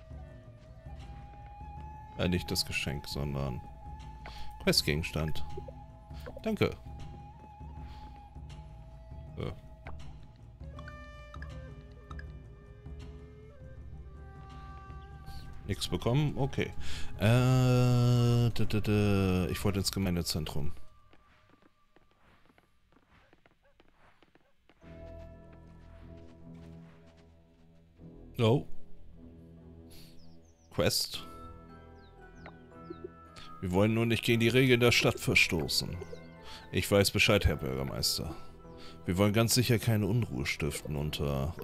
Nicht das Geschenk, sondern Questgegenstand. Danke. Nichts bekommen? Okay. Ich wollte ins Gemeindezentrum. Oh. Quest. Wir wollen nur nicht gegen die Regeln der Stadt verstoßen. Ich weiß Bescheid, Herr Bürgermeister. Wir wollen ganz sicher keine Unruhe stiften unter,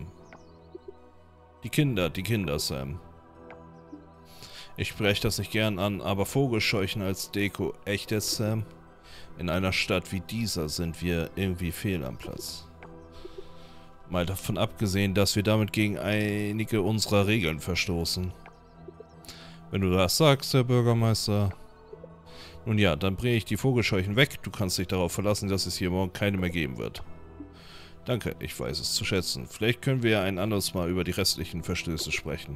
die Kinder, Sam. Ich spreche das nicht gern an, aber Vogelscheuchen als Deko, echt jetzt, Sam? In einer Stadt wie dieser sind wir irgendwie fehl am Platz. Mal davon abgesehen, dass wir damit gegen einige unserer Regeln verstoßen. Wenn du das sagst, Herr Bürgermeister. Nun ja, dann bringe ich die Vogelscheuchen weg. Du kannst dich darauf verlassen, dass es hier morgen keine mehr geben wird. Danke, ich weiß es zu schätzen. Vielleicht können wir ja ein anderes Mal über die restlichen Verstöße sprechen.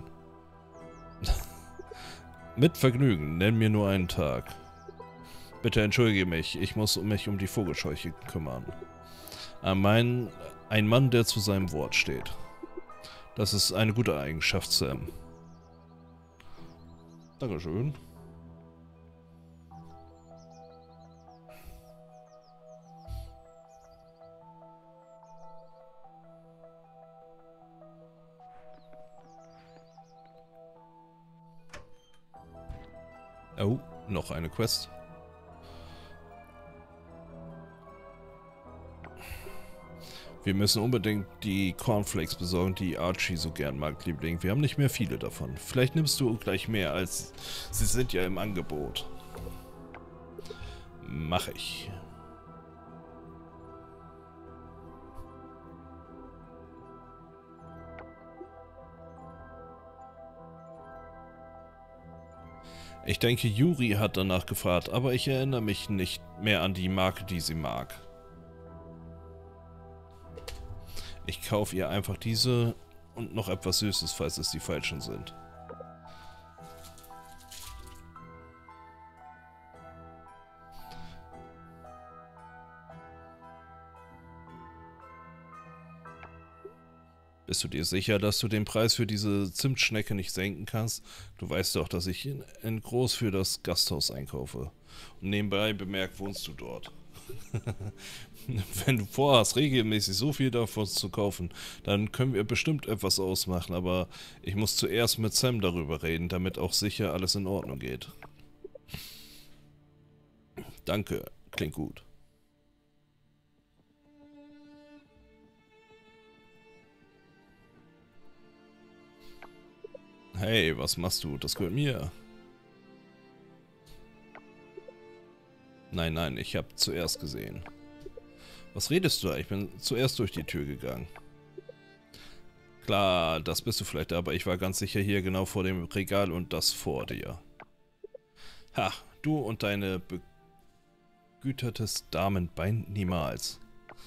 Mit Vergnügen, nenn mir nur einen Tag. Bitte entschuldige mich, ich muss mich um die Vogelscheuche kümmern. Ein Mann, der zu seinem Wort steht. Das ist eine gute Eigenschaft, Sam. Dankeschön. Oh, noch eine Quest. Wir müssen unbedingt die Cornflakes besorgen, die Archie so gern mag, Liebling. Wir haben nicht mehr viele davon. Vielleicht nimmst du gleich mehr, als sie sind ja im Angebot. Mach ich. Ich denke, Yuri hat danach gefragt, aber ich erinnere mich nicht mehr an die Marke, die sie mag. Ich kaufe ihr einfach diese Und noch etwas Süßes, falls es die falschen sind. Bist du dir sicher, dass du den Preis für diese Zimtschnecke nicht senken kannst? Du weißt doch, dass ich in groß für das Gasthaus einkaufe. Und nebenbei bemerkt, wohnst du dort. Wenn du vorhast, regelmäßig so viel davon zu kaufen, dann können wir bestimmt etwas ausmachen, aber ich muss zuerst mit Sam darüber reden, damit auch sicher alles in Ordnung geht. Danke, klingt gut. Hey, was machst du? Das gehört mir. Nein, nein, ich habe zuerst gesehen. Was redest du da? Ich bin zuerst durch die Tür gegangen. Klar, das bist du vielleicht, aber ich war ganz sicher hier genau vor dem Regal und das vor dir. Ha, du und deine begütertes Damenbein niemals.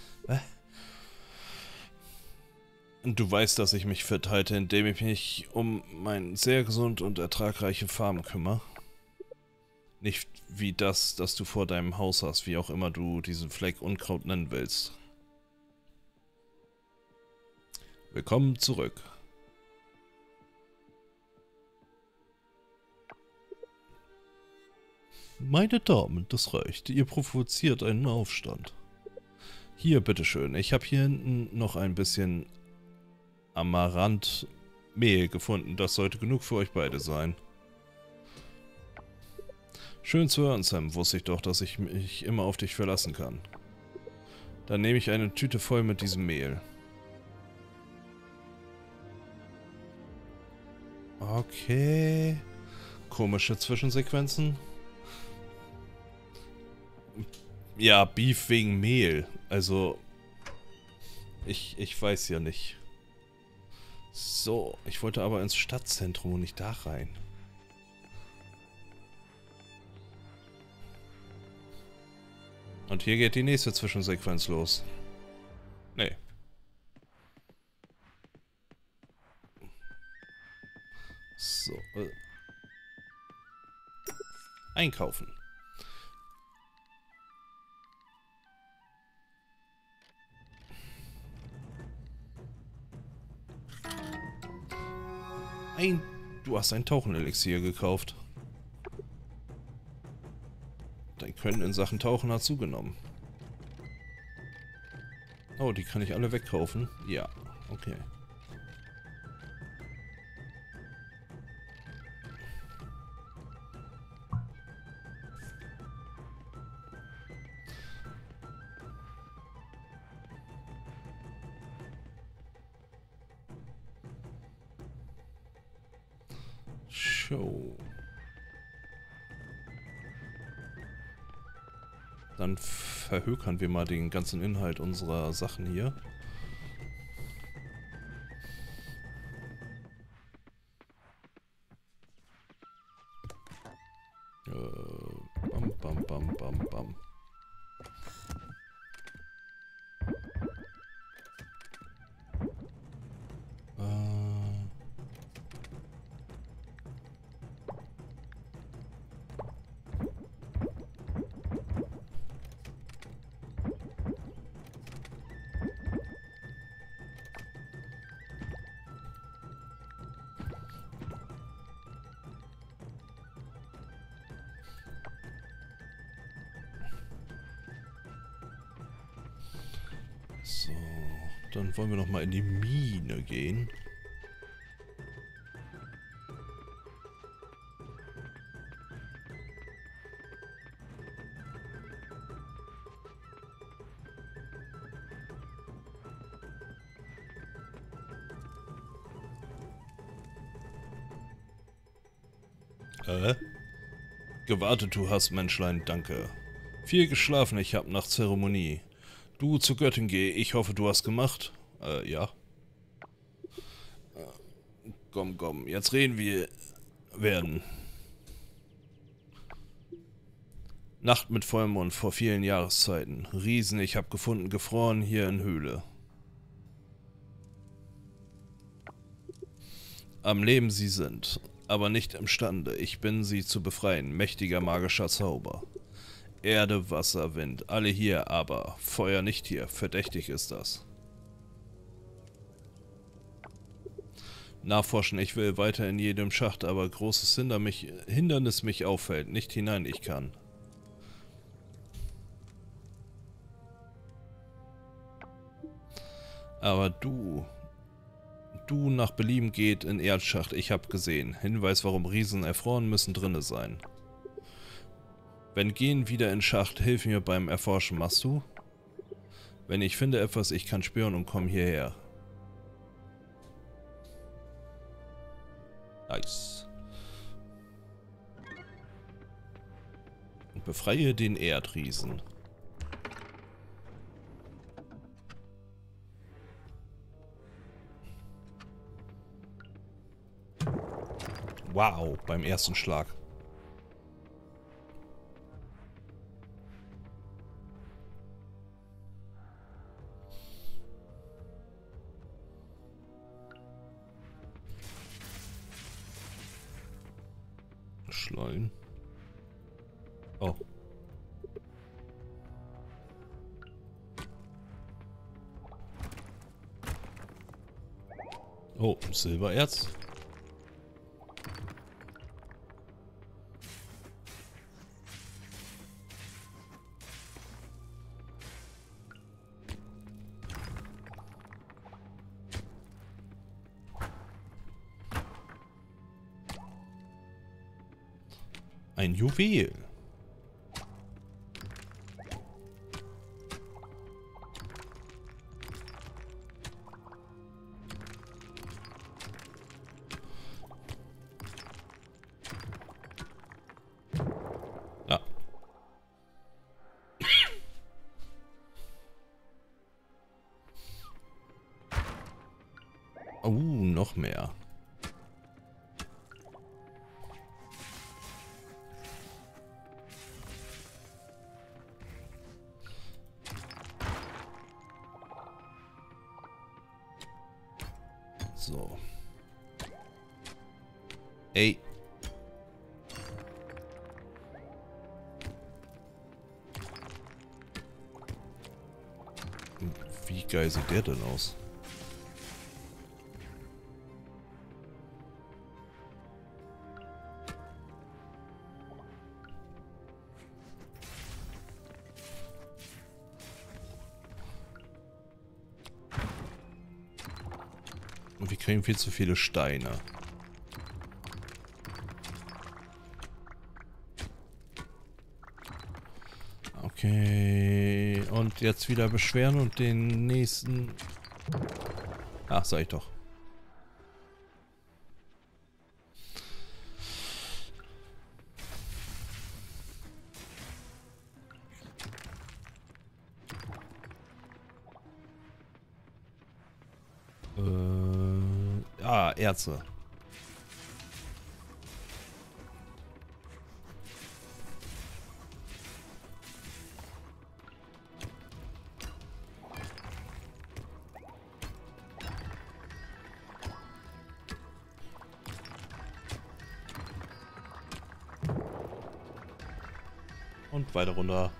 Und du weißt, dass ich mich fit halte, indem ich mich um meine sehr gesund und ertragreiche Farm kümmere. Nicht wie das du vor deinem Haus hast, wie auch immer du diesen Fleck Unkraut nennen willst. Willkommen zurück. Meine Damen, das reicht. Ihr provoziert einen Aufstand. Hier, bitteschön. Ich habe hier hinten noch ein bisschen Amaranth-Mehl gefunden. Das sollte genug für euch beide sein. Schön zu hören, Sam. Wusste ich doch, dass ich mich immer auf dich verlassen kann. Dann nehme ich eine Tüte voll mit diesem Mehl. Okay. Komische Zwischensequenzen. Ja, Beef wegen Mehl. Also, ich weiß ja nicht. So, ich wollte aber ins Stadtzentrum und nicht da rein. Und hier geht die nächste Zwischensequenz los. Nee. So. Einkaufen. Du hast ein Tauchenelixier gekauft. Dein Können in Sachen Tauchen hat zugenommen. Oh, die kann ich alle wegkaufen? Ja, okay. Show. Dann verhökern wir mal den ganzen Inhalt unserer Sachen hier. Bam, bam, bam, bam, bam. So, dann wollen wir noch mal in die Mine gehen. Gewartet, du hast, Menschlein, danke. Viel geschlafen, ich hab nach Zeremonie. Du zur Göttin geh, ich hoffe, du hast gemacht. Ja. Komm, jetzt reden wir werden. Nacht mit Vollmond vor vielen Jahreszeiten. Riesen, ich hab gefunden, gefroren hier in Höhle. Am Leben sie sind, aber nicht imstande. Ich bin sie zu befreien. Mächtiger magischer Zauber. Erde, Wasser, Wind. Alle hier, aber Feuer nicht hier. Verdächtig ist das. Nachforschen, ich will weiter in jedem Schacht, aber großes Hindernis mich auffällt. Nicht hinein, ich kann. Aber du nach Belieben geht in Erdschacht, ich hab gesehen. Hinweis, warum Riesen erfroren müssen drinne sein. Wenn gehen wieder in Schacht, hilf mir beim Erforschen, machst du? Wenn ich finde etwas, ich kann spüren und komm hierher. Nice. Und befreie den Erdriesen. Wow, beim ersten Schlag. Schleun. Oh. Oh, Silbererz. Ein Juwel. Ja. Oh, noch mehr. So. Ey. Wie geil sieht der denn aus? Und wir kriegen viel zu viele Steine. Okay. Und jetzt wieder beschweren und den nächsten... Ach, sag ich doch. Erze. Und weiter runter.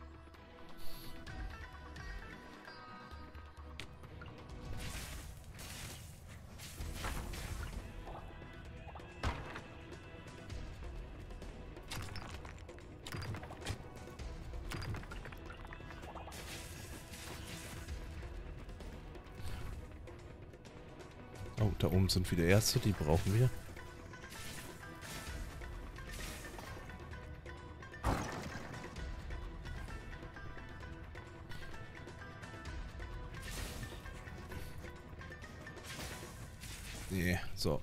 Oh, da oben sind wieder Ärzte, die brauchen wir. Nee, so.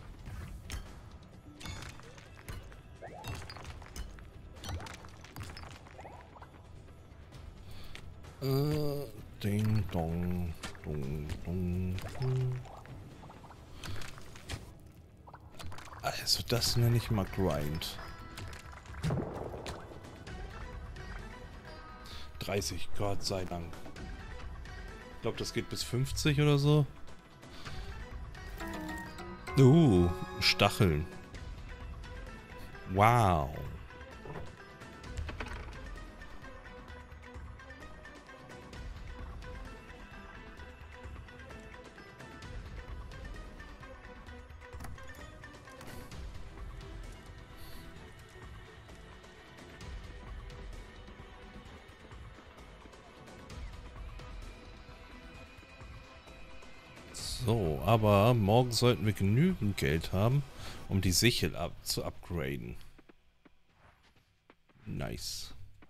Ding dong, dong, dong, dong. Also das nenne ich mal Grind. 30, Gott sei Dank. Ich glaube, das geht bis 50 oder so. Stacheln. Wow. So, aber morgen sollten wir genügend Geld haben, um die Sichel zu upgraden. Nice.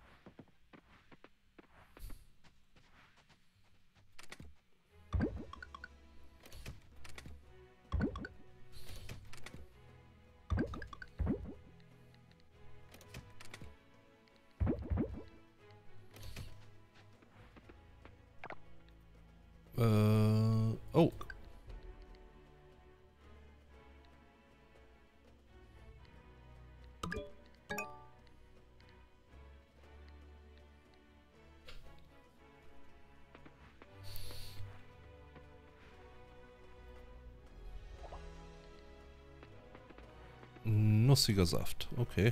Oh. Nussiger Saft, okay.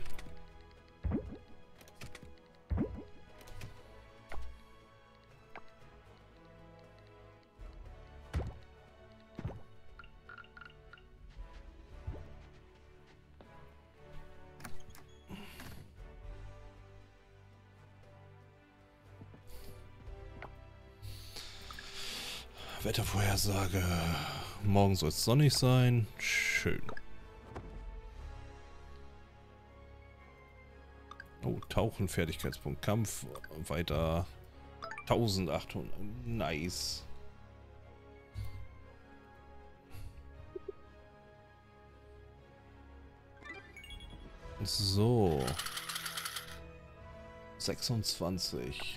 Wettervorhersage. Morgen soll es sonnig sein. Schön. Oh, Tauchen, Fertigkeitspunkt, Kampf, weiter 1800. Nice. So. 26.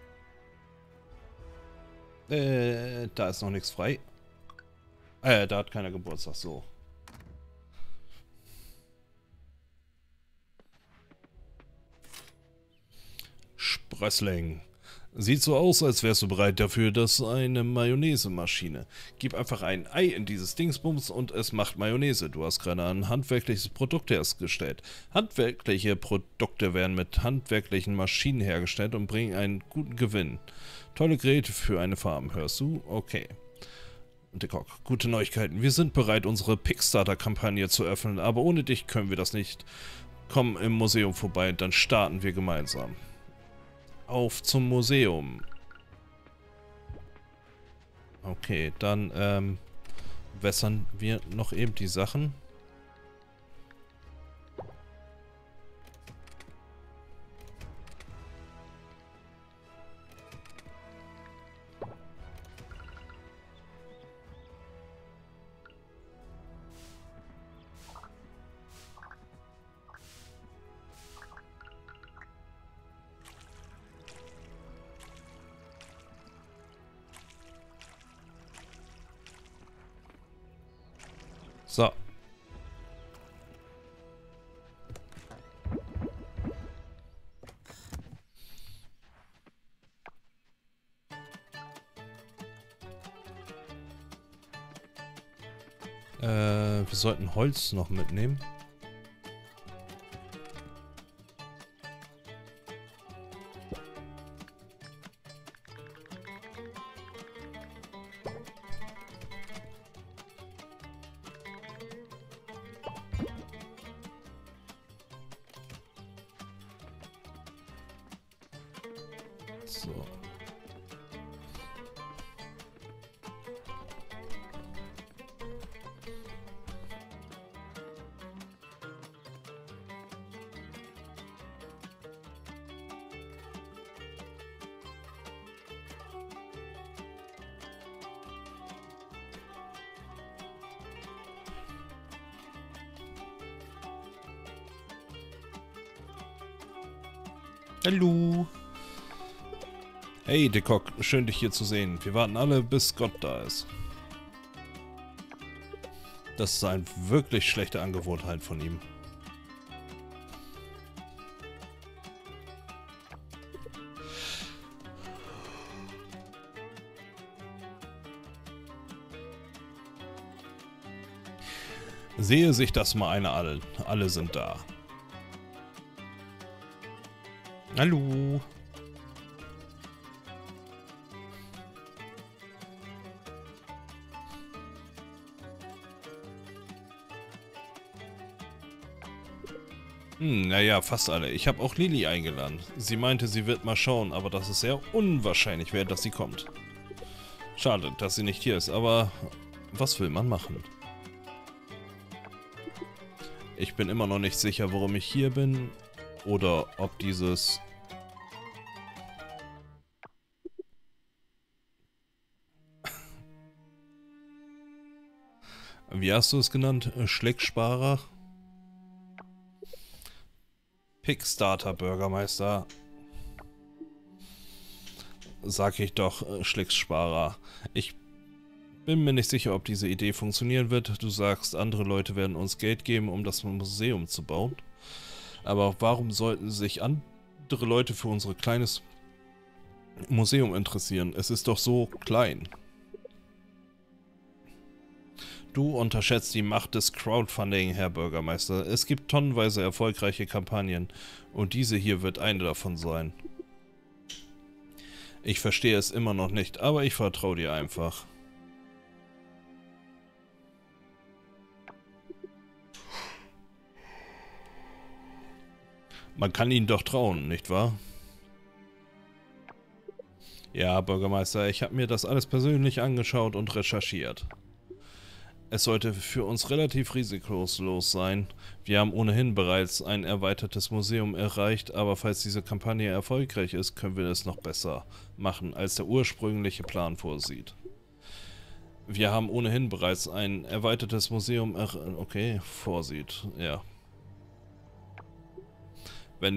Da ist noch nichts frei. Da hat keiner Geburtstag, so. Sprössling. Sieht so aus, als wärst du bereit dafür, dass eine Mayonnaise-Maschine. Gib einfach ein Ei in dieses Dingsbums und es macht Mayonnaise. Du hast gerade ein handwerkliches Produkt hergestellt. Handwerkliche Produkte werden mit handwerklichen Maschinen hergestellt und bringen einen guten Gewinn. Tolle Geräte für eine Farm, hörst du? Okay. Dekok, gute Neuigkeiten. Wir sind bereit, unsere Pickstarter-Kampagne zu öffnen, aber ohne dich können wir das nicht. Komm im Museum vorbei, dann starten wir gemeinsam. Auf zum Museum. Okay, dann wässern wir noch eben die Sachen. So. Wir sollten Holz noch mitnehmen. So. Hallo. Hey, Dekok, schön dich hier zu sehen. Wir warten alle, bis Gott da ist. Das ist eine wirklich schlechte Angewohnheit von ihm. Sehe sich das mal einer an. Alle sind da. Hallo. Naja, fast alle. Ich habe auch Lili eingeladen. Sie meinte, sie wird mal schauen, aber das ist sehr unwahrscheinlich wäre, dass sie kommt. Schade, dass sie nicht hier ist, aber was will man machen? Ich bin immer noch nicht sicher, warum ich hier bin oder ob dieses... Wie hast du es genannt? Schlecksparer? Pickstarter Bürgermeister. Sag ich doch, Schlecksparer. Ich bin mir nicht sicher, ob diese Idee funktionieren wird. Du sagst, andere Leute werden uns Geld geben, um das Museum zu bauen. Aber warum sollten sich andere Leute für unser kleines Museum interessieren? Es ist doch so klein. Du unterschätzt die Macht des Crowdfunding, Herr Bürgermeister. Es gibt tonnenweise erfolgreiche Kampagnen und diese hier wird eine davon sein. Ich verstehe es immer noch nicht, aber ich vertraue dir einfach. Man kann ihnen doch trauen, nicht wahr? Ja, Bürgermeister, ich habe mir das alles persönlich angeschaut und recherchiert. Es sollte für uns relativ risikolos sein. Wir haben ohnehin bereits ein erweitertes Museum erreicht, aber falls diese Kampagne erfolgreich ist, können wir es noch besser machen, als der ursprüngliche Plan vorsieht. Wir haben ohnehin bereits ein erweitertes Museum vorsieht, ja. Wenn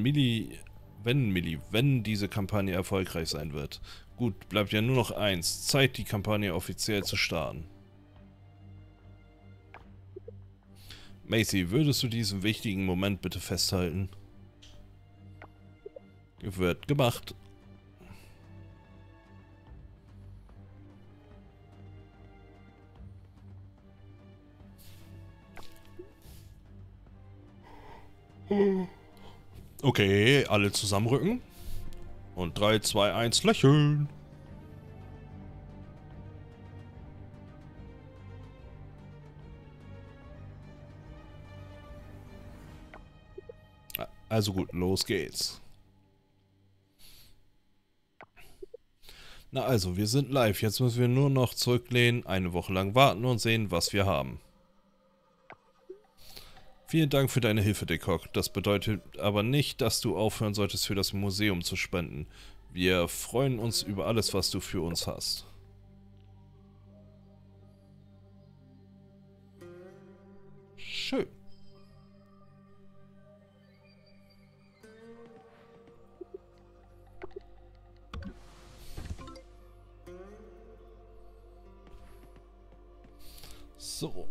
diese Kampagne erfolgreich sein wird. Gut, bleibt ja nur noch eins, Zeit, die Kampagne offiziell zu starten. Macy, würdest du diesen wichtigen Moment bitte festhalten? Wird gemacht. Okay, alle zusammenrücken. Und 3, 2, 1, lächeln. Also gut, los geht's. Na also, wir sind live. Jetzt müssen wir nur noch zurücklehnen, eine Woche lang warten und sehen, was wir haben. Vielen Dank für deine Hilfe, Dekok. Das bedeutet aber nicht, dass du aufhören solltest, für das Museum zu spenden. Wir freuen uns über alles, was du für uns hast. Schön. So.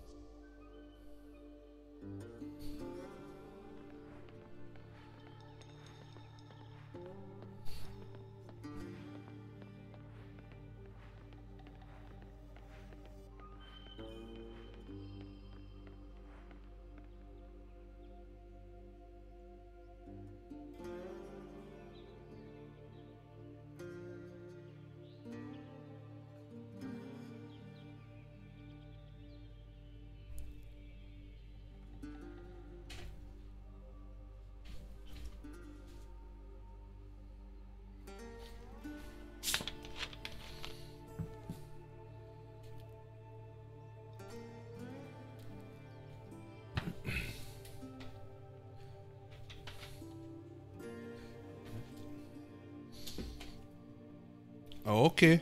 Okay.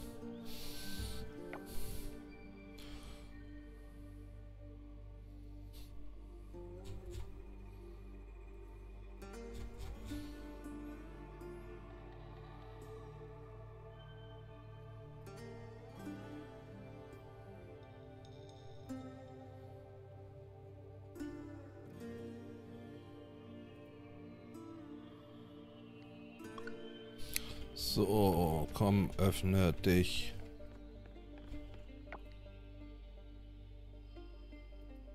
So, komm, öffne dich.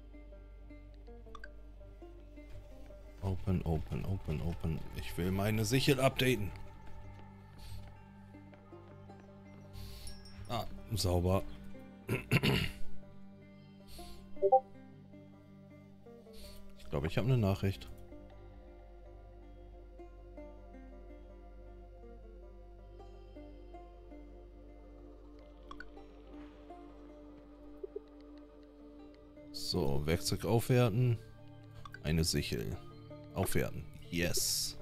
Open, open, open, open. Ich will meine Sichel updaten. Ah, sauber. Ich glaube, ich habe eine Nachricht. So, Werkzeug aufwerten. Eine Sichel. Aufwerten. Yes.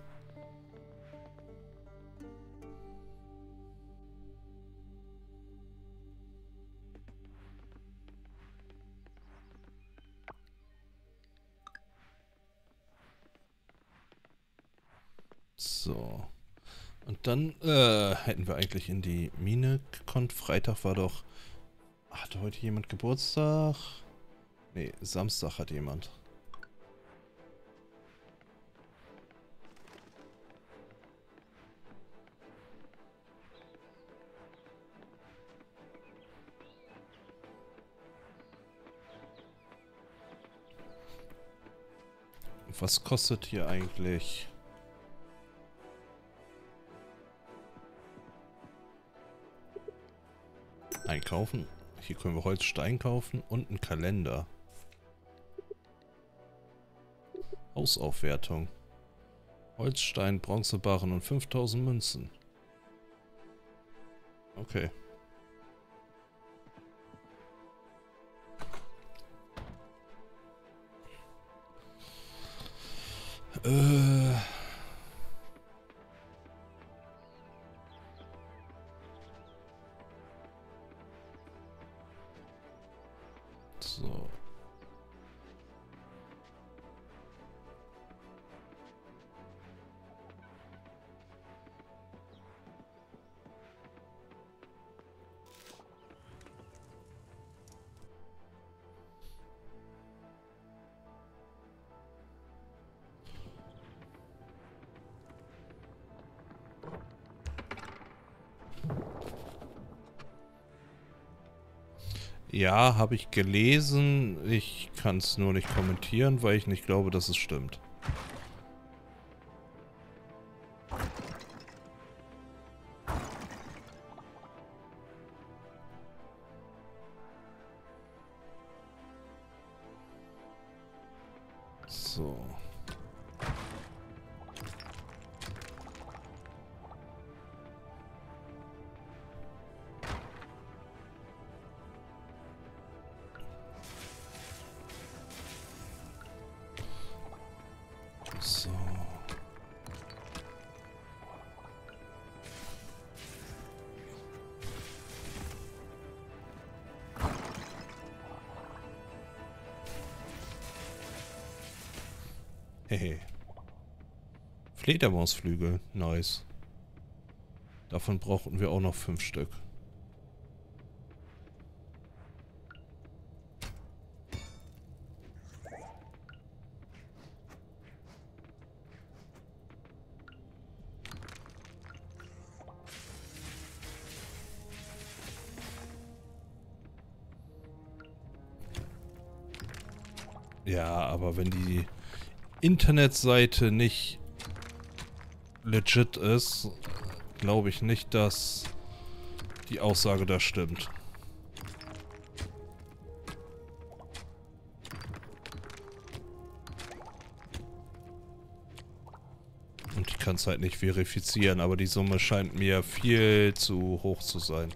So. Und dann hätten wir eigentlich in die Mine gekonnt. Freitag war doch... Hatte heute jemand Geburtstag? Nee, Samstag hat jemand. Was kostet hier eigentlich? Einkaufen. Hier können wir Holzstein kaufen und einen Kalender. Hausaufwertung. Holzstein, Bronzebarren und 5000 Münzen. Okay. So. Ja, habe ich gelesen. Ich kann es nur nicht kommentieren, weil ich nicht glaube, dass es stimmt. So. So. Hehe. Fledermausflügel. Nice. Davon brauchten wir auch noch 5 Stück. Ja, aber wenn die Internetseite nicht legit ist, glaube ich nicht, dass die Aussage da stimmt. Und ich kann es halt nicht verifizieren, aber die Summe scheint mir viel zu hoch zu sein.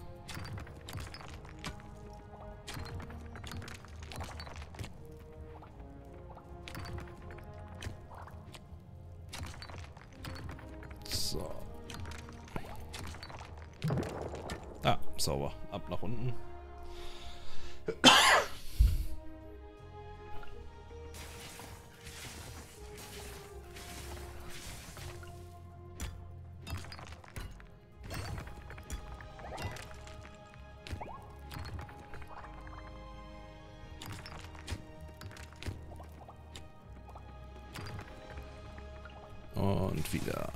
So. Ah, sauber. Ab nach unten. Und wieder.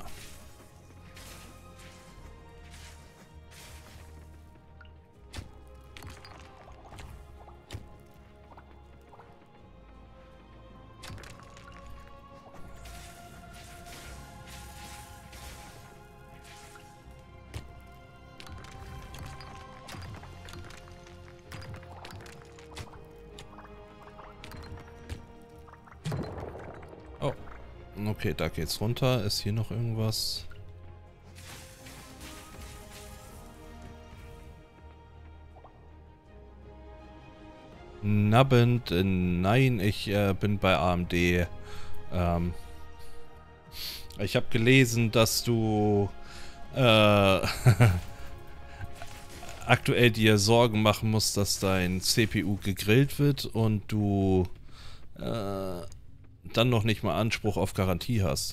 Okay, da geht's runter. Ist hier noch irgendwas? Nabbend, nein, ich bin bei AMD. Ich habe gelesen, dass du aktuell dir Sorgen machen musst, dass dein CPU gegrillt wird und du dann noch nicht mal Anspruch auf Garantie hast.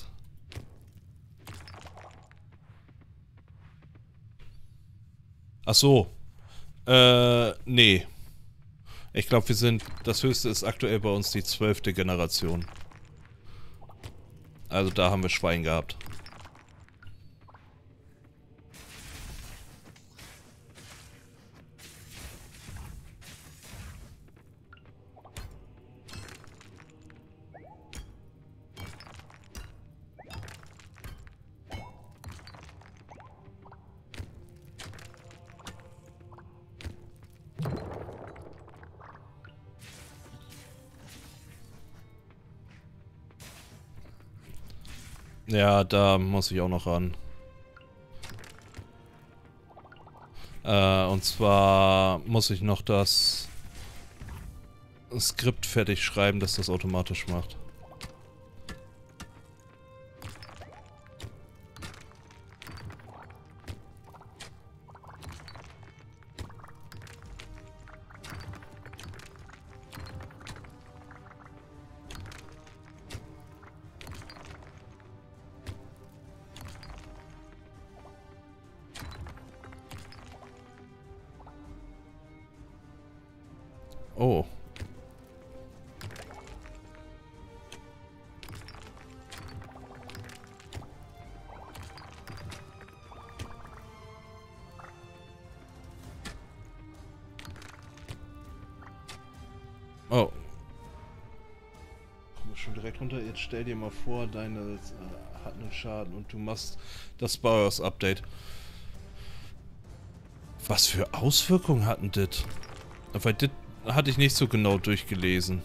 Ach so. Nee. Ich glaube, das höchste ist aktuell bei uns die 12. Generation. Also da haben wir Schwein gehabt. Ja, da muss ich auch noch ran. Und zwar muss ich noch das Skript fertig schreiben, das das automatisch macht. Oh. Oh. Komm schon direkt runter. Jetzt stell dir mal vor, deine hat einen Schaden und du machst das BIOS-Update. Was für Auswirkungen hatten das? Weil das hatte ich nicht so genau durchgelesen.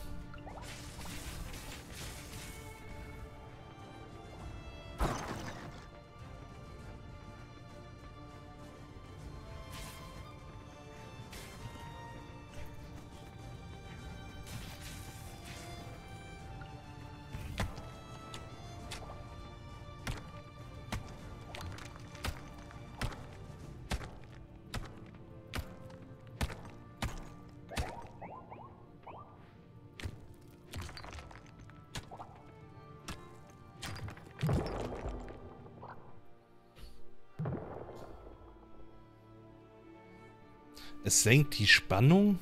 Es senkt die Spannung?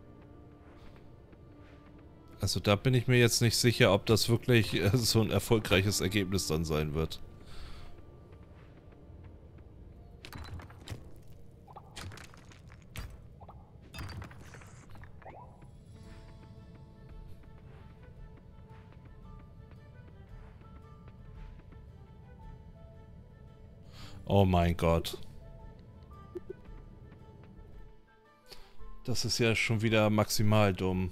Also da bin ich mir jetzt nicht sicher, ob das wirklich so ein erfolgreiches Ergebnis dann sein wird. Oh mein Gott. Das ist ja schon wieder maximal dumm.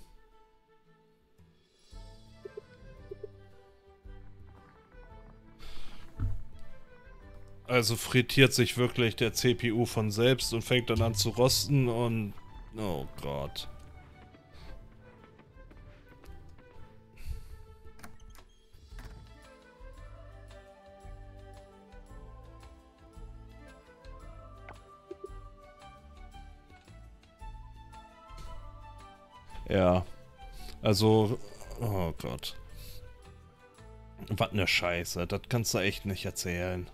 Also frittiert sich wirklich der CPU von selbst und fängt dann an zu rosten und... Oh Gott. Ja. Also... Oh Gott. Was ne Scheiße. Das kannst du echt nicht erzählen.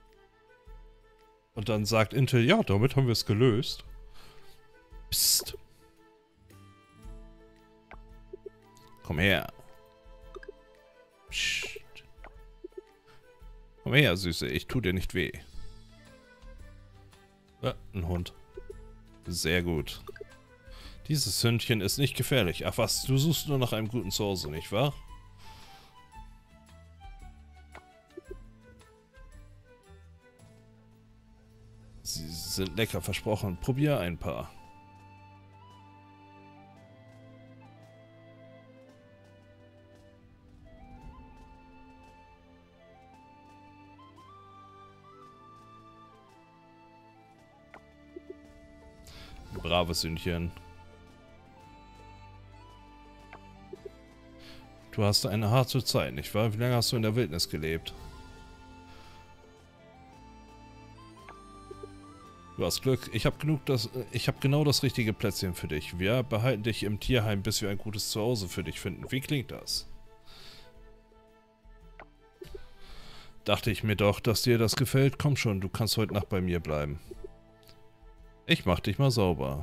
Und dann sagt Intel, ja, damit haben wir es gelöst. Psst. Komm her. Psst. Komm her, Süße, ich tu dir nicht weh. Ein Hund. Sehr gut. Dieses Hündchen ist nicht gefährlich. Ach was, du suchst nur nach einem guten Zuhause, nicht wahr? Sie sind lecker versprochen. Probier ein paar. Braves Hündchen. Du hast eine harte Zeit, nicht wahr? Wie lange hast du in der Wildnis gelebt? Du hast Glück. Ich habe genau das richtige Plätzchen für dich. Wir behalten dich im Tierheim, bis wir ein gutes Zuhause für dich finden. Wie klingt das? Dachte ich mir doch, dass dir das gefällt. Komm schon, du kannst heute Nacht bei mir bleiben. Ich mach dich mal sauber.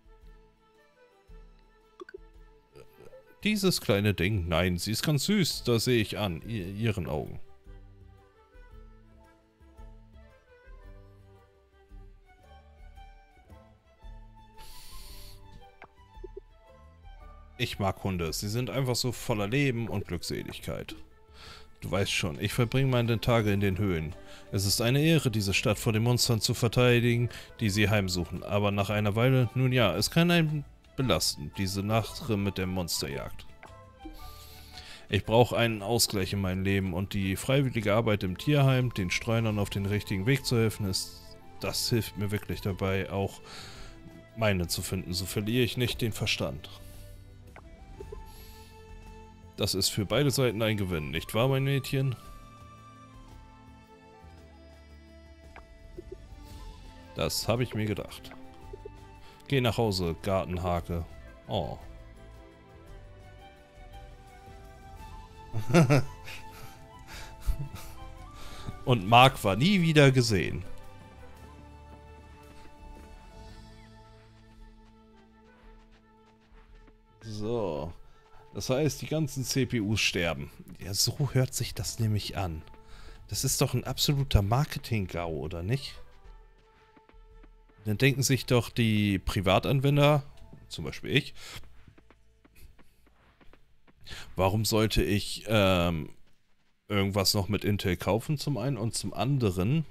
Dieses kleine Ding. Nein, sie ist ganz süß. Das sehe ich an ihren Augen. Ich mag Hunde. Sie sind einfach so voller Leben und Glückseligkeit. Du weißt schon, ich verbringe meine Tage in den Höhlen. Es ist eine Ehre, diese Stadt vor den Monstern zu verteidigen, die sie heimsuchen. Aber nach einer Weile, nun ja, es kann einen belasten, diese Nacht mit der Monsterjagd. Ich brauche einen Ausgleich in meinem Leben und die freiwillige Arbeit im Tierheim, den Streunern auf den richtigen Weg zu helfen, das hilft mir wirklich dabei, auch meine zu finden. So verliere ich nicht den Verstand. Das ist für beide Seiten ein Gewinn, nicht wahr, mein Mädchen? Das habe ich mir gedacht. Geh nach Hause, Gartenhake. Oh. Und Mark war nie wieder gesehen. So. Das heißt, die ganzen CPUs sterben. Ja, so hört sich das nämlich an. Das ist doch ein absoluter Marketing-GAU, oder nicht? Dann denken sich doch die Privatanwender, zum Beispiel ich, warum sollte ich irgendwas noch mit Intel kaufen zum einen und zum anderen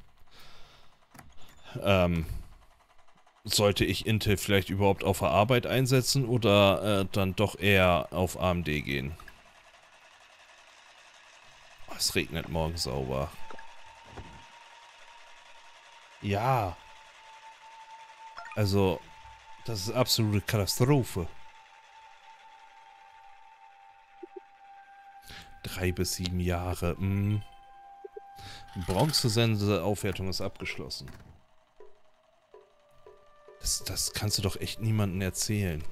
sollte ich Intel vielleicht überhaupt auf der Arbeit einsetzen oder dann doch eher auf AMD gehen? Oh, es regnet morgen sauber. Ja. Also, das ist absolute Katastrophe. 3 bis 7 Jahre. Bronzesense-Aufwertung ist abgeschlossen. Das kannst du doch echt niemandem erzählen.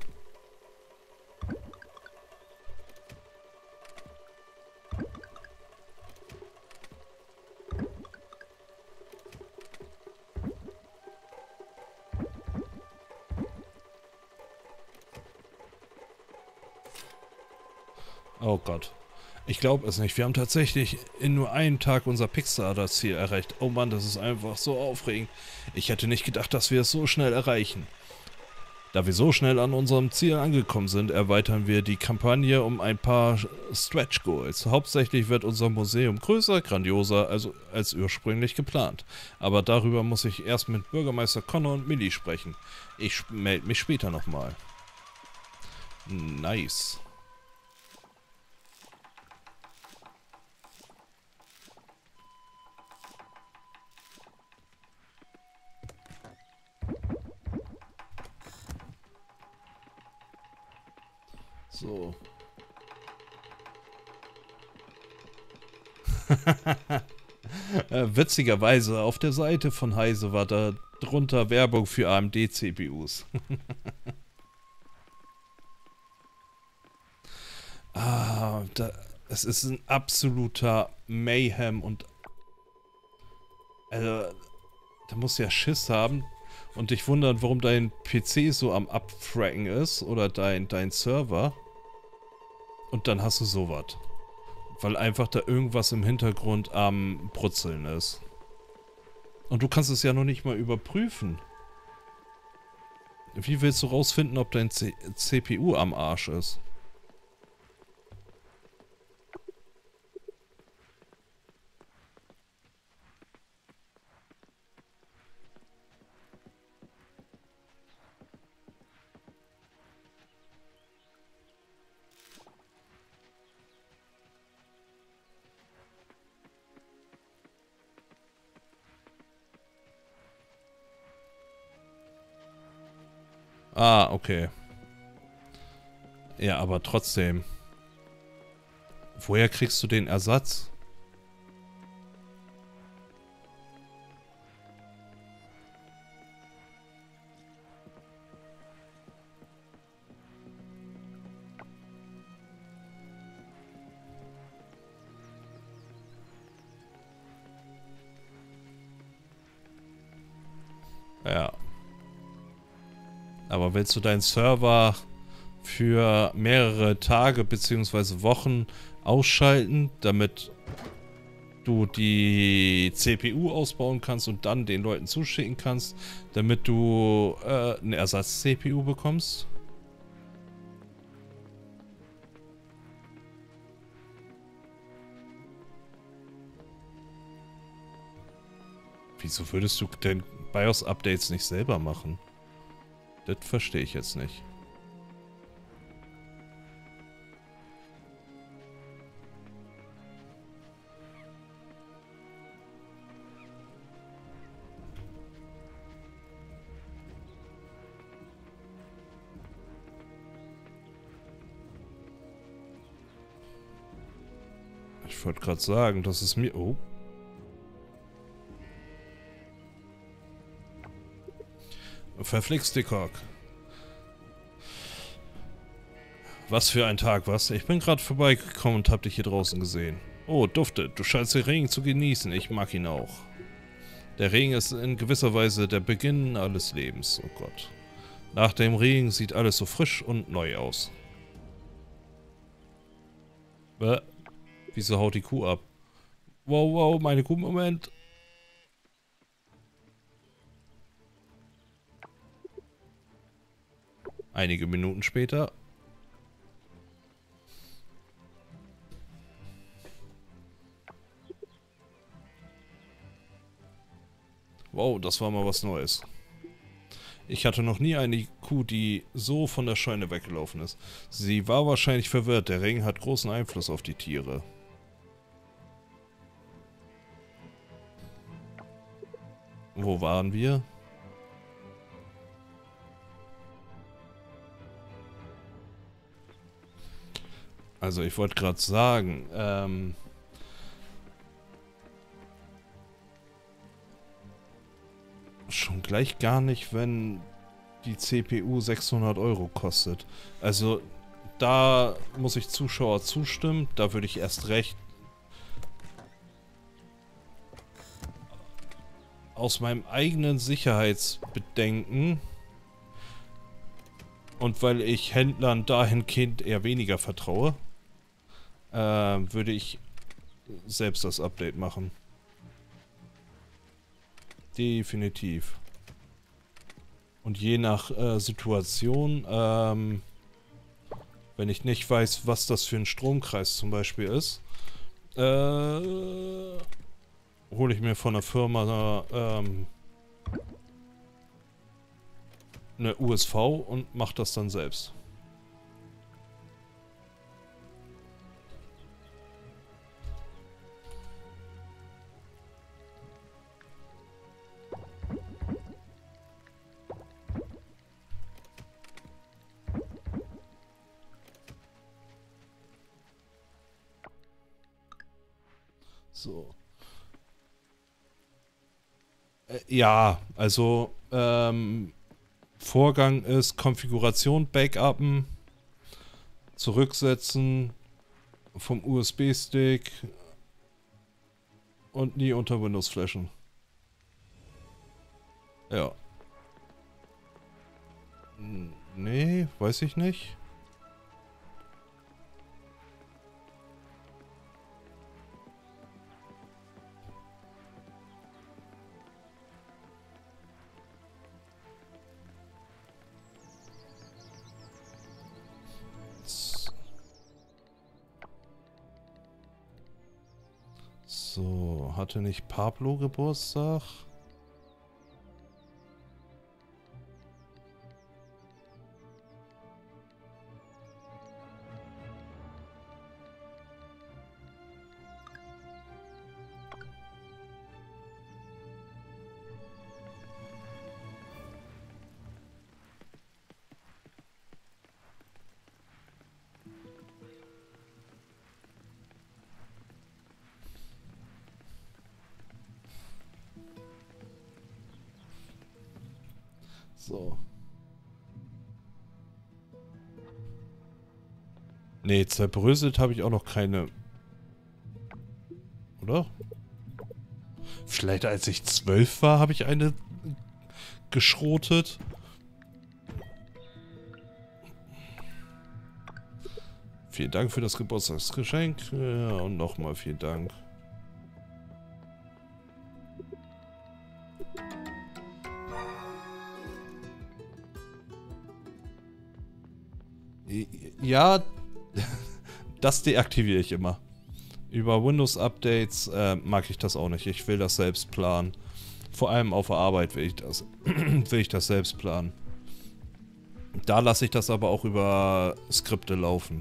Oh Gott. Ich glaube es nicht. Wir haben tatsächlich in nur einem Tag unser Pixar-Ziel erreicht. Oh Mann, das ist einfach so aufregend. Ich hätte nicht gedacht, dass wir es so schnell erreichen. Da wir so schnell an unserem Ziel angekommen sind, erweitern wir die Kampagne um ein paar Stretch Goals. Hauptsächlich wird unser Museum größer, grandioser als ursprünglich geplant. Aber darüber muss ich erst mit Bürgermeister Connor und Millie sprechen. Ich melde mich später nochmal. Nice. So. Witzigerweise, auf der Seite von Heise war da drunter Werbung für AMD-CPUs. Es ist ein absoluter Mayhem und... Also, da musst du ja Schiss haben und dich wundern, warum dein PC so am Abfracken ist oder dein Server. Und dann hast du sowas. Weil einfach da irgendwas im Hintergrund am Brutzeln ist. Und du kannst es ja noch nicht mal überprüfen. Wie willst du rausfinden, ob dein CPU am Arsch ist? Ah, okay. Ja, aber trotzdem. Woher kriegst du den Ersatz? Ja. Aber willst du deinen Server für mehrere Tage bzw. Wochen ausschalten, damit du die CPU ausbauen kannst und dann den Leuten zuschicken kannst, damit du eine Ersatz-CPU bekommst? Wieso würdest du denn BIOS-Updates nicht selber machen? Das verstehe ich jetzt nicht. Ich wollte gerade sagen, dass es mir... Oh. Verflixt, Dickhock. Was für ein Tag, was? Ich bin gerade vorbeigekommen und hab dich hier draußen gesehen. Oh, Dufte, du scheinst den Regen zu genießen. Ich mag ihn auch. Der Regen ist in gewisser Weise der Beginn alles Lebens. Oh Gott. Nach dem Regen sieht alles so frisch und neu aus. Wieso haut die Kuh ab? Wow, wow, meine Kuh, Moment. Einige Minuten später. Wow, das war mal was Neues. Ich hatte noch nie eine Kuh, die so von der Scheune weggelaufen ist. Sie war wahrscheinlich verwirrt. Der Regen hat großen Einfluss auf die Tiere. Wo waren wir? Also ich wollte gerade sagen, schon gleich gar nicht, wenn die CPU 600 € kostet. Also da muss ich Zuschauer zustimmen, da würde ich erst recht aus meinem eigenen Sicherheitsbedenken und weil ich Händlern dahingehend eher weniger vertraue, würde ich selbst das Update machen. Definitiv. Und je nach Situation, wenn ich nicht weiß, was das für ein Stromkreis zum Beispiel ist, hole ich mir von der Firma eine USV und mache das dann selbst. So. Ja, also Vorgang ist Konfiguration, Backuppen, zurücksetzen vom USB-Stick und nie unter Windows flashen. Ja. Nee, weiß ich nicht. So, hatte nicht Pablo Geburtstag? So. Nee, zerbröselt habe ich auch noch keine. Oder? Vielleicht als ich 12 war, habe ich eine geschrotet. Vielen Dank für das Geburtstagsgeschenk. Ja, und nochmal vielen Dank. Ja, das deaktiviere ich immer. Über Windows-Updates mag ich das auch nicht. Ich will das selbst planen. Vor allem auf der Arbeit will ich das selbst planen. Da lasse ich das aber auch über Skripte laufen.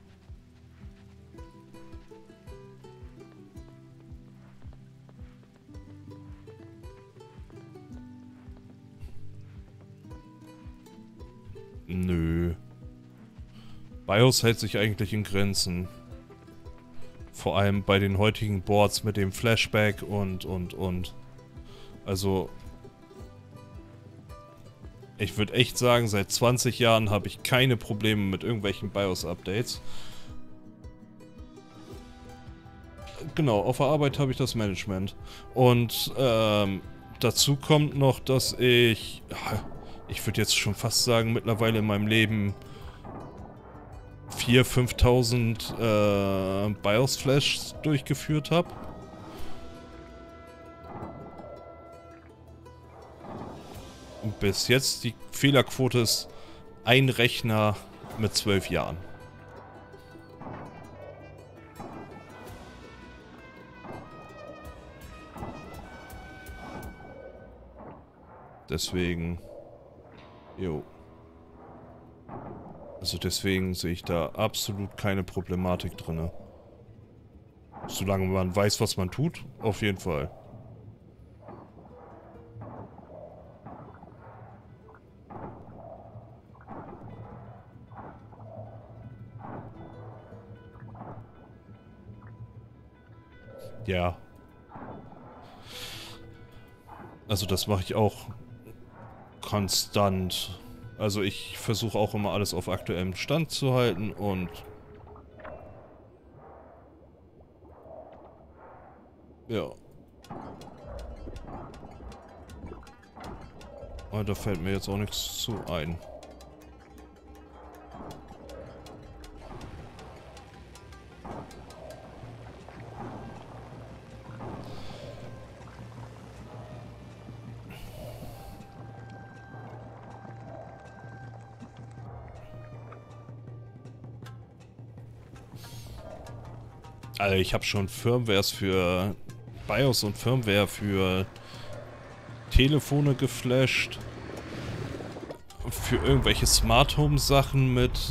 Nö. BIOS hält sich eigentlich in Grenzen. Vor allem bei den heutigen Boards mit dem Flashback und. Also, ich würde echt sagen, seit 20 Jahren habe ich keine Probleme mit irgendwelchen BIOS-Updates. Genau, auf der Arbeit habe ich das Management. Und dazu kommt noch, dass ich würde jetzt schon fast sagen, mittlerweile in meinem Leben 4.000, 5.000 BIOS-Flashes durchgeführt habe. Und bis jetzt die Fehlerquote ist ein Rechner mit 12 Jahren. Deswegen. Jo. Also deswegen sehe ich da absolut keine Problematik drin. Solange man weiß, was man tut, auf jeden Fall. Ja. Also das mache ich auch konstant. Also ich versuche auch immer alles auf aktuellem Stand zu halten und ja. Aber da fällt mir jetzt auch nichts zu ein. Also ich habe schon Firmwares für BIOS und Firmware für Telefone geflasht. Für irgendwelche Smart Home Sachen mit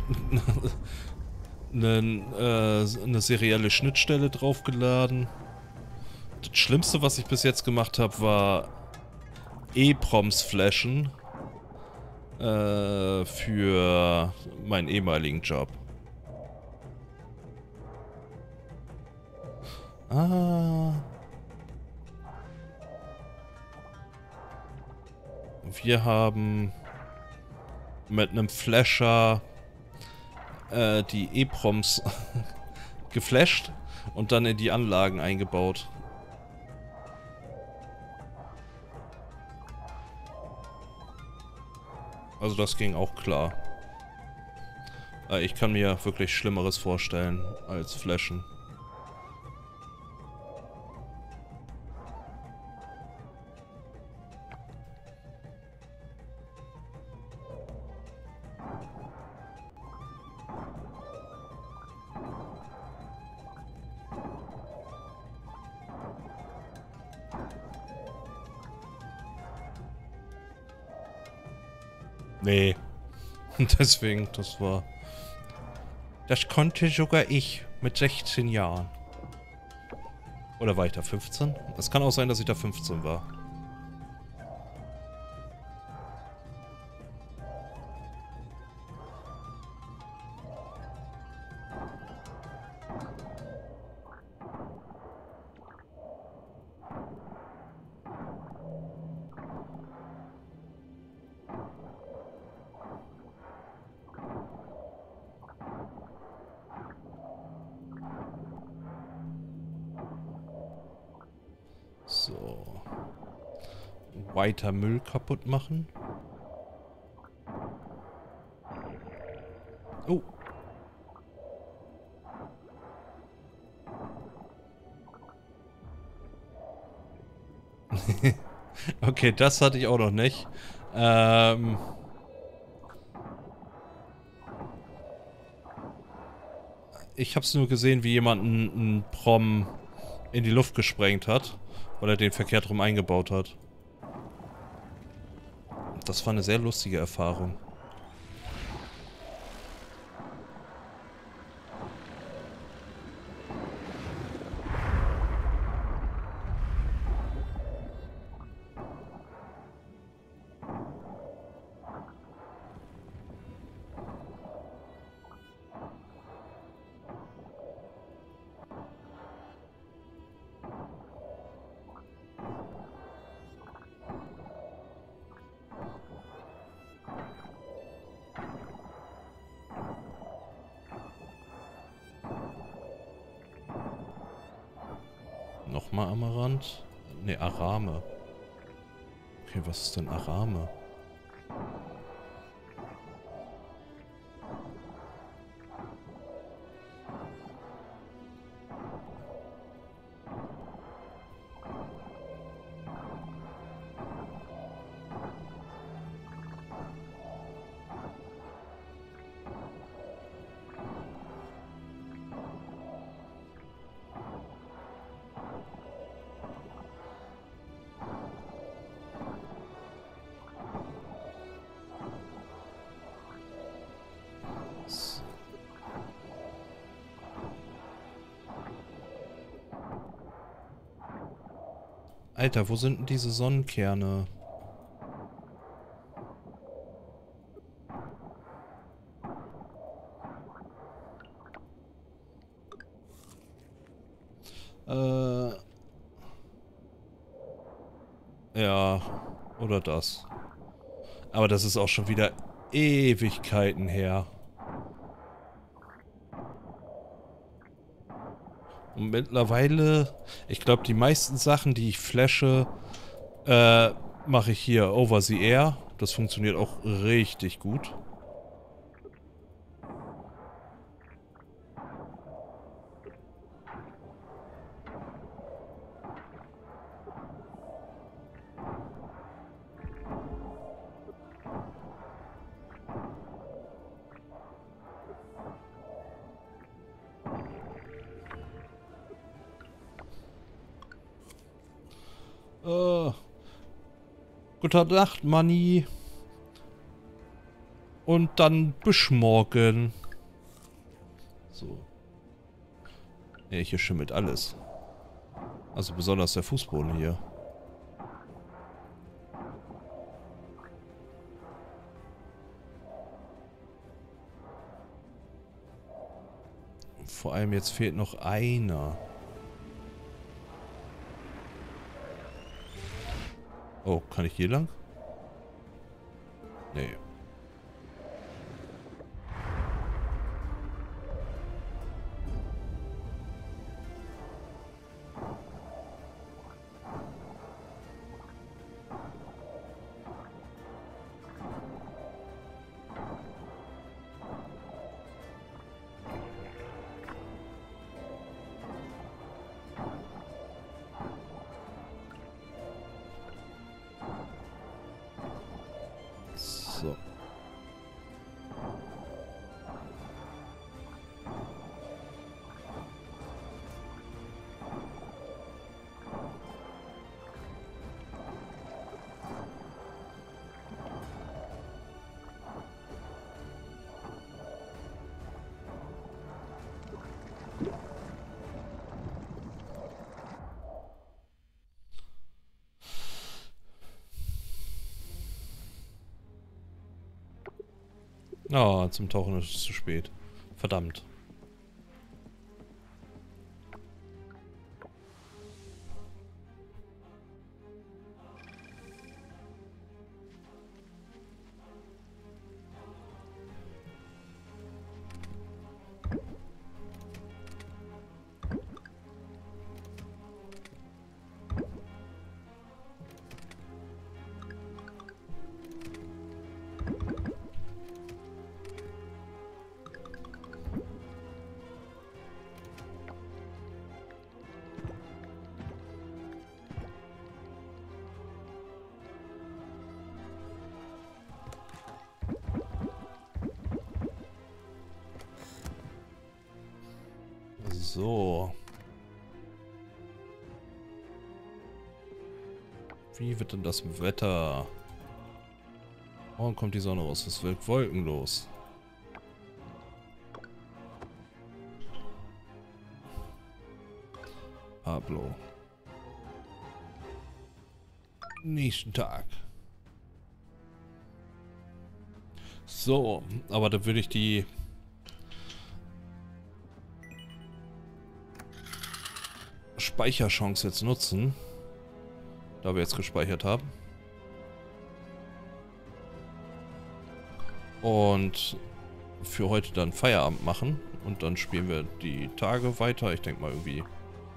eine serielle Schnittstelle draufgeladen. Das Schlimmste, was ich bis jetzt gemacht habe, war EEPROMs flashen für meinen ehemaligen Job. Wir haben mit einem Flasher die EEPROMs geflasht und dann in die Anlagen eingebaut. Also das ging auch klar. Ich kann mir wirklich Schlimmeres vorstellen als Flashen. Nee. Deswegen, das war... Das konnte sogar ich mit 16 Jahren. Oder war ich da 15? Es kann auch sein, dass ich da 15 war. weiter Müll kaputt machen. Oh. Okay, das hatte ich auch noch nicht. Ich habe es nur gesehen, wie jemand einen Prom in die Luft gesprengt hat, weil er den verkehrt rum eingebaut hat. Das war eine sehr lustige Erfahrung. Nochmal Amaranth? Ne, Arame. Okay, was ist denn Arame? Alter, wo sind denn diese Sonnenkerne? Ja, oder das. Aber das ist auch schon wieder Ewigkeiten her. Und mittlerweile, ich glaube, die meisten Sachen, die ich flashe, mache ich hier over the air. Das funktioniert auch richtig gut. Gute Nacht, Manni. Und dann bis morgen. So. Ja, hier schimmelt alles. Also besonders der Fußboden hier. Vor allem jetzt fehlt noch einer. Oh, kann ich hier lang? Nee. So. Ah, zum Tauchen ist es zu spät. Verdammt. So. Wie wird denn das Wetter? Morgen kommt die Sonne raus, es wird wolkenlos. Pablo. Nächsten Tag. So, aber da würde ich die Speicherchance jetzt nutzen, da wir jetzt gespeichert haben. Und für heute dann Feierabend machen. Und dann spielen wir die Tage weiter. Ich denke mal irgendwie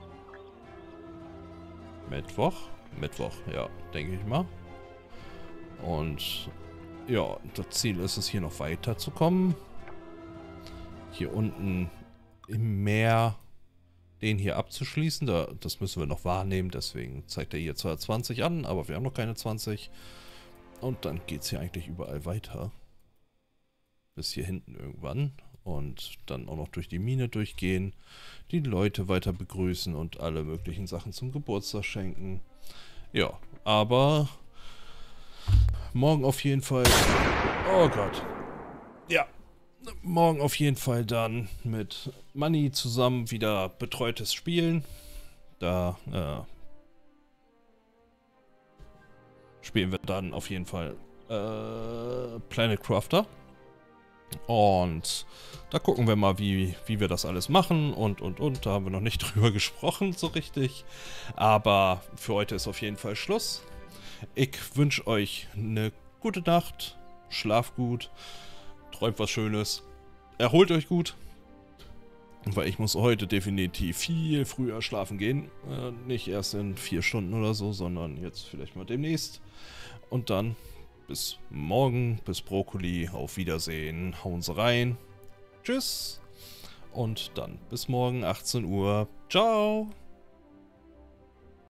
Mittwoch. Mittwoch, ja, denke ich mal. Und ja, das Ziel ist es, hier noch weiterzukommen. Hier unten im Meer den hier abzuschließen. Das müssen wir noch wahrnehmen, deswegen zeigt er hier zwar 20 an, aber wir haben noch keine 20. Und dann geht es hier eigentlich überall weiter. Bis hier hinten irgendwann. Und dann auch noch durch die Mine durchgehen, die Leute weiter begrüßen und alle möglichen Sachen zum Geburtstag schenken. Ja, aber morgen auf jeden Fall... Oh Gott. Ja, morgen auf jeden Fall dann mit Manni zusammen wieder betreutes Spielen. Da spielen wir dann auf jeden Fall Planet Crafter. Und da gucken wir mal, wie wir das alles machen und. Da haben wir noch nicht drüber gesprochen so richtig. Aber für heute ist auf jeden Fall Schluss. Ich wünsche euch eine gute Nacht. Schlaft gut. Träumt was Schönes. Erholt euch gut. Weil ich muss heute definitiv viel früher schlafen gehen. Nicht erst in 4 Stunden oder so, sondern jetzt vielleicht mal demnächst. Und dann... bis morgen, bis Brokkoli, auf Wiedersehen, hauen Sie rein, tschüss und dann bis morgen 18 Uhr, ciao!